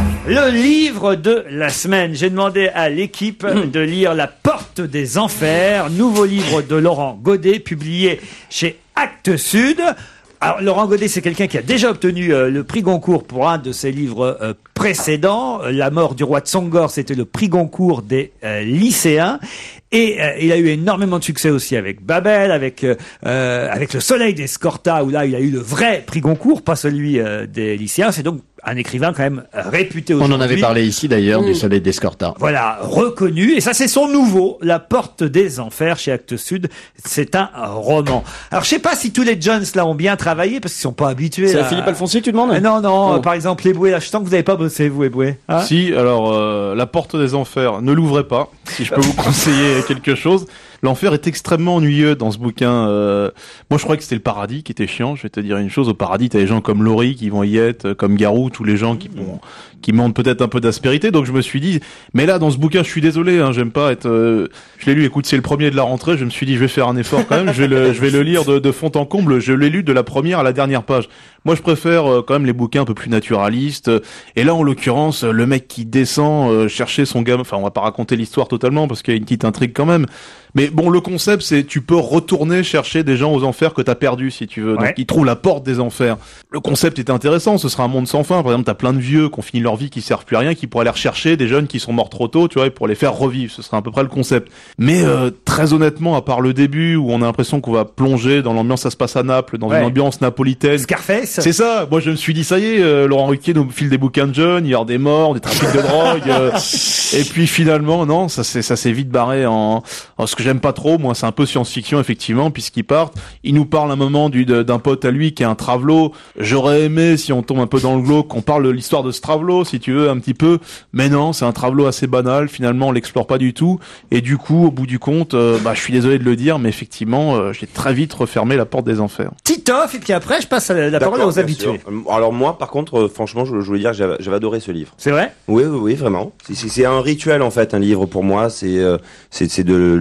Speaker 2: le livre de la semaine. J'ai demandé à l'équipe de lire La Porte des Enfers, nouveau livre de Laurent Godet, publié chez Actes Sud. Alors, Laurent Godet, c'est quelqu'un qui a déjà obtenu euh, le prix Goncourt pour un de ses livres euh, précédents. La mort du roi de Songor, c'était le prix Goncourt des euh, lycéens. Et euh, il a eu énormément de succès aussi avec Babel, avec euh, euh, avec Le Soleil d'Escorta, où là, il a eu le vrai prix Goncourt, pas celui euh, des lycéens. C'est donc un écrivain quand même réputé
Speaker 10: On
Speaker 2: aujourd'hui.
Speaker 10: en avait parlé ici d'ailleurs, du Soleil d'Escorta.
Speaker 2: Voilà, reconnu. Et ça, c'est son nouveau, La Porte des Enfers, chez Actes Sud. C'est un roman. Alors, je sais pas si tous les Jones, là, ont bien travaillé, parce qu'ils sont pas habitués.
Speaker 3: C'est
Speaker 2: là.
Speaker 3: Philippe Alfonsi, tu demandes?
Speaker 2: Euh, Non, non,
Speaker 3: Oh.
Speaker 2: euh, par exemple, Eboué, là, je sens que vous n'avez pas bossé, vous, Eboué. Hein
Speaker 8: Si, alors, euh, La Porte des Enfers, ne l'ouvrez pas, si je peux vous conseiller quelque chose. L'enfer est extrêmement ennuyeux dans ce bouquin. Euh, moi, je croyais que c'était le paradis qui était chiant. Je vais te dire une chose. Au paradis, t'as des gens comme Laurie qui vont y être, comme Garou, tous les gens qui vont, qui montrent peut-être un peu d'aspérité. Donc, je me suis dit, mais là, dans ce bouquin, je suis désolé, hein, j'aime pas être, euh, je l'ai lu, écoute, c'est le premier de la rentrée. Je me suis dit, je vais faire un effort quand même. Je vais le, je vais le lire de, de fond en comble. Je l'ai lu de la première à la dernière page. Moi, je préfère euh, quand même les bouquins un peu plus naturalistes. Et là, en l'occurrence, le mec qui descend euh, chercher son gamin. Enfin, on va pas raconter l'histoire totalement parce qu'il y a une petite intrigue quand même. Mais bon, le concept, c'est tu peux retourner chercher des gens aux enfers que t'as perdus, si tu veux.
Speaker 2: Ouais.
Speaker 8: Donc, ils trouvent la porte des enfers. Le concept est intéressant. Ce sera un monde sans fin. Par exemple, t'as plein de vieux qui ont fini leur vie, qui servent plus à rien, qui pourraient aller rechercher des jeunes qui sont morts trop tôt, tu vois, et pour les faire revivre. Ce sera à peu près le concept. Mais euh, très honnêtement, à part le début où on a l'impression qu'on va plonger dans l'ambiance, ça se passe à Naples, dans
Speaker 2: Ouais.
Speaker 8: une ambiance napolitaine.
Speaker 2: Scarface.
Speaker 8: C'est ça. Moi, je me suis dit, ça y est, euh, Laurent Ruquier nous file des bouquins de jeunes, il y aura des morts, des trafics de drogue. euh, et puis finalement, non, ça s'est ça s'est vite barré en, en ce que j'aime pas trop. Moi, c'est un peu science-fiction effectivement, puisqu'ils partent. Il nous parle un moment du de- d'un pote à lui qui est un travelot. J'aurais aimé, si on tombe un peu dans le glauque, qu'on parle de l'histoire de ce travelot, si tu veux, un petit peu. Mais non, c'est un travelot assez banal. Finalement, on l'explore pas du tout. Et du coup, au bout du compte, euh, bah, je suis désolé de le dire, mais effectivement, euh, j'ai très vite refermé la porte des enfers.
Speaker 2: Titoff, et puis après, je passe la, la parole
Speaker 9: D'accord,
Speaker 2: aux
Speaker 9: bien
Speaker 2: habitués.
Speaker 9: sûr. Euh, Alors moi, par contre, euh, franchement, je, je voulais dire, j'avais j'avais adoré ce livre.
Speaker 2: C'est vrai?
Speaker 9: Oui, oui, oui, vraiment. C'est- C'est c'est un rituel en fait, un livre pour moi. C'est euh, c'est c'est de le, le, le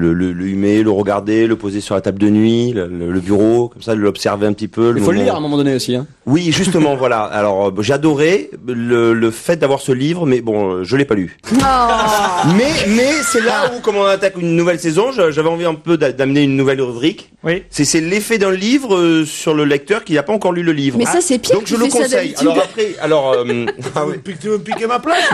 Speaker 9: l'allumer, le regarder, le poser sur la table de nuit, le, le- le bureau, comme ça, l'observer un petit peu.
Speaker 3: Il faut le
Speaker 9: moment-
Speaker 3: lire à un moment donné aussi. Hein.
Speaker 9: Oui, justement, voilà. Alors, euh, j'adorais le, le fait d'avoir ce livre, mais bon, euh, je l'ai pas lu. Mais, mais c'est là où, comme on attaque une nouvelle saison, je- j'avais envie un peu d'a- d'amener une nouvelle rubrique.
Speaker 2: Oui.
Speaker 9: C'est, c'est l'effet d'un livre euh, sur le lecteur qui n'a pas encore lu le livre.
Speaker 4: Mais ça, c'est Pierre
Speaker 9: Donc
Speaker 4: qui
Speaker 9: je le
Speaker 4: fait ça
Speaker 9: conseille.
Speaker 4: d'habitude.
Speaker 9: Alors après, alors. euh, ah oui.
Speaker 5: Tu veux me piquer ma place?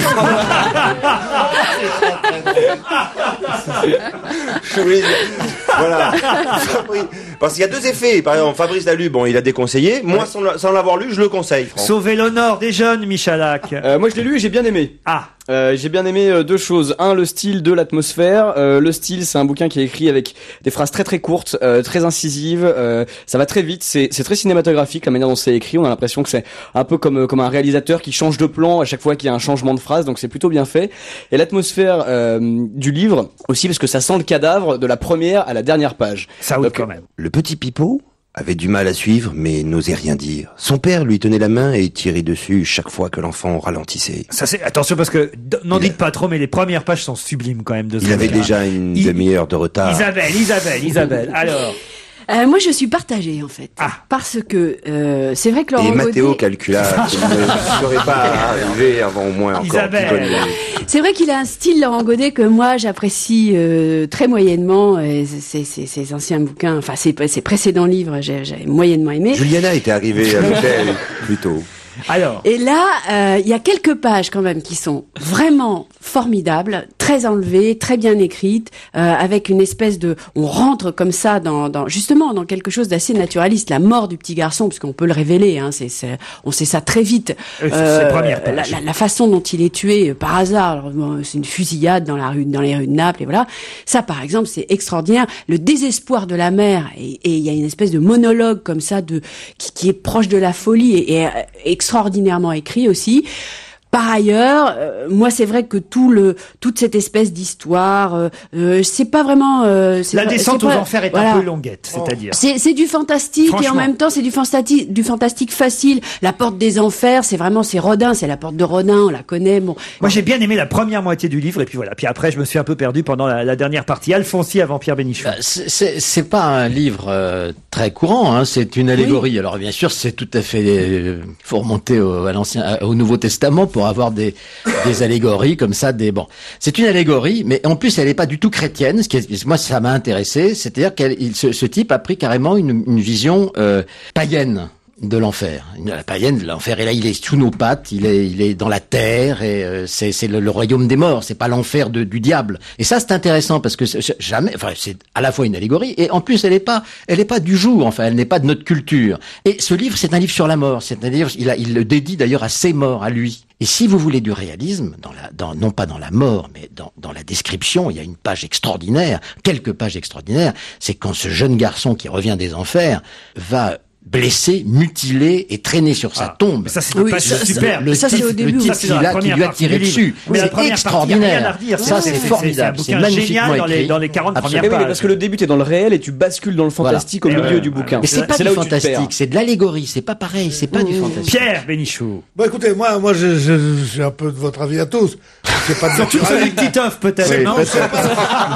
Speaker 9: Je voulais dire- voilà. Fabri- Parce qu'il y a deux effets. Par exemple, Fabrice l'a lu, bon, il a déconseillé. Moi, sans, la- sans l'avoir lu, je le conseille. Franck.
Speaker 2: Sauver l'honneur des jeunes, Michalak.
Speaker 3: Euh, moi, je l'ai lu et j'ai bien aimé.
Speaker 2: Ah.
Speaker 3: Euh, j'ai bien aimé euh, deux choses. Un, le style, deux, l'atmosphère. Euh, le style, c'est un bouquin qui est écrit avec des phrases très très courtes, euh, très incisives. Euh, ça va très vite. C'est, c'est très cinématographique la manière dont c'est écrit. On a l'impression que c'est un peu comme euh, comme un réalisateur qui change de plan à chaque fois qu'il y a un changement de phrase. Donc c'est plutôt bien fait. Et l'atmosphère euh, du livre aussi parce que ça sent le cadavre de la première à la dernière page.
Speaker 2: Ça oui quand même.
Speaker 9: Le petit Pipo avait du mal à suivre, mais n'osait rien dire. Son père lui tenait la main et tirait dessus chaque fois que l'enfant ralentissait.
Speaker 2: Ça c'est attention parce que d- n'en dites pas trop, mais les premières pages sont sublimes quand même de ce
Speaker 9: Il avait
Speaker 2: bouquin.
Speaker 9: déjà une
Speaker 2: Il-
Speaker 9: demi-heure de retard.
Speaker 2: Isabelle, Isabelle, Isabelle. Alors.
Speaker 4: Euh, moi, je suis partagée en fait, parce que euh, c'est vrai que Laurent
Speaker 9: Et Mathéo
Speaker 4: Godet-
Speaker 9: calcula qu'il ne serait pas arrivé avant au moins encore
Speaker 2: Isabelle.
Speaker 9: dix bonnes minutes.
Speaker 4: C'est vrai qu'il a un style, Laurent Godet, que moi j'apprécie euh, très moyennement. Et c'est- c'est- Ses anciens bouquins, enfin ses, ses précédents livres, j'ai j'ai moyennement aimé.
Speaker 9: Juliana était arrivée à l'hôtel plus tôt.
Speaker 2: Alors.
Speaker 4: Et là, euh, il y a quelques pages quand même qui sont vraiment formidables, très enlevées, très bien écrites, euh, avec une espèce de, on rentre comme ça dans, dans justement dans quelque chose d'assez naturaliste. La mort du petit garçon, puisqu'on peut le révéler, hein, c'est, c'est, on sait ça très vite.
Speaker 2: Euh, c'est- c'est les premières pages.
Speaker 4: la, la, la façon dont il est tué euh, par hasard, alors, bon, c'est une fusillade dans la rue, dans les rues de Naples, et voilà. Ça, par exemple, c'est extraordinaire. Le désespoir de la mère, et et il y a une espèce de monologue comme ça de qui, qui est proche de la folie et, et euh, extraordinairement écrit aussi. Par ailleurs, euh, moi c'est vrai que tout le toute cette espèce d'histoire, euh, euh, c'est pas vraiment. Euh, c'est
Speaker 2: La
Speaker 4: pas-
Speaker 2: descente
Speaker 4: c'est
Speaker 2: aux
Speaker 4: pas-
Speaker 2: enfers est
Speaker 4: voilà.
Speaker 2: un peu longuette, c'est-à-dire.
Speaker 4: C'est c'est du fantastique et en
Speaker 2: Franchement.
Speaker 4: même temps c'est du fantastique du fantastique facile. La porte des enfers, c'est vraiment c'est Rodin, c'est la porte de Rodin, on la connaît. Bon.
Speaker 2: Moi, j'ai bien aimé la première moitié du livre, et puis voilà. Puis après, je me suis un peu perdu pendant la, la dernière partie. Alfonsi avant Pierre Bénichou.
Speaker 10: C'est- C'est c'est pas un livre euh, très courant, hein, c'est une allégorie. Alors bien sûr, c'est tout à fait. Il faut remonter au, à l'ancien, à- au Nouveau Testament pour avoir des, des allégories comme ça. Des bon, c'est une allégorie, mais en plus, elle n'est pas du tout chrétienne. Ce qui est, moi, ça m'a intéressé, c'est-à-dire qu'elle, il- ce, ce type a pris carrément une, une vision euh, païenne de l'enfer. La païenne, l'enfer, et là, il est sous nos pattes, il est, il est dans la terre, et euh, c'est, c'est le, le royaume des morts, c'est pas l'enfer de, du diable. Et ça, c'est intéressant, parce que c'est- c'est jamais, enfin, c'est à la fois une allégorie, et en plus, elle est pas, elle est pas du jour, enfin, elle n'est pas de notre culture. Et ce livre, c'est un livre sur la mort, c'est un livre, il a, il le dédie d'ailleurs à ses morts, à lui. Et si vous voulez du réalisme, dans la, dans, non pas dans la mort, mais dans, dans la description, il y a une page extraordinaire, quelques pages extraordinaires, c'est quand ce jeune garçon qui revient des enfers va blessé, mutilé et traîné sur sa tombe.
Speaker 2: Ça, c'est une page super.
Speaker 10: Le
Speaker 2: Ça, c'est
Speaker 10: type,
Speaker 2: au début.
Speaker 10: le type
Speaker 2: Ça, c'est
Speaker 10: qui,
Speaker 2: dans la
Speaker 10: l'a- qui
Speaker 2: première
Speaker 10: lui a
Speaker 2: partie
Speaker 10: tiré
Speaker 2: du livre.
Speaker 10: dessus.
Speaker 2: Mais la
Speaker 10: C'est
Speaker 2: première partie, il y a rien à
Speaker 10: extraordinaire.
Speaker 2: redire.
Speaker 10: Ça,
Speaker 2: C'est-
Speaker 10: c'est
Speaker 2: c'est- c'est un
Speaker 10: formidable.
Speaker 2: bouquin
Speaker 10: C'est magnifiquement
Speaker 2: génial dans les-
Speaker 10: écrit.
Speaker 2: dans les quarante
Speaker 10: Absolument.
Speaker 2: premières
Speaker 3: Mais oui, mais parce que le début t'es dans le réel et tu bascules dans le fantastique
Speaker 10: Voilà.
Speaker 3: au milieu
Speaker 10: Et
Speaker 3: du
Speaker 10: ouais,
Speaker 3: bouquin.
Speaker 10: Mais c'est pas
Speaker 3: c'est
Speaker 10: du
Speaker 3: là où tu te perds.
Speaker 10: fantastique, c'est de l'allégorie, c'est pas pareil, c'est pas du fantastique.
Speaker 2: Pierre Bénichou.
Speaker 5: Bon, écoutez, moi, moi, je- je- j'ai un peu de votre avis à tous. C'est pas de
Speaker 2: Surtout celui de Titoff, peut-être,
Speaker 5: C'est-
Speaker 2: non
Speaker 5: c'est pas-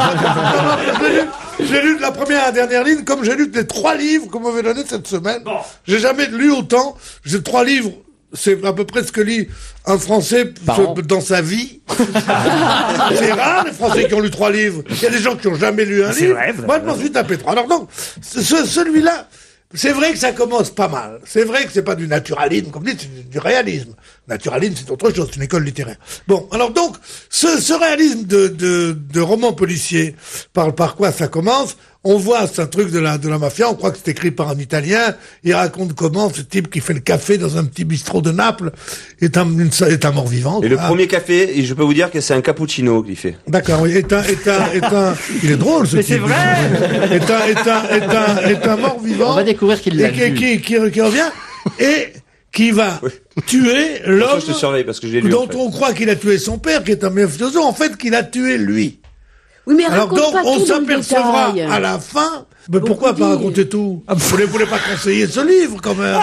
Speaker 5: J'ai lu- J'ai lu de la première à la dernière ligne, comme j'ai lu les trois livres qu'on m'avait donnés cette semaine. J'ai jamais lu autant. J'ai trois livres. C'est à peu près ce que lit un Français ce- dans sa vie. C'est rare, les Français qui ont lu trois livres. Il y a des gens qui ont jamais lu un
Speaker 2: C'est
Speaker 5: livre.
Speaker 2: vrai, vous
Speaker 5: Moi,
Speaker 2: avez
Speaker 5: je m'en suis tapé trois. Alors donc, ce- celui-là, c'est vrai que ça commence pas mal. C'est vrai que c'est pas du naturalisme, comme dit, c'est du, du réalisme. Naturalisme, c'est autre chose, c'est une école littéraire. Bon, alors donc, ce, ce réalisme de, de, de roman policier, par, par quoi ça commence? On voit, c'est un truc de la, de la mafia, on croit que c'est écrit par un Italien, il raconte comment ce type qui fait le café dans un petit bistrot de Naples est un, une, est un mort-vivant.
Speaker 9: Et le
Speaker 5: quoi.
Speaker 9: premier café, et je peux vous dire que c'est un cappuccino qu'il fait.
Speaker 5: D'accord, oui, est un, est un, est un, il est drôle, ce
Speaker 9: Mais
Speaker 5: type.
Speaker 9: c'est vrai.
Speaker 5: Est un, est un, est un, est un mort-vivant.
Speaker 10: On va découvrir qu'il l'a
Speaker 5: et qui,
Speaker 10: vu.
Speaker 5: qui, qui, qui revient, et qui va tuer l'homme
Speaker 9: Je te surveille parce que je l'ai lu.
Speaker 5: dont
Speaker 9: en fait.
Speaker 5: on croit qu'il a tué son père, qui est un mafioso, en fait, qu'il a tué lui.
Speaker 4: Oui, mais
Speaker 5: Alors
Speaker 4: raconte
Speaker 5: donc,
Speaker 4: pas
Speaker 5: on
Speaker 4: tout dans le
Speaker 5: s'apercevra
Speaker 4: détail.
Speaker 5: à la fin. Mais pourquoi pas raconter tout? Vous ne voulez pas conseiller ce livre, quand même?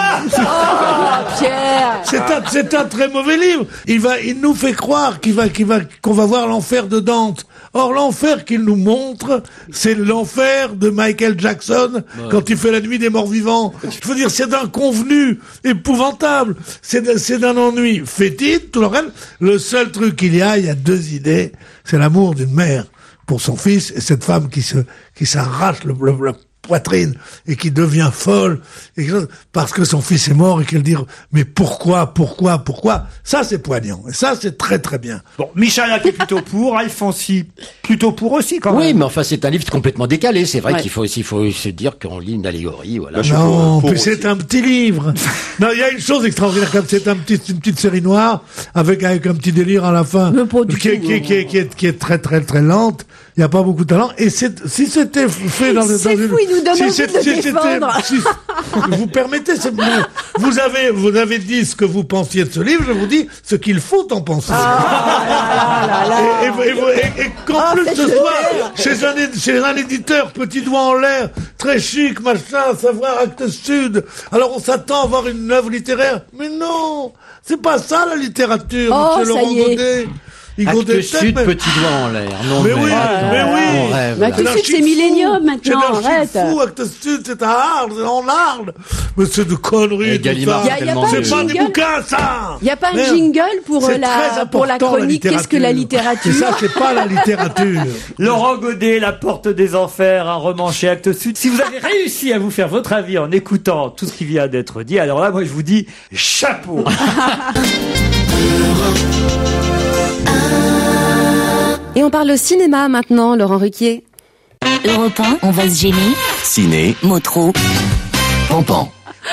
Speaker 4: Oh, Pierre!
Speaker 5: C'est un, c'est un très mauvais livre. Il va, il nous fait croire qu'il va, qu'il va, qu'on va voir l'enfer de Dante Or, l'enfer qu'il nous montre, c'est l'enfer de Michael Jackson ouais. quand il fait la nuit des morts vivants. Je veux dire, c'est d'un convenu épouvantable. C'est d'un, c'est d'un ennui fétide, tout le reste. Le seul truc qu'il y a, il y a deux idées. C'est l'amour d'une mère pour son fils et cette femme qui se, qui s'arrache le, le, le poitrine et qui devient folle et parce que son fils est mort et qu'elle dit mais pourquoi, pourquoi, pourquoi. Ça c'est poignant et ça c'est très très bien.
Speaker 2: Bon, Michalak est plutôt pour, Alfonsi plutôt pour aussi quand même.
Speaker 10: Oui, mais enfin c'est un livre complètement décalé. C'est vrai
Speaker 2: ouais.
Speaker 10: qu'il faut aussi faut se dire qu'on lit une allégorie. Voilà.
Speaker 5: Non, puis c'est un petit livre. Non, il y a une chose extraordinaire comme c'est un petit, une petite série noire avec avec un petit délire à la fin qui est, qui, est, qui, est, qui, est, qui est très très très lente. Il n'y a pas beaucoup de talent. Et c'est, si c'était fait dans,
Speaker 4: c'est
Speaker 5: dans
Speaker 4: fou,
Speaker 5: une...
Speaker 4: il nous donne
Speaker 5: si
Speaker 4: envie de le défendre. Si, vous permettez, c'est, vous avez, vous avez dit ce que vous pensiez de ce livre, je vous dis ce qu'il faut en penser. Ah, là, là, là.
Speaker 5: Et, et, et, et, et qu'en oh, plus ce soit chez un, chez un éditeur, petit doigt en l'air, très chic, machin, savoir Actes Sud. Alors on s'attend à voir une œuvre littéraire. Mais non, c'est pas ça la littérature,
Speaker 4: oh,
Speaker 5: monsieur Laurent Godet.
Speaker 10: Actes Sud, mais... petit doigt en l'air. Non,
Speaker 5: mais, mais oui,
Speaker 10: euh,
Speaker 5: mais oui.
Speaker 4: Mais Actes Sud, c'est Millennium maintenant.
Speaker 5: C'est un chic fou. Actes Sud, c'est à Arles, c'est en Arles. Mais c'est de conneries. Tout ça.
Speaker 4: Y a, y a pas
Speaker 5: c'est pas des bouquins, ça.
Speaker 4: Il y a pas un Merde. jingle pour la pour la chronique. La Qu'est-ce que la littérature?
Speaker 5: Et ça, c'est pas la littérature.
Speaker 2: Laurent Godet, La Porte des Enfers, un roman chez Actes Sud. Si vous avez réussi à vous faire votre avis en écoutant tout ce qui vient d'être dit, alors là, moi, je vous dis chapeau.
Speaker 1: Et on parle cinéma maintenant, Laurent Ruquier.
Speaker 17: Europe un, on va se gêner.
Speaker 18: Ciné.
Speaker 17: Motro.
Speaker 18: Pampan.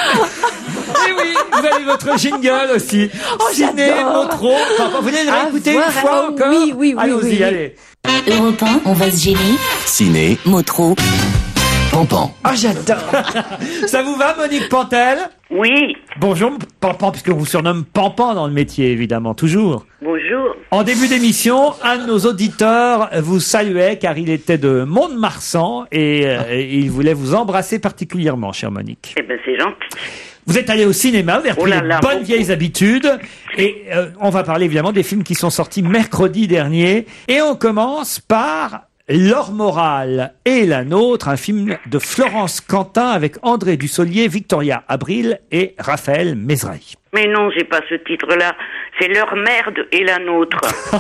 Speaker 2: Et oui, vous avez votre jingle aussi.
Speaker 4: Oh,
Speaker 2: Ciné, Motro. Pampan. Vous voulez le réécouter une fois encore?
Speaker 4: Oui, oui, oui.
Speaker 2: Allons-y,
Speaker 4: oui, oui.
Speaker 2: allez.
Speaker 17: Europe un, on va se gêner.
Speaker 18: Ciné.
Speaker 17: Motro.
Speaker 18: Pampan.
Speaker 2: Ah, j'adore. Ça vous va, Monique Pantel?
Speaker 13: Oui.
Speaker 2: Bonjour, Pampan, puisque on vous surnomme Pampan dans le métier, évidemment, toujours.
Speaker 13: Bonjour.
Speaker 2: En début d'émission, un de nos auditeurs vous saluait car il était de Mont-de-Marsan et, euh, et il voulait vous embrasser particulièrement, chère Monique.
Speaker 13: Eh ben, c'est gentil.
Speaker 2: Vous êtes allé au cinéma, vous avez repris
Speaker 13: Oh là
Speaker 2: les
Speaker 13: là,
Speaker 2: bonnes
Speaker 13: beaucoup.
Speaker 2: vieilles habitudes et euh, on va parler évidemment des films qui sont sortis mercredi dernier et on commence par L'Or Morale et la nôtre, un film de Florence Quentin avec André Dussolier, Victoria Abril et Raphaël Mesrahi.
Speaker 13: Mais non, j'ai pas ce titre-là. C'est Leur merde et la nôtre.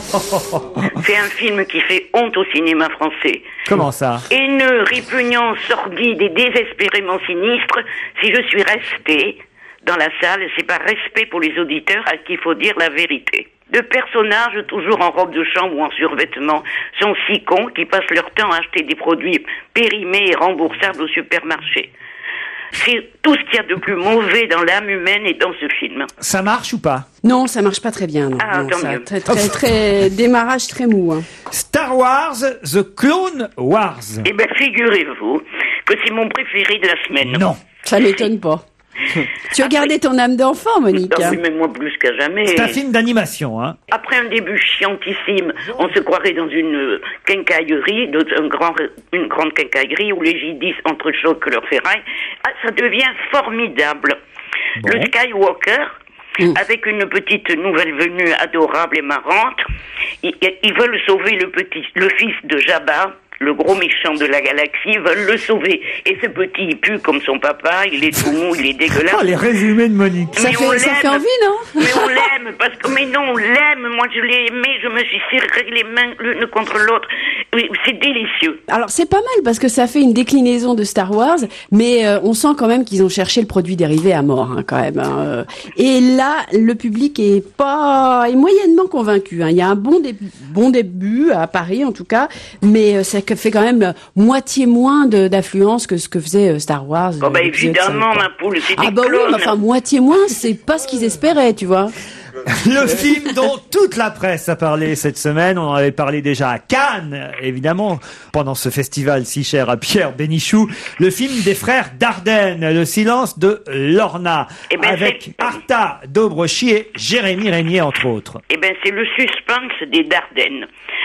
Speaker 13: C'est un film qui fait honte au cinéma français.
Speaker 2: Comment ça?
Speaker 13: Haineux, répugnant, sordide et désespérément sinistre, si je suis restée dans la salle, c'est par respect pour les auditeurs à qui il faut dire la vérité. Deux personnages, toujours en robe de chambre ou en survêtement, sont si cons qu'ils passent leur temps à acheter des produits périmés et remboursables au supermarché. C'est tout ce qu'il y a de plus mauvais dans l'âme humaine et dans ce film.
Speaker 2: Ça marche ou pas?
Speaker 4: Non, ça marche pas très bien. Non.
Speaker 13: Ah,
Speaker 4: non,
Speaker 13: tant
Speaker 4: ça,
Speaker 13: mieux.
Speaker 4: très, très, très, démarrage très mou. Hein.
Speaker 2: Star Wars, The Clone Wars.
Speaker 13: Eh ben, figurez-vous que c'est mon préféré de la semaine.
Speaker 2: Non.
Speaker 4: Ça m'étonne pas. Tu as gardé ton âme d'enfant, Monique.
Speaker 13: Ah oui, mais moi plus qu'à jamais.
Speaker 2: C'est un film d'animation, hein.
Speaker 13: Après un début chiantissime, on se croirait dans une euh, quincaillerie, dans un grand, une grande quincaillerie où les J-dix entrechoquent leurs ferrailles. Ah, ça devient formidable. Bon. Le Skywalker, mmh. avec une petite nouvelle venue adorable et marrante, ils, ils veulent sauver le petit, le fils de Jabba, le gros méchant de la galaxie, veulent le sauver. Et ce petit, il pue comme son papa, il est tout mou, il est dégueulasse.
Speaker 2: Oh, les résumés de Monique.
Speaker 4: Ça, fait, ça fait envie, non?
Speaker 13: Mais on l'aime, parce que, mais non, on l'aime. Moi, je l'ai aimé, je me suis serré les mains l'une contre l'autre. Oui, c'est délicieux.
Speaker 4: Alors, c'est pas mal, parce que ça fait une déclinaison de Star Wars, mais euh, on sent quand même qu'ils ont cherché le produit dérivé à mort, hein, quand même. Hein. Et là, le public est pas, est moyennement convaincu. Hein. Il y a un bon début, bon début, à Paris, en tout cas, mais euh, ça fait quand même moitié moins de, d'affluence que ce que faisait Star Wars.
Speaker 13: Oh bah évidemment, ma poule, c'est des
Speaker 4: Ah bah
Speaker 13: clones.
Speaker 4: oui, mais enfin, moitié moins, c'est pas ce qu'ils espéraient, tu vois.
Speaker 2: Le film dont toute la presse a parlé cette semaine, on en avait parlé déjà à Cannes, évidemment, pendant ce festival si cher à Pierre Bénichou, le film des frères Dardenne, Le silence de Lorna,
Speaker 13: eh ben
Speaker 2: avec
Speaker 13: c'est...
Speaker 2: Arta Dobrochy et Jérémy Régnier, entre autres.
Speaker 13: Eh ben, c'est le suspense des Dardennes.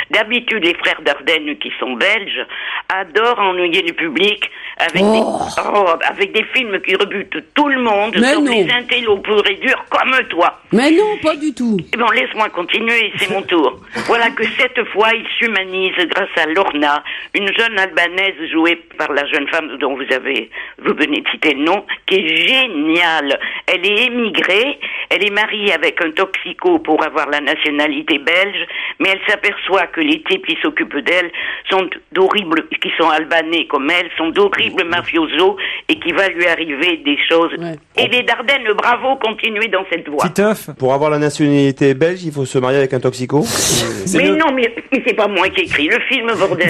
Speaker 13: D'habitude, les frères Dardenne, qui sont belges, adorent ennuyer le public avec,
Speaker 4: Oh.
Speaker 13: des, oh, avec des films qui rebutent tout le monde,
Speaker 4: Mais
Speaker 13: sauf
Speaker 4: non.
Speaker 13: les intellos purs et durs comme toi.
Speaker 4: Mais non, pas du tout.
Speaker 13: Eh bon, laisse-moi continuer, c'est mon tour. Voilà que cette fois, il s'humanise grâce à Lorna, une jeune albanaise jouée par la jeune femme dont vous avez, vous venez de citer le nom, qui est géniale. Elle est émigrée, elle est mariée avec un toxico pour avoir la nationalité belge, mais elle s'aperçoit que les types qui s'occupent d'elle sont d'horribles, qui sont albanais comme elle, sont d'horribles mafiosos et qu'il va lui arriver des choses. Et les Dardennes, bravo, continuez dans cette voie.
Speaker 9: Pour avoir la nationalité belge, il faut se marier avec un toxico.
Speaker 13: Mais non, mais c'est pas moi qui ai écrit le film, bordel.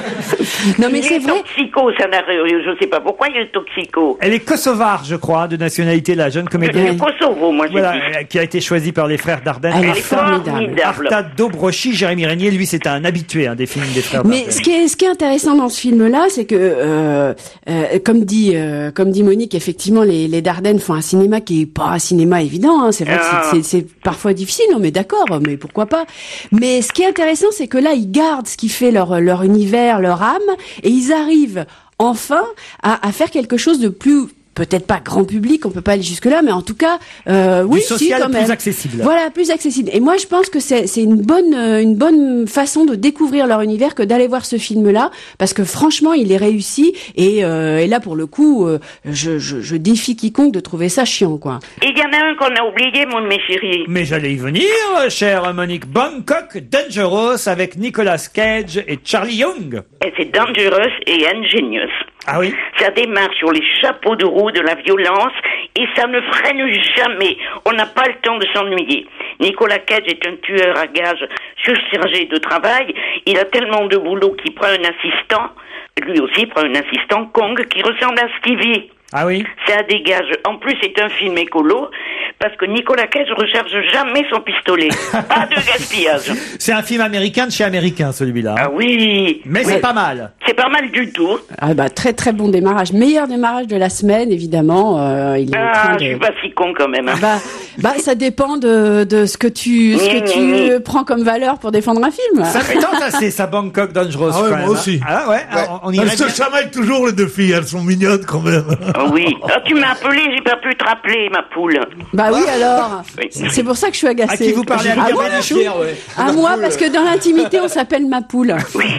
Speaker 4: Non, mais
Speaker 13: Il
Speaker 4: c'est
Speaker 13: est
Speaker 4: vrai.
Speaker 13: Toxico, ça n'a, je sais pas pourquoi il est toxico.
Speaker 2: Elle est kosovare, je crois, de nationalité, la jeune comédienne.
Speaker 13: Du Kosovo, moi, j'ai
Speaker 2: Voilà,
Speaker 13: dit.
Speaker 2: euh, qui a été choisie par les frères Dardenne.
Speaker 4: Elle est
Speaker 2: Arta-
Speaker 4: formidable.
Speaker 2: Arta Dobroshi, Jérémy Régnier, lui, c'est un habitué hein, des films des frères
Speaker 4: Mais
Speaker 2: Dardenne.
Speaker 4: ce qui est ce qui est intéressant dans ce film-là, c'est que euh, euh, comme dit euh, comme dit Monique, effectivement, les, les Dardennes font un cinéma qui est pas un cinéma évident. Hein. C'est vrai
Speaker 13: Ah.
Speaker 4: que c'est- c'est c'est parfois difficile. Non, mais d'accord, mais pourquoi pas. Mais ce qui est intéressant, c'est que là, ils gardent ce qui fait leur leur univers, leur âme, et ils arrivent enfin à, à faire quelque chose de plus. Peut-être pas grand public, on peut pas aller jusque là, mais en tout cas, euh, oui,
Speaker 2: social
Speaker 4: si, quand
Speaker 2: plus
Speaker 4: même.
Speaker 2: accessible.
Speaker 4: Voilà, plus accessible. Et moi, je pense que c'est c'est une bonne euh, une bonne façon de découvrir leur univers que d'aller voir ce film-là, parce que franchement, il est réussi. Et, euh, et là, pour le coup, euh, je, je, je défie quiconque de trouver ça chiant, quoi.
Speaker 13: Il y en a un qu'on a oublié, mon de mes chéris.
Speaker 2: Mais j'allais y venir, chère Monique. Bangkok Dangerous avec Nicolas Cage et Charlie Young.
Speaker 13: Et c'est dangerous et ingenious.
Speaker 2: Ah oui?
Speaker 13: Ça démarre sur les chapeaux de roue de la violence et ça ne freine jamais. On n'a pas le temps de s'ennuyer. Nicolas Cage est un tueur à gages surchargé de travail. Il a tellement de boulot qu'il prend un assistant. Lui aussi prend un assistant Kong qui ressemble à Stevie.
Speaker 2: Ah oui?
Speaker 13: Ça dégage. En plus, c'est un film écolo parce que Nicolas Cage ne recharge jamais son pistolet. Pas de gaspillage.
Speaker 2: C'est un film américain de chez américain, celui-là.
Speaker 13: Ah oui.
Speaker 2: Mais
Speaker 4: Ouais.
Speaker 2: c'est pas mal.
Speaker 13: C'est pas mal du tout.
Speaker 4: Ah bah très très bon démarrage, meilleur démarrage de la semaine, évidemment. Euh, il est en
Speaker 13: Ah,
Speaker 4: train
Speaker 13: je
Speaker 4: de.
Speaker 13: suis pas si con quand même. hein.
Speaker 4: Bah, bah, ça dépend de, de ce que tu, ce que tu
Speaker 13: Mmh.
Speaker 4: prends comme valeur pour défendre un film.
Speaker 2: Ça me tente assez, ça Bangkok Dangerous.
Speaker 5: Ah ouais,
Speaker 2: quand
Speaker 5: moi
Speaker 2: même,
Speaker 5: aussi.
Speaker 2: hein. Ah ouais, alors, on irait
Speaker 5: Elles se
Speaker 2: bien.
Speaker 5: chamaillent toujours, les deux filles. Elles sont mignonnes, quand même.
Speaker 13: Ah oui. Ah, tu m'as appelé, j'ai pas pu te rappeler, ma poule.
Speaker 4: Bah oui, alors.
Speaker 13: Oui.
Speaker 4: C'est pour ça que je suis agacée.
Speaker 2: À qui vous parlez, à
Speaker 4: Ah
Speaker 2: Pierre
Speaker 4: bon,
Speaker 2: Bénichou
Speaker 4: Chou À moi, parce que dans l'intimité, on s'appelle ma poule.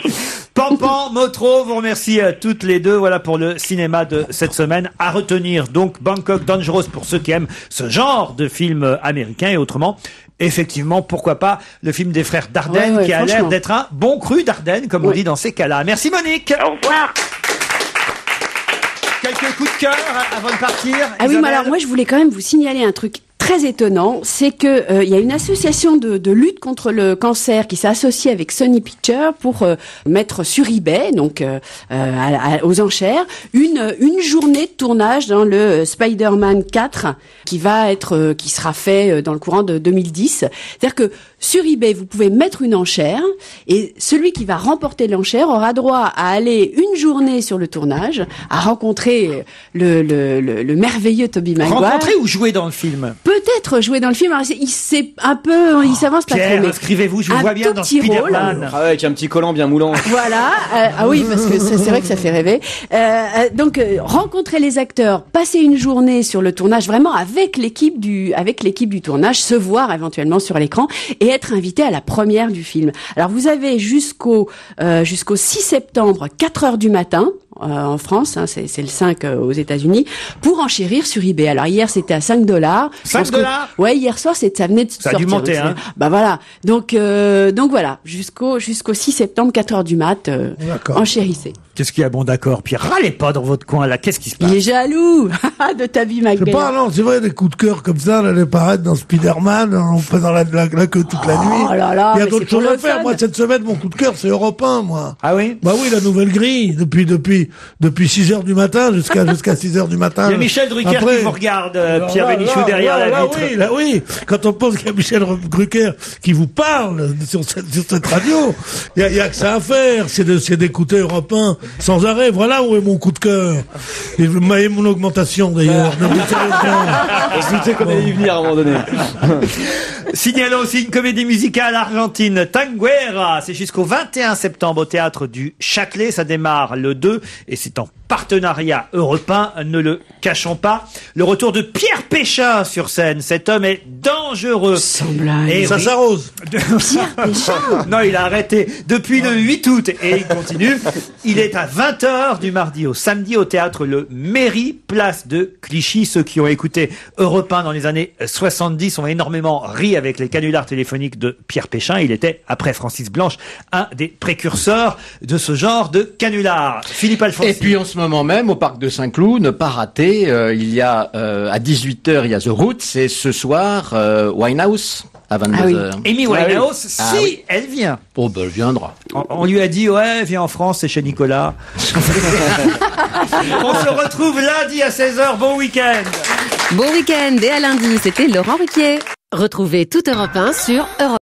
Speaker 2: Pampan, Motro, vous remercie euh, toutes les deux, voilà pour le cinéma de cette semaine. À retenir donc Bangkok Dangerous pour ceux qui aiment ce genre de film euh, américain et autrement. Effectivement, pourquoi pas le film des frères Dardenne
Speaker 4: Ouais, ouais,
Speaker 2: qui a l'air
Speaker 4: franchement.
Speaker 2: d'être un bon cru Dardenne, comme on
Speaker 4: Ouais.
Speaker 2: dit dans ces cas-là. Merci Monique.
Speaker 13: Au revoir.
Speaker 2: Quelques coups de cœur euh, avant de partir.
Speaker 4: Ah oui, mais
Speaker 2: Isabelle
Speaker 4: alors moi, je voulais quand même vous signaler un truc très étonnant, c'est que euh, il y a une association de, de lutte contre le cancer qui s'est associée avec Sony Pictures pour euh, mettre sur eBay, donc euh, euh, à- à- aux enchères, une une journée de tournage dans le euh, Spider-Man quatre qui va être euh, qui sera fait euh, dans le courant de deux mille dix. C'est-à-dire que sur eBay, vous pouvez mettre une enchère et celui qui va remporter l'enchère aura droit à aller une journée sur le tournage, à rencontrer le le, le, le merveilleux Tobey Maguire.
Speaker 2: Rencontrer ou jouer dans le film?
Speaker 4: Peut-être jouer dans le film. Alors, c'est- il c'est un peu, il s'avance pas trop.
Speaker 2: Pierre,
Speaker 4: mais
Speaker 2: inscrivez-vous, je vous
Speaker 4: un
Speaker 2: vois bien
Speaker 4: tout
Speaker 2: dans
Speaker 4: petit rôle.
Speaker 2: Spider-Man.
Speaker 3: Ah ouais, avec un petit collant bien moulant.
Speaker 4: Voilà. euh, ah oui, parce que c'est c'est vrai que ça fait rêver. Euh, euh, donc euh, rencontrer les acteurs, passer une journée sur le tournage, vraiment avec l'équipe du, avec l'équipe du tournage, se voir éventuellement sur l'écran et être invité à la première du film. Alors vous avez jusqu'au euh, jusqu'au six septembre, quatre heures du matin. Euh, en France, hein, c'est c'est le cinq euh, aux États-Unis, pour enchérir sur eBay. Alors hier c'était à cinq dollars.
Speaker 2: cinq dollars?
Speaker 4: Ouais, hier soir c'est ça venait de
Speaker 2: Ça a
Speaker 4: sortir.
Speaker 2: dû monter,
Speaker 4: donc,
Speaker 2: hein.
Speaker 4: c'est- Bah voilà. Donc euh, donc voilà, jusqu'au jusqu'au six septembre, quatre heures du mat, euh, enchérissez.
Speaker 2: Qu'est-ce qu'il y a bon d'accord, Pierre? Râlez pas dans votre coin là, qu'est-ce qui se passe?
Speaker 4: Il est jaloux de ta vie,
Speaker 5: Je sais
Speaker 4: McBain.
Speaker 5: pas, non, c'est vrai, des coups de cœur comme ça, là, les paraître dans Spider-Man, on fait dans la, la, la queue toute la nuit.
Speaker 4: Oh là là,
Speaker 5: Il y a
Speaker 4: mais
Speaker 5: d'autres
Speaker 4: c'est pour
Speaker 5: choses à
Speaker 4: le
Speaker 5: faire.
Speaker 4: fun.
Speaker 5: Moi, cette semaine, mon coup de cœur, c'est Europe un, moi.
Speaker 2: Ah oui?
Speaker 5: Bah oui, la nouvelle grille, depuis, depuis, depuis six heures du matin jusqu'à, jusqu'à six heures du matin.
Speaker 2: Il y a Michel Drucker
Speaker 5: Après-
Speaker 2: qui vous regarde, euh,
Speaker 5: Alors
Speaker 2: Pierre
Speaker 5: là,
Speaker 2: Bénichou,
Speaker 5: là,
Speaker 2: derrière
Speaker 5: là,
Speaker 2: la
Speaker 5: là,
Speaker 2: vitre.
Speaker 5: oui, là, oui. Quand on pense qu'il y a Michel Drucker qui vous parle sur cette, sur cette radio, il y a, il y a que ça à faire. C'est de, c'est d'écouter Europe un sans arrêt. Voilà où est mon coup de cœur. Et et mon augmentation, d'ailleurs. Non, mais sérieusement.
Speaker 3: Je doutais qu'on allait y venir à un moment donné.
Speaker 2: Signalons aussi une comédie musicale argentine, Tanguera. C'est jusqu'au vingt et un septembre au théâtre du Châtelet. Ça démarre le deux et c'est en partenariat européen, ne le cachons pas. Le retour de Pierre Péchin sur scène. Cet homme est dangereux.
Speaker 4: Sans blague.
Speaker 2: Et
Speaker 5: Ça
Speaker 2: oui.
Speaker 5: s'arrose.
Speaker 4: Pierre Péchin.
Speaker 2: Non, il a arrêté depuis le huit août et il continue. Il est à vingt heures du mardi au samedi au théâtre Le Mairie, place de Clichy. Ceux qui ont écouté Europe un dans les années soixante-dix ont énormément ri avec les canulars téléphoniques de Pierre Péchin. Il était, après Francis Blanche, un des précurseurs de ce genre de canulars. Philippe Alfonsi.
Speaker 10: Et puis en ce moment même, au parc de Saint-Cloud, ne pas rater, euh, il y a euh, à dix-huit heures, il y a The Roots, et ce soir, euh, Winehouse, à vingt-deux heures.
Speaker 2: Ah oui. Amy Winehouse, si
Speaker 10: Ah oui.
Speaker 2: elle vient.
Speaker 10: Oh, ben, elle viendra.
Speaker 2: On, on lui a dit, ouais, viens en France, c'est chez Nicolas. On se retrouve lundi à seize heures. Bon week-end.
Speaker 1: Bon week-end et à lundi, c'était Laurent Ruquier. Retrouvez toute Europe un sur Europe